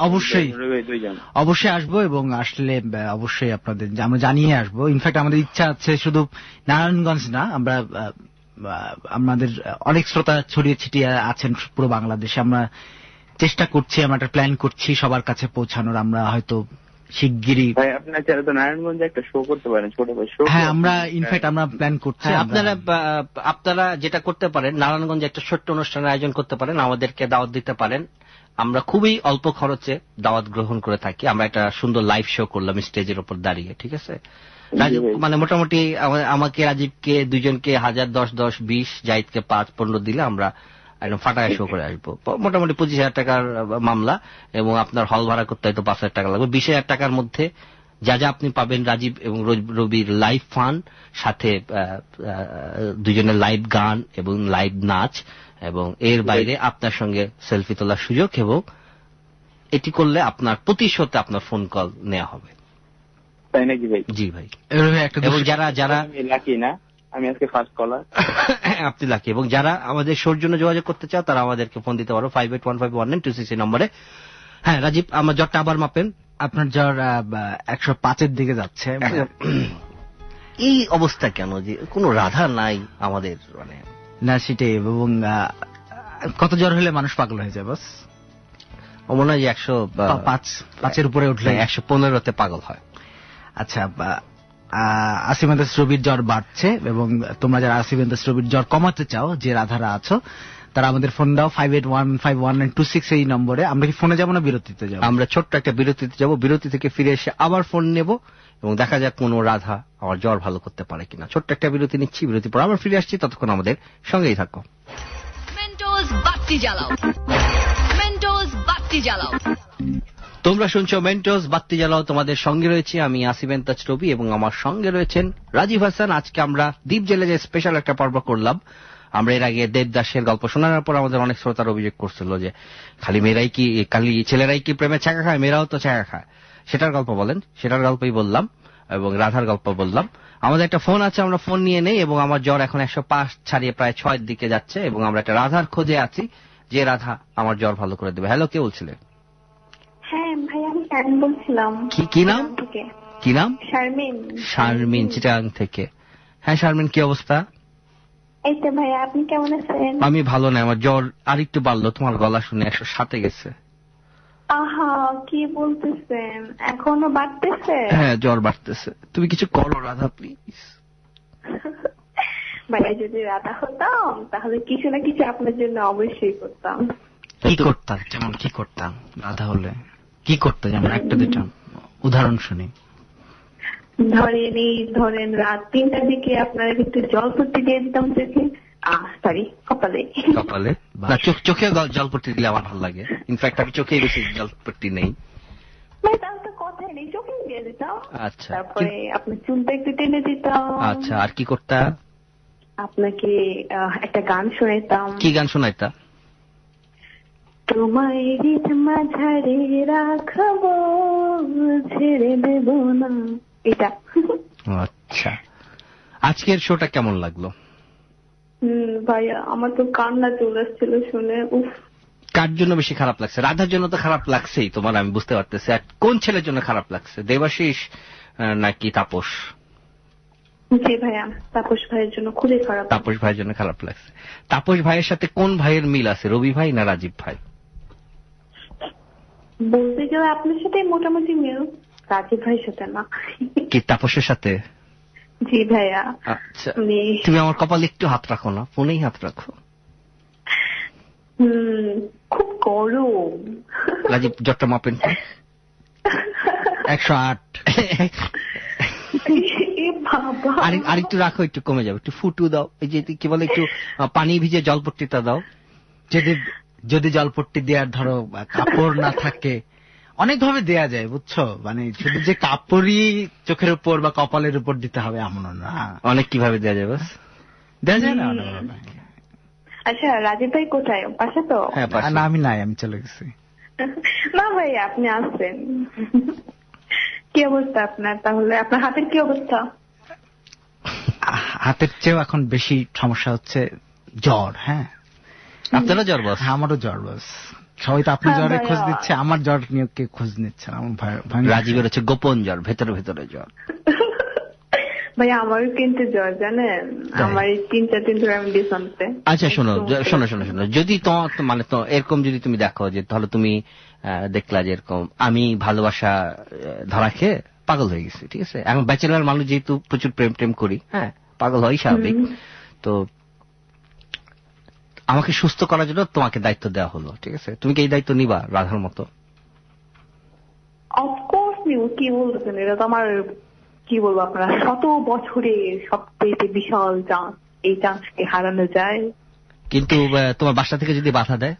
অবশ্যই আসবো, এবং আসলে অবশ্যই আপনাদের আমরা জানিয়ে আসবো। ইনফ্যাক্ট আমাদের ইচ্ছা আছে শুধু নারায়ণগঞ্জ না, আমরা আমাদের অনেক শ্রোতা ছড়িয়ে ছিটিয়ে আছেন পুরো বাংলাদেশে। আমরা চেষ্টা করছি, আমরা একটা প্ল্যান করছি সবার কাছে পৌঁছানোর। আমরা হয়তো শিগগিরই ভাই আপনার চ্যানেলে তো নারায়ণগঞ্জে একটা শো করতে পারেন, ছোট ভাই শো। হ্যাঁ, আমরা ইনফ্যাক্ট আমরা প্ল্যান করছি। আপনারা যেটা করতে পারেন, নারায়ণগঞ্জে একটা ছোট্ট অনুষ্ঠানের আয়োজন করতে পারেন, আমাদেরকে দাওয়াত দিতে পারেন। আমরা খুবই অল্প খরচে দাওয়াত গ্রহণ করে থাকি। আমরা একটা সুন্দর লাইভ শো করলাম স্টেজের উপর দাঁড়িয়ে, ঠিক আছে? রাজীব মানে মোটামুটি আমাকে, রাজীবকে, দুজনকে 1000, 10, 10, 20, জাহিদকে 5, 15 দিলে আমরা একদম ফাটায় শো করে আসবো। মোটামুটি 25,000 টাকার মামলা, এবং আপনার হল ভাড়া করতে হয়তো 5,000 টাকা লাগবে। 20,000 টাকার মধ্যে যা যা আপনি পাবেন রাজীব এবং রবির লাইভ ফান, সাথে দুজনের লাইভ গান এবং লাইভ নাচ, এবং এর বাইরে আপনার সঙ্গে সেলফি তোলার সুযোগ। এবং এটি করলে আপনার প্রতি শোতে আপনার ফোন কল নেওয়া হবে। তাই নাকি ভাই? জি ভাই। এবং যারা লাকি না, আমি আজকে ফার্স্ট কলার। আপনি লাকি। এবং যারা আমাদের শোর জন্য যোগাযোগ করতে চাও তারা আমাদেরকে ফোন দিতে পারো 58151926 নম্বরে। হ্যাঁ রাজীব, আমার জ্বরটা আবার মাপেন। আপনার জ্বর 105-এর দিকে যাচ্ছে। এই অবস্থা কেন, যে কোনো রাধা নাই আমাদের? মানে না সেটাই। এবং কত জ্বর হলে মানুষ পাগল হয়ে যায় বস? মনে হয় 105-এর উপরে উঠলে 115-তে পাগল হয়। আচ্ছা, আসিফ ইন্দাস রবির জ্বর বাড়ছে, এবং তোমরা যারা আসিফ ইন্দাস রবির জ্বর কমাতে চাও, যে রাধারা আছো, তারা আমাদের ফোন দাও 58151926 এই নম্বরে। আমরা কি ফোনে যাবো না বিরতিতে যাবো? আমরা ছোট্ট একটা বিরতিতে যাবো, বিরতি থেকে ফিরে এসে আবার ফোন নেব এবং দেখা যাক কোন রাধা আমার জ্বর ভালো করতে পারে কিনা। ছোট্ট একটা বিরতি নিচ্ছি, বিরতি পর আবার ফিরে আসছি, ততক্ষণ আমাদের সঙ্গেই থাকো। মেন্টোস বাতি জ্বালাও, মেন্টোস বাতি জ্বালাও। তোমরা শুনছো মেন্টোস বাতি জ্বালাও, তোমাদের সঙ্গে রয়েছে আমি আসিফ ইন্দাস রবি, এবং আমার সঙ্গে রয়েছেন রাজীব হাসান। আজকে আমরা দ্বীপ জেলে যে স্পেশাল একটা পর্ব করলাম, আমরা এর আগে দেবদাসের গল্প শোনানোর পর আমাদের অনেক শ্রোতার অভিযোগ করছিল যে খালি ছেলেরাই কি প্রেমে ছাকা খায়, মেয়েরাও তো ছাকা খায়। সেটার গল্প বলেন, সেটার গল্পই বললাম এবং রাধার গল্প বললাম। আমাদের একটা ফোন আছে, আমরা ফোন নিয়ে নেই, এবং আমার জ্বর এখন 105 ছাড়িয়ে প্রায় 6 দিকে যাচ্ছে, এবং আমরা একটা রাধার খোঁজে আছি যে রাধা আমার জ্বর ভালো করে দেবে। হ্যালো, কে বলছিলেন? হ্যাঁ ভাই, আমি শারমিন বলছিলাম। কি নাম? কি নাম? শারমিন। শারমিন, চিটাগাং থেকে। হ্যাঁ শারমিন, কি অবস্থা? এই তো ভাই, আপনি কেমন আছেন? আমি ভালো না, আমার জ্বর আরেকটু বাড়লো, তোমার গলা শুনে 107 গেছে। আহা, কি বলতেছেন, এখনো বাড়তেছে? হ্যাঁ, জ্বর বাড়তেছে। তুমি কিছু করো রাধা, প্লিজ। ভাইয়া, যদি রাধা হতাম তাহলে কিছু না কিছু আপনার জন্য অবশ্যই করতাম। কি করতাম? যেমন কি করতাম রাধা হলে? কি করতে, যেমন একটা দুটা উদাহরণ শুনি। ধরেন রাত 3টার দিকে আপনার একটু জলপট্টি দিয়ে দিতাম চোখে, সরি কপালে। কপালে না, চোখে জলপট্টি দিলে আমার ভালো লাগে। ইনফ্যাক্ট আমি চোখে বেশি জলপট্টি নেই। ভাই তাহলে তো কথাই নেই, চোখে দিয়ে দিতাম। আচ্ছা, তারপরে আপনার চুলটা একটু টেনে দিতাম। আচ্ছা, আর কি করতা? আপনাকে একটা গান শোনাইতাম। কি গান শোনাইতা? তোমায় রিত মাঝারে রাখবো, ছেড়ে দেব না, এটা। আচ্ছা, আজকের শোটা কেমন লাগলো? ভাইয়া, আমার তো কান্না চলে আসছিল শুনে। উফ, কার জন্য বেশি খারাপ লাগছে? রাধার জন্য তো খারাপ লাগছেই তোমার, আমি বুঝতে পারতেছি। আর কোন ছেলের জন্য খারাপ লাগছে, দেবাশিস নাকি তাপস? জি ভাইয়া, তাপস ভাইয়ের জন্য খুবই খারাপ। তাপস ভাইয়ের জন্য খারাপ লাগছে। তাপস ভাইয়ের সাথে কোন ভাইয়ের মিল আছে, রবি ভাই না রাজীব ভাই? বলতে গেলে আপনার সাথে মোটামুটি মিল, রাজীব ভাইয়ের সাথে না। কি তাপসের সাথে? জি ভাইয়া। আচ্ছা, তুমি আমার কপালে একটু হাত রাখো না, ফোনেই হাত রাখো। খুব গরম। রাজীব, জ্বরটা মাপেন। 108। আরেকটু রাখো, একটু কমে যাবে। একটু ফুটু দাও, এই যে কি বলে, একটু পানি ভিজে জলপট্টিটা দাও। যদি জলপট্টি দেওয়ার ধরো কাপড় না থাকে, অনেক ভাবে দেয়া যায়, বুঝছো? মানে শুধু যে কাপড়ই চোখের উপর বা কপালের উপর দিতে হবে এমন না, অনেক কিভাবে দেওয়া যায়, বাস দেওয়া যায় না অনেকভাবে। আচ্ছা, রাজীব ভাই কোথায়? পাশে তো? হ্যাঁ, পাশে। না, আমি নাই, আমি চলে গেছি। না ভাই, আপনি আসবেন। কি অবস্থা আপনার? তাহলে আপনার হাতের কি অবস্থা? হাতের চেয়েও এখন বেশি সমস্যা হচ্ছে জ্বর। হ্যাঁ, আপনারও জ্বর বস? হ্যাঁ, আমারও জ্বর বস। সবাই তো আপনার জ্বরে খোঁজ দিচ্ছে, আমার জ্বর নিয়ে কে খোঁজ নিচ্ছে না। রাজীবের হচ্ছে গোপন জ্বর, ভেতরে ভেতরে জ্বর। ভাই, আমারও কিন্তু জ্বর, জানেন, আমার 3-4 দিন ধরে আমি ডিসেম্বরে। আচ্ছা শোনো, যদি মানে এরকম যদি তুমি দেখো যে তাহলে তুমি দেখলা যে এরকম আমি ভালোবাসা ধরা খেয়ে পাগল হয়ে গেছি, ঠিক আছে? এখন ব্যাচেলার মানুষ যেহেতু প্রচুর প্রেম করি, হ্যাঁ, পাগল হয় স্বাভাবিক। তো আমাকে সুস্থ করার জন্য তোমাকে দায়িত্ব দেওয়া হলো, ঠিক আছে? তুমি কি এই দায়িত্ব নিবা রাধার মতো? অফকোর্স নিউ। কি বলছেন, এটা তো আমার, কি বলবো, আপনারা 100 বছরে সবচেয়ে বিশাল চান্স, এই চান্সকে হারানো যায়? কিন্তু তোমার বাসা থেকে যদি বাধা দেয়?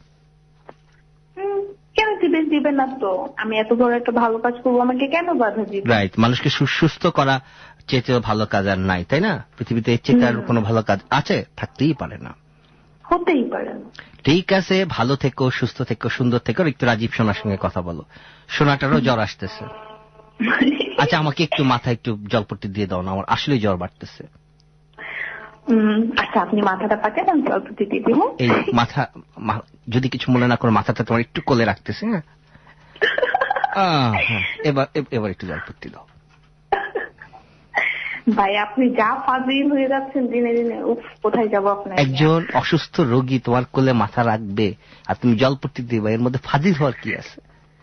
কেন দিবেন না তো? আমি এত বড় একটা ভালো কাজ করবো, আমাকে কেন বাধা দিবে? রাইট, মানুষকে সুস্থ করা চেয়ে ভালো কাজ আর নাই, তাই না? পৃথিবীতে এর চেয়ে আর কোনো ভালো কাজ আছে? থাকতেই পারে না, হতেই পারে না। ঠিক আছে, ভালো থেকো, সুস্থ থেকো, সুন্দর থেকো। একটু রাজীব সোনার সঙ্গে কথা বলো, সোনাটারও জ্বর আসতেছে। আচ্ছা, আমাকে একটু মাথায় একটু জলপট্টি দিয়ে দাও না, আমার আসলে জ্বর বাড়তেছে। আচ্ছা, আপনি মাথাটা পাকেন, আমি জলপট্টি দিয়ে দিব। এই মাথা, যদি কিছু মনে না করো, মাথাটা তোমার একটু কোলে রাখতেছে। হ্যাঁ, এবার একটু জলপট্টি দাও। ভাই, আপনি যা ফাজিল হয়ে যাচ্ছেন দিনে দিনে, উফ, কোথায় যাবো আপনার? একজন অসুস্থ রোগী তোমার কোলে মাথা রাখবে আর তুমি জলপট্টি দিবে, এর মধ্যে ফাজিল হওয়ার কি আছে?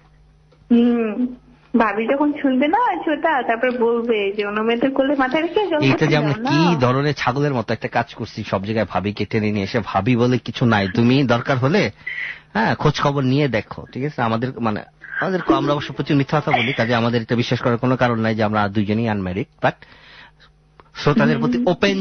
ভাবি যখন শুনবে না ছোটা, তারপর বলবে যে অন্য মেয়েদের কোলে মাথা রেখে এইটা যে আমরা কি ধরনের ছাগলের মতো একটা কাজ করছি, সব জায়গায় ভাবিকে টেনে নিয়ে এসে। ভাবি বলে কিছু নাই, তুমি দরকার হলে খোঁজ খবর নিয়ে দেখো, ঠিক আছে? আমরা অবশ্য প্রচুর মিথ্যা কথা বলি, কাজে আমাদের এটা বিশ্বাস করার কোনো কারণ নাই যে আমরা দুইজনই আনম্যারিড। বাট শ্রোতাদের প্রতি ওপেন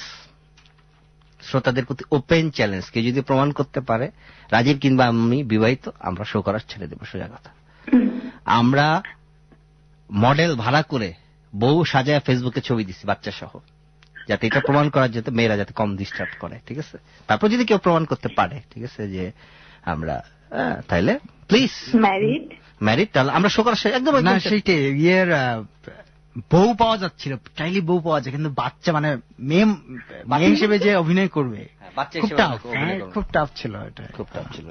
চ্যালেঞ্জ, কে যদি প্রমাণ করতে পারে রাজীব কিংবা আমি বিবাহিত, আমরা শো করার ছেড়ে দেবো। সোজা কথা, আমরা মডেল ভাড়া করে বউ সাজায় ফেসবুকে ছবি দিচ্ছি বাচ্চা সহ। যাতে এটা প্রমাণ করার যাতে মেয়েরা যাতে কম ডিস্টার্ব করে, ঠিক আছে? তারপর যদি কেউ প্রমাণ করতে পারে, ঠিক আছে, যে আমরা তাইলে প্লিজ ম্যারিড, তাহলে আমরা শো করার একদম না সেইটাই ইয়ের বউ পাওয়া যাচ্ছিল, চাইলে বউ পাওয়া যায়, কিন্তু বাচ্চা মানে মেয়ে হিসেবে যে অভিনয় করবে খুব টাফ ছিল, এটা খুব টাফ ছিল।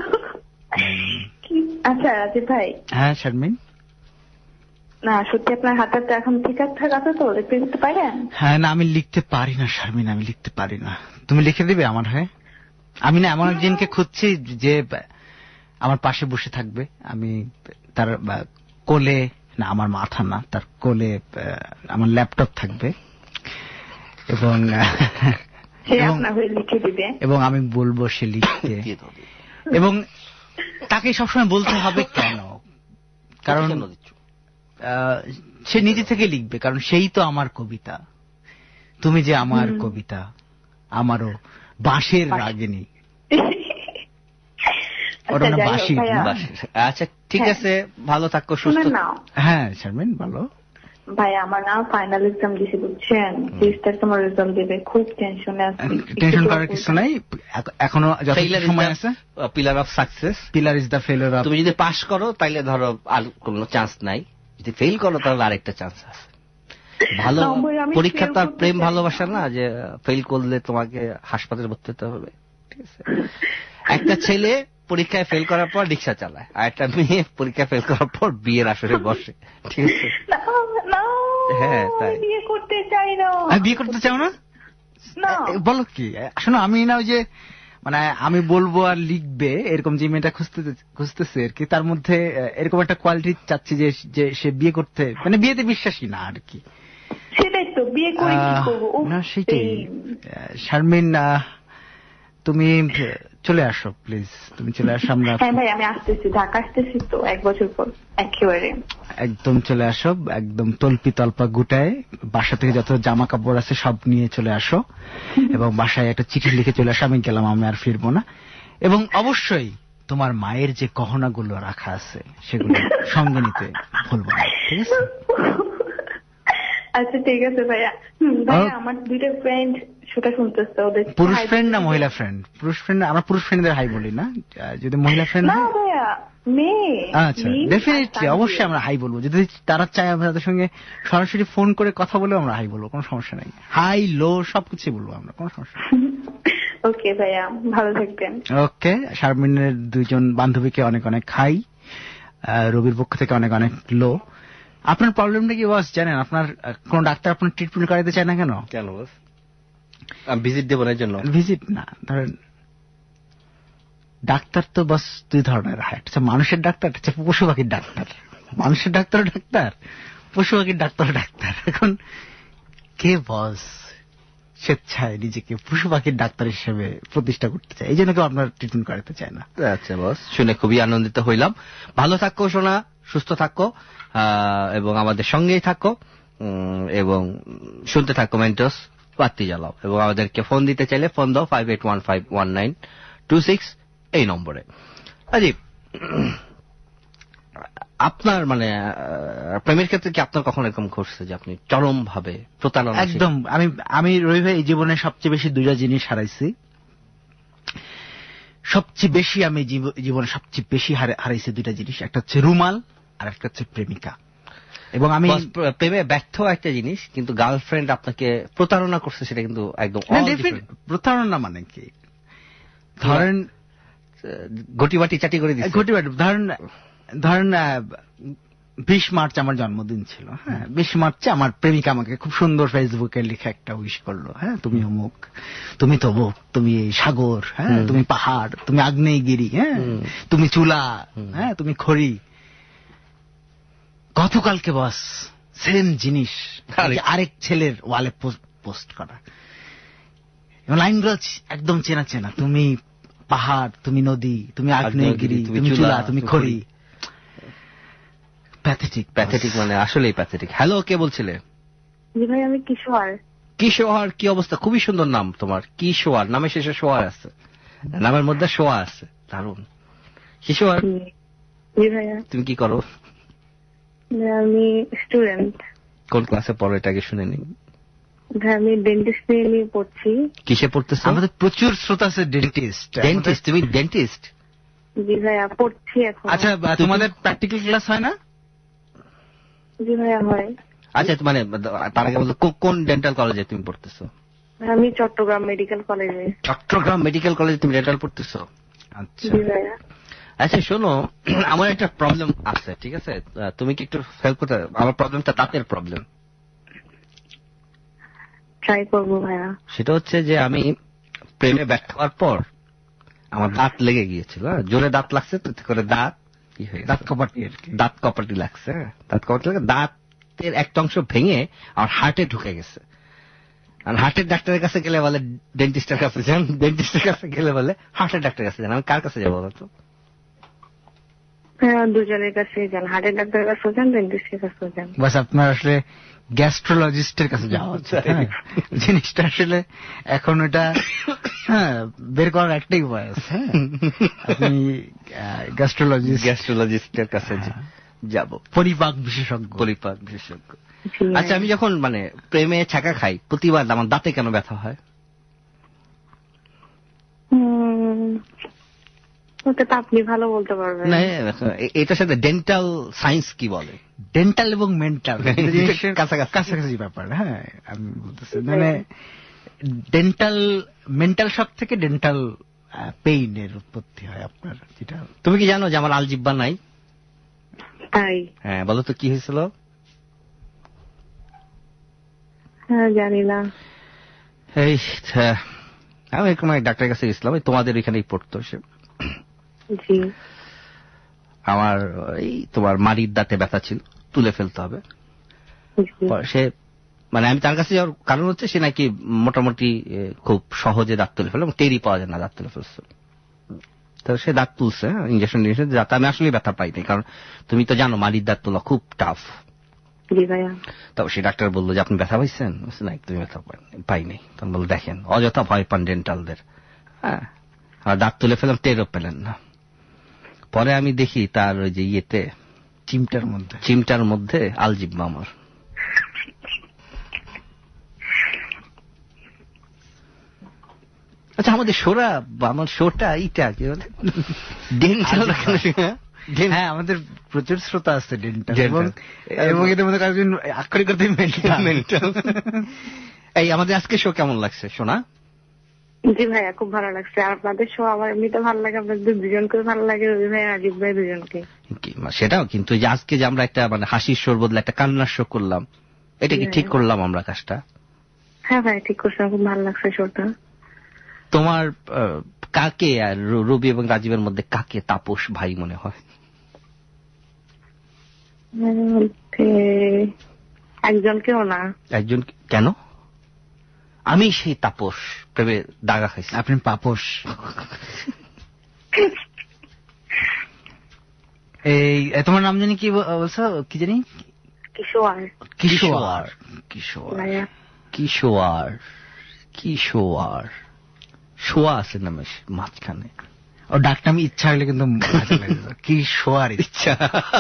আচ্ছা রাজীব ভাই। হ্যাঁ শারমিন। না সত্যি আপনার হাতটা এখন ঠিকঠাক আছে তো, লিখতে দিতে পারেন? হ্যাঁ না আমি লিখতে পারি না শারমিন, আমি লিখতে পারি না। তুমি লিখে দিবে আমার হয়ে? আমি না এমন একজনকে খুঁজছি যে আমার পাশে বসে থাকবে, আমি তার কোলে, না আমার মাথা না, তার কোলে আমার ল্যাপটপ থাকবে এবং আমি বলবো সে লিখতে, এবং তাকে সবসময় বলতে হবে কেন, কারণ সে নিজে থেকে লিখবে, কারণ সেই তো আমার কবিতা, তুমি যে আমার কবিতা, আমারও বাঁশের রাগিনী। আচ্ছা ঠিক আছে, ভালো থাকো, সুস্থ। হ্যাঁ শারমিন বলো। ভাই আমার না ফাইনাল এক্সাম দিছি বুঝছেন, 30 তারিখ তোমার রেজাল্ট দেবে, খুব টেনশনে আছি। টেনশন করার কিছু নাই, এখনো যথেষ্ট সময় আছে। Pillar of success, pillar is the failure of. তুমি যদি পাস করো তাইলে ধরো আর কোনো চান্স নাই, যদি ফেল করো তাহলে আরেকটা চান্স আছে। ভালো পরীক্ষা তো আর প্রেম ভালোবাসা না যে ফেল করলে তোমাকে হাসপাতালে ভর্তি হতে হবে, ঠিক আছে? একটা ছেলে পরীক্ষায় ফেল করার পর রিক্সা চালায়, আর একটা মেয়ে পরীক্ষা ফেল করার পর বিয়ের আসরে বসে, ঠিক আছে? হ্যাঁ তাই। বিয়ে করতে চাই না। বিয়ে করতে চাও না? বলো কি? শোনো আমি না ওই যে মানে আমি বলবো আর লিখবে এরকম যে মেয়েটা খুঁজতেছে আর কি, তার মধ্যে এরকম একটা কোয়ালিটি চাচ্ছি যে সে বিয়ে করতে, মানে বিয়েতে বিশ্বাসী না আর কি। সেটাই তো, বিয়ে করে কি করবো? না সেটাই। শারমিন তুমি চলে আসো প্লিজ, তুমি চলে আসো। আমরা হ্যাঁ ভাই আমি আসতেছি, ঢাকা আসতেছি তো 1 বছর পর, একেবারে একদম চলে আসো, একদম তল্পি তল্পা গুটায় বাসা থেকে যত জামা কাপড় আছে সব নিয়ে চলে আসো, এবং বাসায় একটা চিঠি লিখে চলে আসো, আমি গেলাম, আমি আর ফিরবো না। এবং অবশ্যই তোমার মায়ের যে গহনাগুলো রাখা আছে সেগুলো সঙ্গে নিতে ভুলবো না, ঠিক আছে? আচ্ছা ঠিক আছে ভাইয়া। আমার 2টা ফ্রেন্ড সেটা শুনতেছে, ওদের পুরুষ ফ্রেন্ড না মহিলা ফ্রেন্ড? পুরুষ ফ্রেন্ড, আমরা পুরুষ ফ্রেন্ডদের হাই বলি না, যদি মহিলা ফ্রেন্ড না ভাইয়া মেয়ে। আচ্ছা ডেফিনেটলি অবশ্যই আমরা হাই বলবো, যদি তারা চায় আমরা তাদের সঙ্গে সরাসরি ফোন করে কথা বলেও আমরা হাই বলবো, কোনো সমস্যা নেই। হাই লো সবকিছু বলবো আমরা, কোনো সমস্যা নেই। ওকে ভাইয়া ভালো থাকবেন। ওকে, শারমিনের 2জন বান্ধবীকে অনেক অনেক হাই, রবির পক্ষ থেকে অনেক অনেক লো। আপনার প্রবলেমটা কি বস জানেন? আপনার কোন ডাক্তার আপনার ট্রিটমেন্ট করাতে চায় না কেন? কেন বস? ভিজিট দেবো না জন্য? ভিজিট না, ধরেন ডাক্তার তো বস 2 ধরনের হয়, একটা মানুষের ডাক্তার, একটা পশু পাখির ডাক্তার। মানুষের ডাক্তারও ডাক্তার, পশু পাখির ডাক্তারও ডাক্তার। এখন কে বস স্বেচ্ছায় নিজেকে পশু পাখির ডাক্তার হিসেবে প্রতিষ্ঠা করতে চায়, এই জন্য কেউ আপনার ট্রিটমেন্ট করাতে চায় না। আচ্ছা বস, শুনে খুবই আনন্দিত হইলাম। ভালো থাকো সোনা, সুস্থ থাকো, এবং আমাদের সঙ্গেই থাকো, এবং শুনতে থাকো মেন্টস বাতি জ্বালাও, এবং আমাদেরকে ফোন দিতে চাইলে ফোন দাও 58151926 এই নম্বরে। রাজীব, আপনার মানে প্রেমের ক্ষেত্রে কি আপনার কখনো এরকম ঘটছে যে আপনি চরম ভাবে প্রতারণা? একদম। আমি রবি ভাই এই জীবনে সবচেয়ে বেশি 2টা জিনিস হারাইছি, সবচেয়ে বেশি আমি জীবনে সবচেয়ে বেশি হারাইছি 2টা জিনিস, একটা হচ্ছে রুমাল আর একটা হচ্ছে প্রেমিকা। এবং আমি প্রেমে ব্যর্থ একটা জিনিস, কিন্তু গার্লফ্রেন্ড আপনাকে প্রতারণা করছে সেটা কিন্তু একদম প্রতারণা মানে কি? ধরেন ঘটিবাটি চাটি করে দিচ্ছে। ঘটিবাটি ধরেন 20 মার্চ আমার জন্মদিন ছিল, হ্যাঁ 20 মার্চে আমার প্রেমিকা আমাকে খুব সুন্দর ফেসবুকে লিখে একটা উইশ করলো, হ্যাঁ তুমি অমুক, তুমি তবুক, তুমি সাগর, হ্যাঁ তুমি পাহাড়, তুমি আগ্নেয়গিরি, হ্যাঁ তুমি চুলা, হ্যাঁ তুমি খড়ি। গতকালকে বস সেম জিনিস আরেক ছেলের ওয়ালে পোস্ট করা, লাইনগুলো একদম চেনা চেনা, তুমি পাহাড়, তুমি নদী, তুমি আগ্নেয়গিরি, তুমি চুলা, তুমি খড়ি। প্যাথেটিক, মানে আসলেই প্যাথেটিক। হ্যালো, কে বলছিলে? জি ভাই আমি কিশোর। কিশোর, কি অবস্থা? খুবই সুন্দর নাম তোমার, কিশোর। নামের শেষে সোয়ার আছে, নামের মধ্যে সোয়া আছে, দারুণ। কিশোর, জি ভাইয়া। তুমি কি করো? আমি স্টুডেন্ট। কোন ক্লাসে পড়ো এটা আগে শুনে নিই। ভাই আমি ডেন্টিস্ট নিয়ে পড়ছি। কিসে পড়তেছো? আমাদের প্রচুর শ্রোতা আছে ডেন্টিস্ট। ডেন্টিস্ট? তুমি ডেন্টিস্ট? জি ভাইয়া পড়ছি এখন। আচ্ছা, তোমাদের প্র্যাকটিক্যাল ক্লাস হয় না? জি ভাইয়া হয়। আচ্ছা, মানে তার আগে বলতো কোন ডেন্টাল কলেজে তুমি পড়তেছো? আমি চট্টগ্রাম মেডিকেল কলেজে। চট্টগ্রাম মেডিকেল কলেজে তুমি ডেন্টাল পড়তেছো? আচ্ছা জি ভাইয়া। আচ্ছা শোনো, আমার একটা প্রবলেম আছে, ঠিক আছে? তুমি কি একটু হেল্প করতে? আমার প্রবলেমটা দাঁতের প্রবলেম। ট্রাই করবো ভাইয়া। সেটা হচ্ছে যে আমি প্রেমে ব্যর্থ হওয়ার পর আমার দাঁত লেগে গিয়েছিল, জোরে দাঁত লাগছে, তো করে দাঁত কি হয়ে দাঁত কপাটি আর কি। দাঁত কপাটি লাগছে, দাঁত কপাটি লাগে, দাঁতের একটা অংশ ভেঙে আমার হার্টে ঢুকে গেছে। আর হার্টের ডাক্তারের কাছে গেলে বলে ডেন্টিস্টের কাছে যান, ডেন্টিস্টের কাছে গেলে বলে হার্টের ডাক্তারের কাছে যান। আমি কার কাছে যাবো বলতো? হ্যাঁ, দুজনের কাছে যান, হার্টের ডাক্তারের কাছে যান, ডেন্টিস্টের কাছে যান। বাস আপনার আসলে গ্যাস্ট্রোলজিস্টের কাছে যাওয়া হচ্ছে। জিনিসটা আসলে এখন এটা বের করার একটাই উপায় আছে। আপনি গ্যাস্ট্রোলজিস্টের কাছে যাব, পরিপাক বিশেষজ্ঞ। পরিপাক বিশেষজ্ঞ। আচ্ছা, আমি যখন মানে প্রেমে ছাকা খাই, প্রতিবার আমার দাঁতে কেন ব্যথা হয়? ওটা তো আপনি ভালো বলতে পারবেন। না, এটার সাথে ডেন্টাল সায়েন্স কি বলে? ডেন্টাল এবং মেন্টাল কাছাকাছি ব্যাপার। হ্যাঁ, আমি বলতেছি মানে ডেন্টাল মেন্টাল শক থেকে ডেন্টাল পেইনের উৎপত্তি হয় আপনার। যেটা তুমি কি জানো যে আমার আলজিব্বা নাই? তাই? হ্যাঁ, বলো তো কি হয়েছিল? হ্যাঁ, জানি না। এই আমি এরকম এক ডাক্তারের কাছে গেছিলাম, তোমাদের এখানেই পড়তো সে। জি। আমার এই তোমার মাড়ির দাঁতে ব্যথা ছিল, তুলে ফেলতে হবে। সে মানে আমি তার কাছে যাওয়ার কারণ হচ্ছে সে নাকি মোটামুটি খুব সহজে দাঁত তুলে ফেলে, টেরই পাওয়া যায় না দাঁত তুলে ফেলছে। তো সে দাঁত তুলছে, ইঞ্জেকশন নিয়েছে, যাতে আমি আসলে ব্যথা পাইনি, কারণ তুমি তো জানো মাড়ির দাঁত তোলা খুব টাফ। তবে সে ডাক্তার বললো যে আপনি ব্যথা পাইছেন? না, তুমি ব্যথা পাইনি। তখন বললো দেখেন, অযথা ভয় পান ডেন্টালদের। হ্যাঁ, আর দাঁত তুলে ফেলাম, টেরও পেলেন না। পরে আমি দেখি তার ওই যে ইয়েতে চিমটার মধ্যে আলজিব্বা আমার। আচ্ছা, আমাদের শোরা বা আমার শোটা এইটা কি বলে ডেন্টাল? হ্যাঁ, আমাদের প্রচুর শ্রোতা আছে ডেন্টাল এবং এদের মধ্যে কারণ আক্ষরিক করতে মেন্টাল। এই আমাদের আজকে শো কেমন লাগছে শোনা? জি ভাইয়া, খুব ভালো লাগছে। আর আপনাদের শো আমার এমনিতে ভালো লাগে, আপনাদের দুজনকে ভালো লাগে, রবি ভাই আজিব ভাই দুজনকে। সেটাও কিন্তু যে আজকে যে আমরা একটা মানে হাসির শোর বদলে একটা কান্নার শো করলাম, এটা কি ঠিক করলাম আমরা কাজটা? হ্যাঁ ভাই, ঠিক করছেন, খুব ভালো লাগছে শোটা। তোমার কাকে আর রবি এবং রাজীবের মধ্যে কাকে তাপস ভাই মনে হয়? একজনকেও না। একজন কেন? আমি সেই তাপস, প্রেমে দাগা খাইছি। আপনি পাপস। এই তোমার নাম জানি কি বলছো? কি জানি? কিশোর। কিশোর কিশোর কিশোর কিশোর শোয়া আছে নামে মাঝখানে। ও ডাকটা আমি ইচ্ছা হলে কিন্তু কিশোর ইচ্ছা।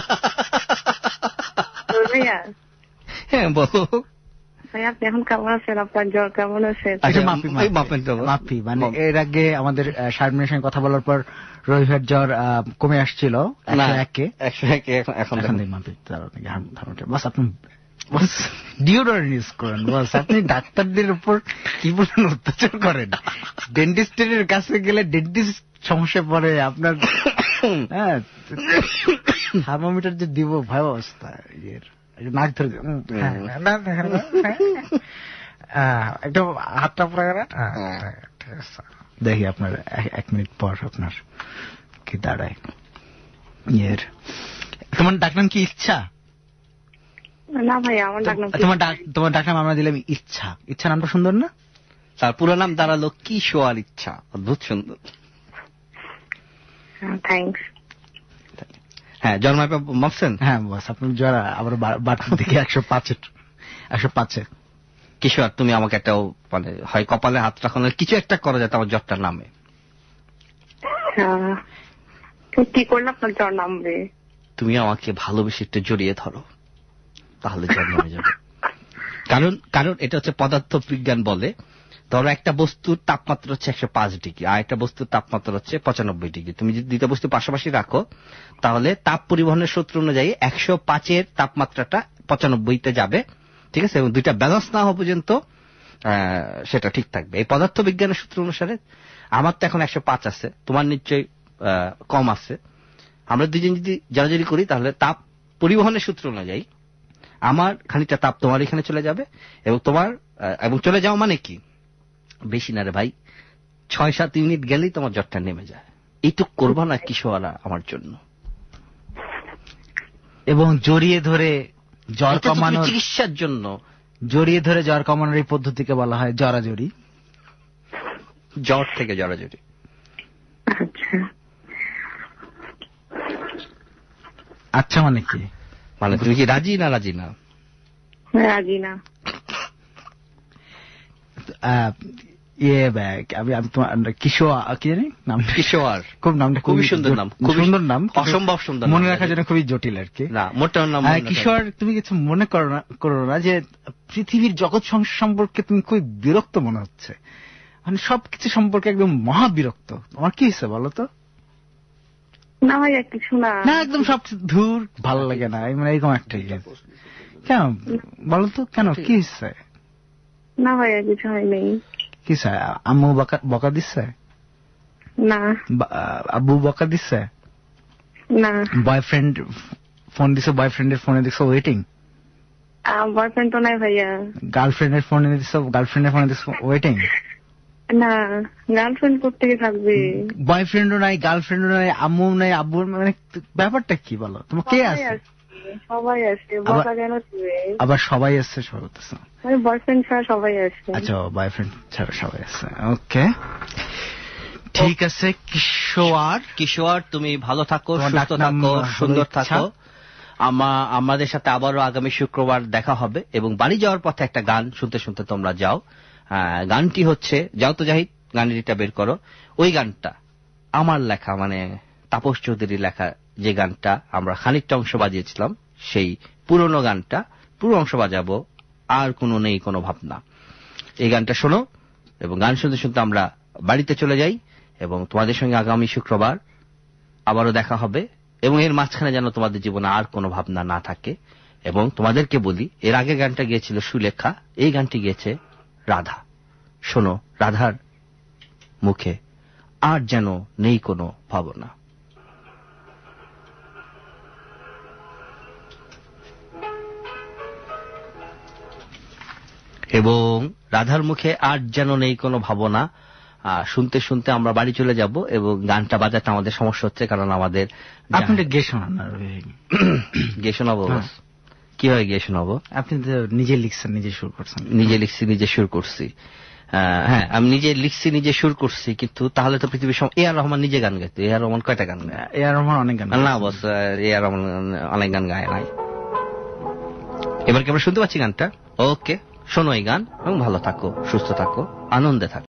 হ্যাঁ বলো ভাই, আপনি এখন কেমন আছেন? আপনার জ্বর কেমন আছে? মাফি মানে এর আগে আমাদের শারমিনের সঙ্গে কথা বলার পর রবিবার জ্বর কমে আসছিল 101 এখন মাফি। বাস আপনি ডিওডোরেন্ট ইউজ করেন, বাস আপনি ডাক্তারদের উপর কি বলেন অত্যাচার করেন। ডেন্টিস্টের কাছে গেলে ডেন্টিস্ট সমস্যা পড়ে আপনার। হ্যাঁ, থার্মোমিটার যে দিব ভয় অবস্থা, নাক ধরে একটু হাতটা পড়ে গেল। দেখি আপনার 1 মিনিট পর আপনার কি দাঁড়ায়। তোমার ডাকনাম কি ইচ্ছা? না ভাই, আমার ডাকনাম তোমার ডাকনাম আমরা দিলাম ইচ্ছা। ইচ্ছা নামটা সুন্দর না? তার পুরো নাম দাঁড়ালো কিশোর ইচ্ছা। অদ্ভুত সুন্দর। থ্যাংকস। হ্যাঁ, জ্বর মাপছেন? হ্যাঁ বস, আপনার জ্বর আবার বাড়তে দেখি 105-এ। কিশোর, তুমি আমাকে একটা মানে হয় কপালে হাত রাখো, কিছু একটা করা যায় আমার জ্বরটার নামে। কি করলে আপনার জ্বর নামবে? তুমি আমাকে ভালোবেসে একটু জড়িয়ে ধরো, তাহলে জ্বর নামে যাবে। কারণ এটা হচ্ছে পদার্থ বিজ্ঞান বলে, ধরো একটা বস্তুর তাপমাত্রা হচ্ছে 105 ডিগ্রি আর একটা বস্তুর তাপমাত্রা হচ্ছে 95 ডিগ্রি। তুমি যদি দুইটা বস্তু পাশাপাশি রাখো তাহলে তাপ পরিবহনের সূত্র অনুযায়ী 105-এর তাপমাত্রাটা 95-তে যাবে, ঠিক আছে, এবং দুইটা ব্যালেন্স না হওয়া পর্যন্ত সেটা ঠিক থাকবে। এই পদার্থ বিজ্ঞানের সূত্র অনুসারে আমার তো এখন 105 আছে, তোমার নিশ্চয়ই কম আছে। আমরা দুজন যদি জড়াজড়ি করি তাহলে তাপ পরিবহনের সূত্র অনুযায়ী আমার খানিকটা তাপ তোমার এখানে চলে যাবে এবং তোমার এবং চলে যাওয়া মানে কি, বেশি না রে ভাই, 6-7 মিনিট গেলেই তোমার জ্বরটা নেমে যায়। এইটুক করবা না কিশোরা আমার জন্য। এবং জড়িয়ে ধরে জ্বর এটা তো তুমি কমানোর চিকিৎসার জন্য, জড়িয়ে ধরে জ্বর কমানোর এই পদ্ধতিকে বলা হয় জড়াজড়ি। জ্বর থেকে জড়াজড়ি। আচ্ছা, আচ্ছা মানে কি? মানে তুমি কি রাজি না? রাজি না। আমি তোমার কিশোর কি জানি নাম, কিশোর, খুব নামটা খুবই সুন্দর নাম, খুবই সুন্দর নাম, অসম্ভব সুন্দর, মনে রাখার জন্য খুবই জটিল আর কি। না, মোটেও নাম কিশোর, তুমি কিছু মনে করো না যে পৃথিবীর জগৎ সংসার সম্পর্কে তুমি খুবই বিরক্ত মনে হচ্ছে, মানে সবকিছু সম্পর্কে একদম মহা বিরক্ত। তোমার কি হয়েছে বলো তো? না ভাইয়া কিছু না। না একদম সব ধুর ভালো লাগে না, মানে এরকম একটা ইয়ে। কেন বলো তো, কেন কি হচ্ছে? না ভাইয়া কিছু হয়নি। কি স্যার, আম্মু বকা দিচ্ছে? না। আব্বু বকা দিচ্ছে? না। বয়ফ্রেন্ড ফোন দিছে, বয়ফ্রেন্ডের ফোনে দেখছো ওয়েটিং? বয়ফ্রেন্ড তো নাই ভাইয়া। গার্লফ্রেন্ডের ফোনে দিছো, গার্লফ্রেন্ডের ফোনে দিছো ওয়েটিং? না, গার্লফ্রেন্ড কোত্থেকে থাকবে? বয়ফ্রেন্ডও নাই, গার্লফ্রেন্ডও নাই, আম্মু নাই, আব্বু, মানে ব্যাপারটা কি বলো? তোমার কে আছে? সবাই আছে, বকা কেন দিবে? আবার সবাই আছে সবাই বলতেছে? বয়ফ্রেন্ড ছাড়া সবাই আছে। আচ্ছা, বয়ফ্রেন্ড ছাড়া সবাই আছে, ওকে ঠিক আছে। কিশোর তুমি ভালো থাকো, সুস্থ থাকো, সুন্দর থাকো। আমাদের সাথে আবারও আগামী শুক্রবার দেখা হবে এবং বাড়ি যাওয়ার পথে একটা গান শুনতে শুনতে তোমরা যাও। গানটি হচ্ছে, যাও তো জাহিদ গানটিটা বের করো। ওই গানটা আমার লেখা, মানে তাপস চৌধুরীর লেখা যে গানটা আমরা খানিকটা অংশ বাজিয়েছিলাম, সেই পুরনো গানটা পুরো অংশ বাজাবো, আর কোনো নেই কোনো ভাবনা। এই গানটা শোনো এবং গান শুনতে শুনতে আমরা বাড়িতে চলে যাই এবং তোমাদের সঙ্গে আগামী শুক্রবার আবারও দেখা হবে এবং এর মাঝখানে যেন তোমাদের জীবনে আর কোনো ভাবনা না থাকে। এবং তোমাদেরকে বলি, এর আগে গানটা গিয়েছিল সুলেখা, এই গানটি গিয়েছে রাধা। শোনো রাধার মুখে, আর যেন নেই কোনো ভাবনা। এবং রাধার মুখে আর যেন নেই কোনো ভাবনা শুনতে শুনতে আমরা বাড়ি চলে যাব এবং গানটা বাজাতে আমাদের সমস্যা হচ্ছে, কারণ আমাদের আপনি গে শোনান। গে শোনাবো? কি হয় গে শোনাবো? আপনি তো নিজে লিখছেন, নিজে সুর করছেন। নিজে লিখছি, নিজে সুর করছি। হ্যাঁ, আমি নিজে লিখছি, নিজে সুর করছি, কিন্তু তাহলে তো পৃথিবীর এ আর রহমান নিজে গান গাইতো। এ আর রহমান কয়টা গান গায়? এ আর রহমান অনেক গান, না বস, এ আর রহমান অনেক গান গায় নাই। এবার কি আমরা শুনতে পাচ্ছি গানটা? ওকে, শোনো এই গান এবং ভালো থাকো, সুস্থ থাকো, আনন্দে থাকো।